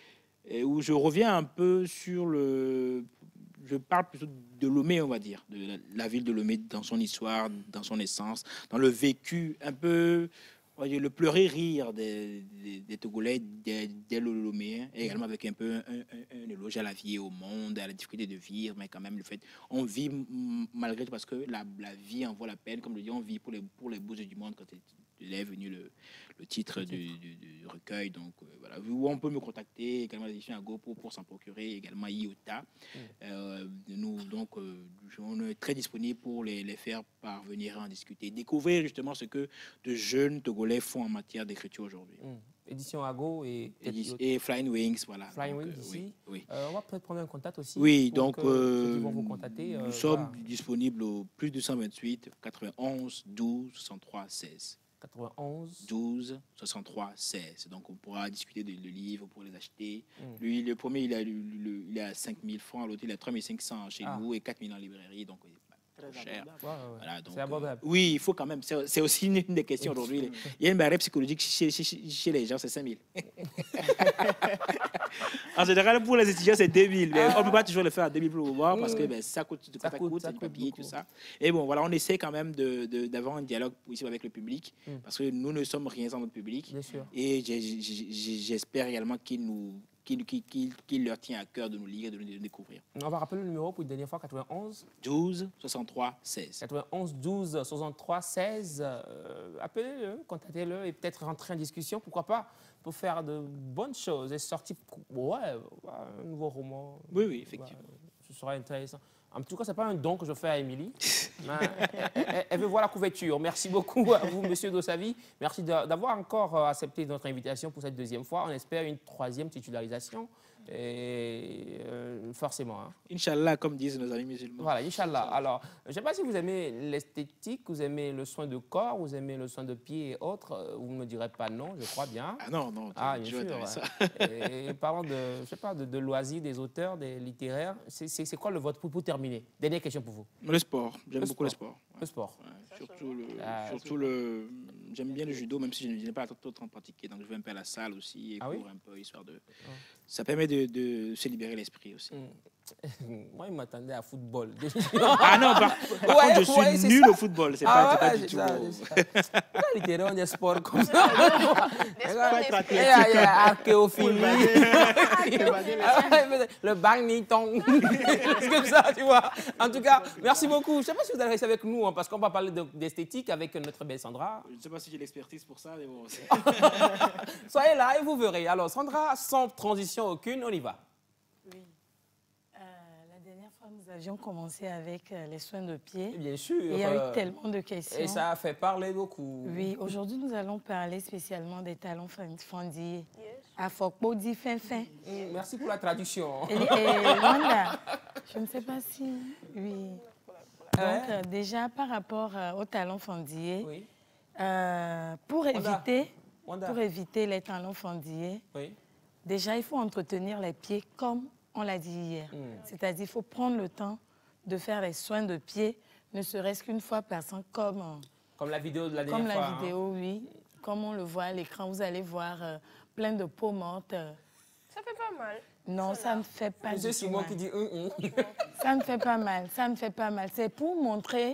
et où je reviens un peu sur le... Je parle plutôt de Lomé, on va dire, de la, la ville de Lomé dans son histoire, dans son essence, dans le vécu un peu... le pleurer rire des, des, des Togolais, des, des Loméens, et également avec un peu un, un, un éloge à la vie et au monde, à la difficulté de vivre, mais quand même le fait, on vit malgré tout parce que la, la vie en vaut la peine, comme je dis, on vit pour les, pour les beaux yeux du monde quand il est venu le, le titre du, du, du recueil. Donc euh, voilà, où on peut me contacter, également l'édition Ago pour, pour s'en procurer, également Iota. Mm. Euh, nous, donc, euh, on est très disponible pour les, les faire parvenir à en discuter, découvrir justement ce que de jeunes Togolais font en matière d'écriture aujourd'hui. Mm. Édition Ago et, et, et Flying Wings, voilà. Flying donc, Wings euh, ici. Oui, oui. Euh, on va peut-être prendre un contact aussi. Oui, donc euh, vont vous contacter, nous euh, sommes voilà. disponibles au plus deux cent vingt-huit quatre-vingt-onze douze soixante-trois seize. quatre-vingt-onze douze soixante-trois seize. Donc on pourra discuter de, de livres pour les acheter. Mm. Lui, le premier, il a, le, le, il a cinq mille francs, l'autre, il a trois mille cinq cents chez ah. nous et quatre mille en librairie. Donc, trop cher. Ouais, ouais. Voilà, donc, c'est abordable. Euh, oui, il faut quand même. C'est aussi une, une des questions aujourd'hui. Il y a une barrière psychologique chez, chez, chez les gens, c'est cinq mille. En général, pour les étudiants, c'est deux mille. Mais ah. on ne peut pas toujours le faire à deux mille pour le moment parce que ben, ça coûte, ça, ça coûte, coûte, ça coûte, papier, tout ça. Et bon, voilà, on essaie quand même d'avoir un dialogue ici avec le public mm. parce que nous ne sommes rien sans notre public. Bien sûr. Et j'espère également qu'il nous. Qui, qui, qui, qui leur tient à cœur de nous lire et de nous découvrir. On va rappeler le numéro pour une dernière fois, quatre-vingt-onze douze soixante-trois seize. quatre-vingt-onze douze soixante-trois seize. Euh, Appelez-le, contactez-le et peut-être rentrer en discussion, pourquoi pas, pour faire de bonnes choses et sortir ouais, un nouveau roman. Oui, oui, effectivement. Ouais, ce sera intéressant. En tout cas, ce n'est pas un don que je fais à Émilie. elle, elle, elle veut voir la couverture. Merci beaucoup à vous, monsieur Dossavi. Merci d'avoir encore accepté notre invitation pour cette deuxième fois. On espère une troisième titularisation. Et euh, forcément. Hein. Inch'Allah, comme disent nos amis musulmans. Voilà, Inch'Allah. Alors, je ne sais pas si vous aimez l'esthétique, vous aimez le soin de corps, vous aimez le soin de pied et autres. Vous ne me direz pas non, je crois bien. Ah non, non. Ah, bien sûr. Ouais. Ça. Et, et parlant de, je sais pas, de, de loisirs, des auteurs, des littéraires, c'est quoi le vote pour, pour terminer? Dernière question pour vous. Le sport. J'aime beaucoup le sport. Le sport. Ouais, surtout le... Ah, surtout le J'aime bien le judo, même si je n'ai pas trop en pratiquer. Donc, je vais un peu à la salle aussi et ah, cours oui? un peu, histoire de... Oh. Ça permet de, de se libérer l'esprit aussi. Mm. Moi, il m'attendait à football. Ah non, par, par ouais, contre, je suis ouais, nul ça. au football. C'est ah pas, ouais, pas du tout... Ça, littéralement, des sports comme ça. Archéophilie. Le badminton. C'est comme ça, tu vois. En tout cas, merci beaucoup. Je ne sais pas si vous allez rester avec nous, hein, parce qu'on va parler d'esthétique avec notre belle Sandra. Je ne sais pas si j'ai l'expertise pour ça, mais bon... Soyez là et vous verrez. Alors, Sandra, sans transition aucune, on y va. Oui. Euh, la dernière fois, nous avions commencé avec euh, les soins de pied. Bien sûr. Et il y a euh, eu tellement de questions. Et ça a fait parler beaucoup. Oui, aujourd'hui, nous allons parler spécialement des talons fendillés. Yes. À Fokbodi fin fin. Mm, merci pour la traduction. Et, et Wanda, je ne sais pas si... Oui. Donc, ouais. euh, déjà, par rapport euh, aux talons fendillés, oui. euh, pour, éviter, Wanda. pour éviter les talons fendillés, oui. déjà, il faut entretenir les pieds comme on l'a dit hier. Mm. C'est-à-dire qu'il faut prendre le temps de faire les soins de pieds, ne serait-ce qu'une fois par an, comme... Comme la vidéo de la dernière fois. Comme la fois, vidéo, hein. oui. Comme on le voit à l'écran, vous allez voir euh, plein de peaux mortes. Ça fait pas mal. Non, ça, ça ne fait pas du tout Simon mal. qui dit hum, hum. Ça ne fait pas mal, ça ne fait pas mal. C'est pour montrer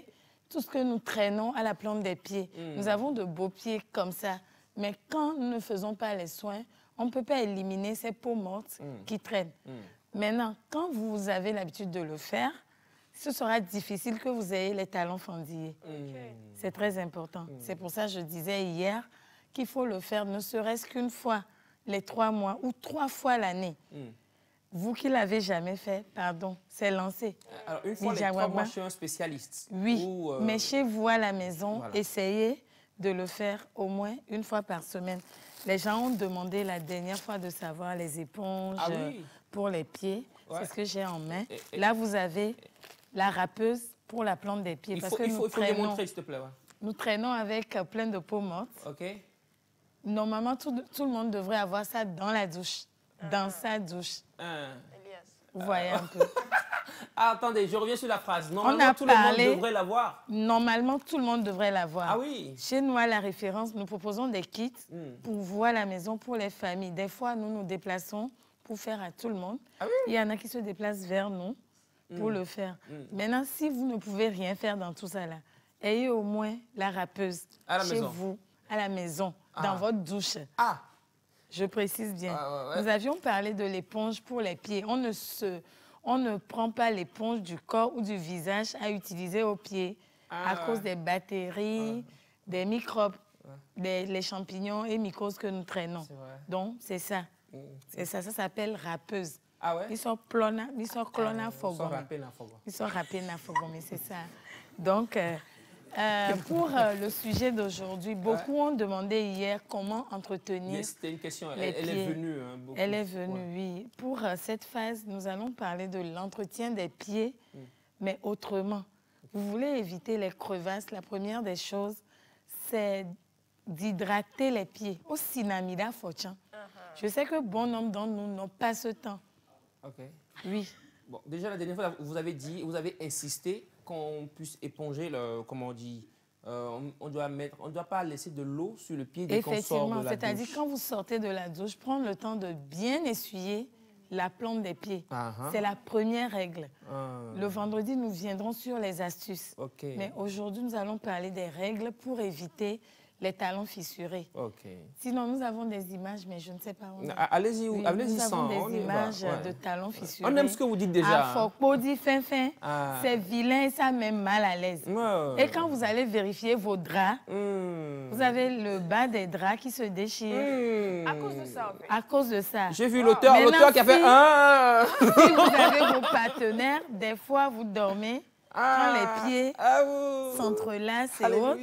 tout ce que nous traînons à la plante des pieds. Mm. Nous avons de beaux pieds comme ça. Mais quand nous ne faisons pas les soins, on ne peut pas éliminer ces peaux mortes mm. qui traînent. Mm. Maintenant, quand vous avez l'habitude de le faire, ce sera difficile que vous ayez les talons fendillés. Okay. C'est très important. Mm. C'est pour ça que je disais hier qu'il faut le faire ne serait-ce qu'une fois les trois mois ou trois fois l'année. Mm. Vous qui ne l'avez jamais fait, pardon, c'est lancé. Alors, une fois les trois mois chez un spécialiste. Oui, ou, euh... mais chez vous à la maison, voilà. Essayez de le faire au moins une fois par semaine. Les gens ont demandé la dernière fois de savoir les éponges ah, oui. pour les pieds. Ouais. C'est ce que j'ai en main. Et, et... Là, vous avez la râpeuse pour la plante des pieds. Il parce faut, que il nous faut, il faut traînons, démontrer, s'il te plaît. Ouais. Nous traînons avec plein de peaux mortes. OK. Normalement, tout, tout le monde devrait avoir ça dans la douche. Dans ah. sa douche. Ah. Vous voyez un peu. Ah, attendez, je reviens sur la phrase. Normalement, tout parlé, le monde devrait l'avoir. Normalement, tout le monde devrait l'avoir. Ah oui. Chez nous, à la référence, nous proposons des kits mm. pour vous à la maison, pour les familles. Des fois, nous nous déplaçons pour faire à tout le monde. Ah oui. Il y en a qui se déplacent vers nous pour mm. le faire. Mm. Maintenant, si vous ne pouvez rien faire dans tout ça, là, ayez au moins la râpeuse à la chez maison. vous, à la maison, ah. dans votre douche. Ah. Je précise bien. Ah, ouais, ouais. Nous avions parlé de l'éponge pour les pieds. On ne, se, on ne prend pas l'éponge du corps ou du visage à utiliser aux pieds ah, à ouais. cause des bactéries, ah. des microbes, ouais. des, les champignons et mycoses que nous traînons. Donc, c'est ça. Mmh. C'est ça. Ça s'appelle râpeuse. Ah ouais? Ils sont clona, ils sont clona fogom. Ils sont râpés na fogom, c'est ça. Donc, euh, Euh, pour euh, le sujet d'aujourd'hui, beaucoup ouais. ont demandé hier comment entretenir yes, c'était une question. Les elle, pieds. elle est venue. Hein, beaucoup. Elle est venue, ouais. oui. Pour euh, cette phase, nous allons parler de l'entretien des pieds, mm. mais autrement. Vous voulez éviter les crevasses, la première des choses, c'est d'hydrater les pieds. Au Sinamida Fochan. Uh -huh. Je sais que bon nombre d'entre nous n'ont pas ce temps. OK. Oui. Bon, déjà, la dernière fois, vous avez dit, vous avez insisté qu'on puisse éponger, le, comment on dit, euh, on ne doit, mettre, on doit pas laisser de l'eau sur le pied dès qu'on sort de la douche. Effectivement, c'est-à-dire quand vous sortez de la douche, prendre le temps de bien essuyer la plante des pieds. Uh-huh. C'est la première règle. Uh-huh. Le vendredi, nous viendrons sur les astuces. Okay. Mais aujourd'hui, nous allons parler des règles pour éviter les talons fissurés. Okay. Sinon, nous avons des images, mais je ne sais pas où. Allez-y, oui, allez-y Nous sans, avons des images ouais. de talons fissurés. On aime ce que vous dites déjà. Afokpodi fin fin, ah. c'est vilain et ça met mal à l'aise. Ouais. Et quand vous allez vérifier vos draps, mm. vous avez le bas des draps qui se déchire. Mm. À cause de ça, en fait. À cause de ça. J'ai vu l'auteur oh. l'auteur qui a fait un. Si vous avez vos partenaires, des fois vous dormez ah. quand les pieds ah, s'entrelacent et autres.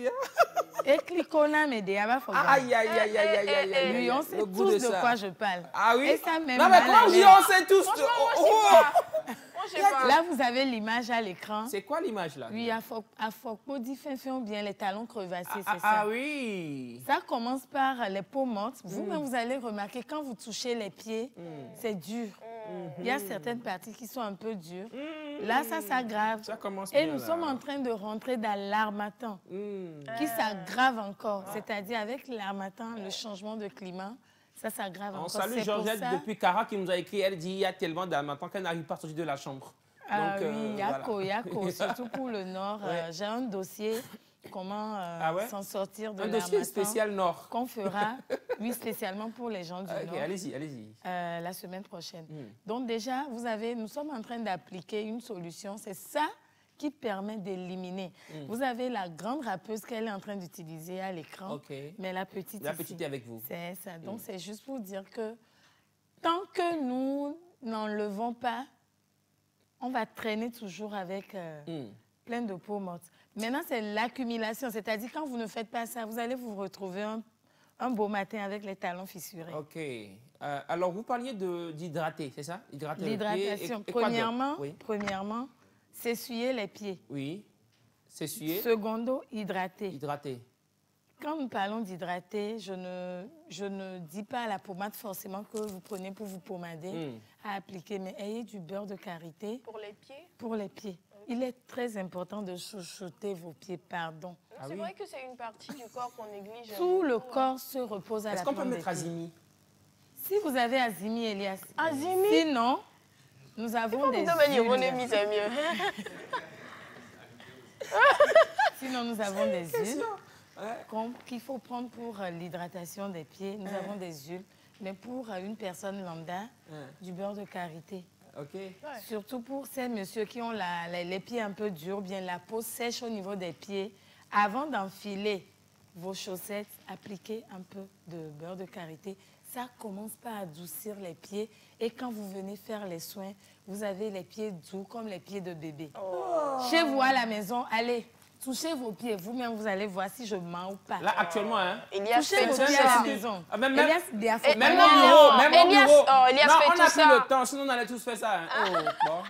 Et cliquona mais des aïe aïe aïe aïe aïe aïe aïe. Oui, on sait tous de, de quoi je parle. Ah oui. Et ça même non mais quand je dis on sait tous. Franchement, moi, je sais pas. Là, vous avez l'image à l'écran. C'est quoi l'image là? Oui, à Fokpodi fin fin ou bien les talons crevassés, ah, c'est ah, ça. Ah oui. Ça commence par les peaux mortes. Vous-même, mm. vous allez remarquer quand vous touchez les pieds, mm. c'est dur. Mm. Il y a certaines parties qui sont un peu dures. Mm. Là, ça s'aggrave. Ça commence Et bien, nous là. sommes en train de rentrer dans l'armatan, mm. qui s'aggrave encore. Ah. C'est-à-dire avec l'armatan, le changement de climat, ça s'aggrave encore. On salue Georgette ça... depuis Cara qui nous a écrit. Elle dit il y a tellement d'armatan qu'elle n'arrive pas à sortir de la chambre. Ah Donc, oui, euh, Yako, voilà. Yako, surtout pour le Nord. Ouais. Euh, J'ai un dossier, comment euh, ah ouais? s'en sortir de l'armatan. Un dossier spécial Nord. Qu'on fera, oui, spécialement pour les gens du okay, Nord. Allez-y, allez-y. Euh, la semaine prochaine. Mm. Donc déjà, vous avez, nous sommes en train d'appliquer une solution. C'est ça qui permet d'éliminer. Mm. Vous avez la grande râpeuse qu'elle est en train d'utiliser à l'écran, okay. mais la petite La ici, petite est avec vous. C'est ça. Donc mm. c'est juste pour dire que tant que nous n'enlevons pas, on va traîner toujours avec euh, mm. plein de peaux mortes. Maintenant, c'est l'accumulation. C'est-à-dire, quand vous ne faites pas ça, vous allez vous retrouver un, un beau matin avec les talons fissurés. OK. Euh, alors, vous parliez d'hydrater, c'est ça? L'hydratation. Premièrement, oui. premièrement s'essuyer les pieds. Oui. S'essuyer. Secondo, hydrater. Hydrater. Quand nous parlons d'hydrater, je ne, je ne dis pas à la pommade forcément que vous prenez pour vous pommader mm. à appliquer, mais ayez du beurre de karité. Pour les pieds? Pour les pieds. Il est très important de chouchouter vos pieds, pardon. Ah c'est oui. vrai que c'est une partie du corps qu'on néglige. Tout le corps se repose à la plante des pieds. Est-ce qu'on peut mettre Azimi? Si vous avez Azimi, Elias. Azimi? Sinon, nous avons des huiles. Mon ami, c'est mieux. Sinon, nous avons des huiles ouais. qu'il faut prendre pour euh, l'hydratation des pieds. Nous ouais. avons des huiles. Mais pour euh, une personne lambda, ouais. du beurre de karité. Okay. Ouais. Surtout pour ces messieurs qui ont la, la, les pieds un peu durs, bien la peau sèche au niveau des pieds. Avant d'enfiler vos chaussettes, appliquez un peu de beurre de karité. Ça commence par adoucir les pieds. Et quand vous venez faire les soins, vous avez les pieds doux comme les pieds de bébé. Oh. Chez vous à la maison, allez, touchez vos pieds. Vous-même, vous allez voir si je mens ou pas. Là, actuellement, hein. Elias touchez vos pieds à la maison. Ah, même, même, Elias, Elias, même, même au bureau, même au Elias, bureau. Oh, Elias non, fait on tout a ça. pris le temps, sinon on allait tous faire ça. Hein. Oh, bon.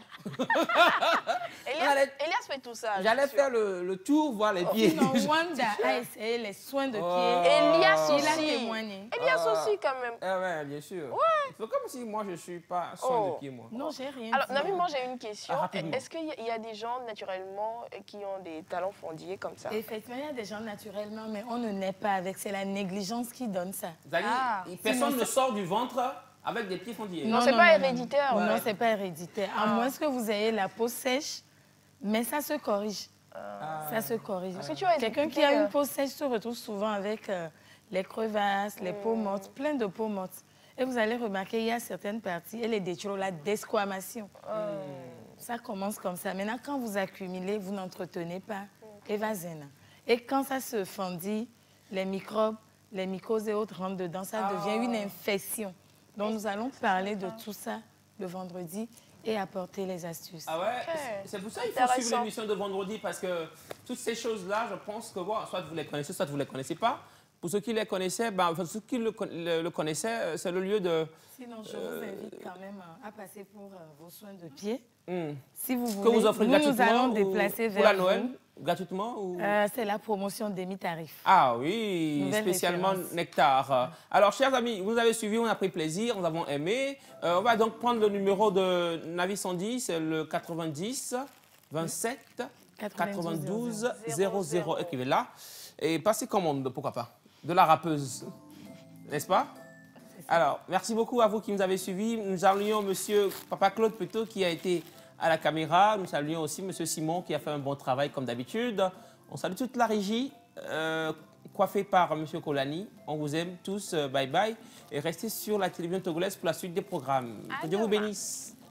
Elias, allait... Elias fait tout ça. J'allais faire le, le tour, voir les pieds. Non, Wanda a essayé les soins de pieds. Oh. Elias aussi. Il a témoigné. Elias oh. aussi, quand même. Ah ouais, bien sûr. Ouais. C'est comme si moi, je ne suis pas soin oh. de pieds, moi. Non, j'ai rien. Alors, Navi, moi, j'ai une question. Ah, est-ce qu'il y, y a des gens, naturellement, qui ont des talons fendillés comme ça? Effectivement, il y a des gens naturellement, mais on ne naît pas avec. C'est la négligence qui donne ça. Ah. Personne ne sort du ventre avec des pieds fendillés. Non, non c'est pas héréditaire. Non, ouais. non c'est pas héréditaire. À ah. moins que vous ayez la peau sèche, mais ça se corrige. Ah. Ça se corrige. Ah. Quelqu'un qui a une peau sèche se retrouve souvent avec euh, les crevasses, les mmh. peaux mortes, plein de peaux mortes. Et vous allez remarquer, il y a certaines parties, et les déchirures, la desquamation. Mmh. Ça commence comme ça. Maintenant, quand vous accumulez, vous n'entretenez pas. Et vas-y. Et quand ça se fendit, les microbes, les mycoses et autres rentrent dedans, ça ah. devient une infection. Donc, nous allons parler de tout ça le vendredi et apporter les astuces. Ah ouais, okay. C'est pour ça qu'il faut suivre l'émission de vendredi parce que toutes ces choses-là, je pense que bon, soit vous les connaissez, soit vous ne les connaissez pas. Pour ceux qui les connaissaient, ben, enfin, ceux qui le, le, le connaissaient, c'est le lieu de... Sinon, je euh, vous invite quand même à passer pour euh, vos soins de pied. Mm. Si vous voulez, que vous offrez nous, gratuitement nous allons déplacer pour vers la Noël vous. Gratuitement ou... euh, C'est la promotion demi-tarif. Ah oui, Nouvelle spécialement référence. Nectar. Alors, chers amis, vous avez suivi, on a pris plaisir, nous avons aimé. Euh, on va donc prendre le numéro de Navi Sandy, c'est le quatre-vingt-dix, vingt-sept, quatre-vingt-douze, zéro zéro. Écrivez là. Et passez commande, pourquoi pas, de la rappeuse. N'est-ce pas? Alors, merci beaucoup à vous qui nous avez suivis. Nous saluons monsieur Papa Claude plutôt qui a été à la caméra. Nous saluons aussi monsieur Simon qui a fait un bon travail comme d'habitude. On salue toute la régie euh, coiffée par monsieur Kolani. On vous aime tous. Bye bye. Et restez sur la télévision togolaise pour la suite des programmes. Que Dieu vous bénisse.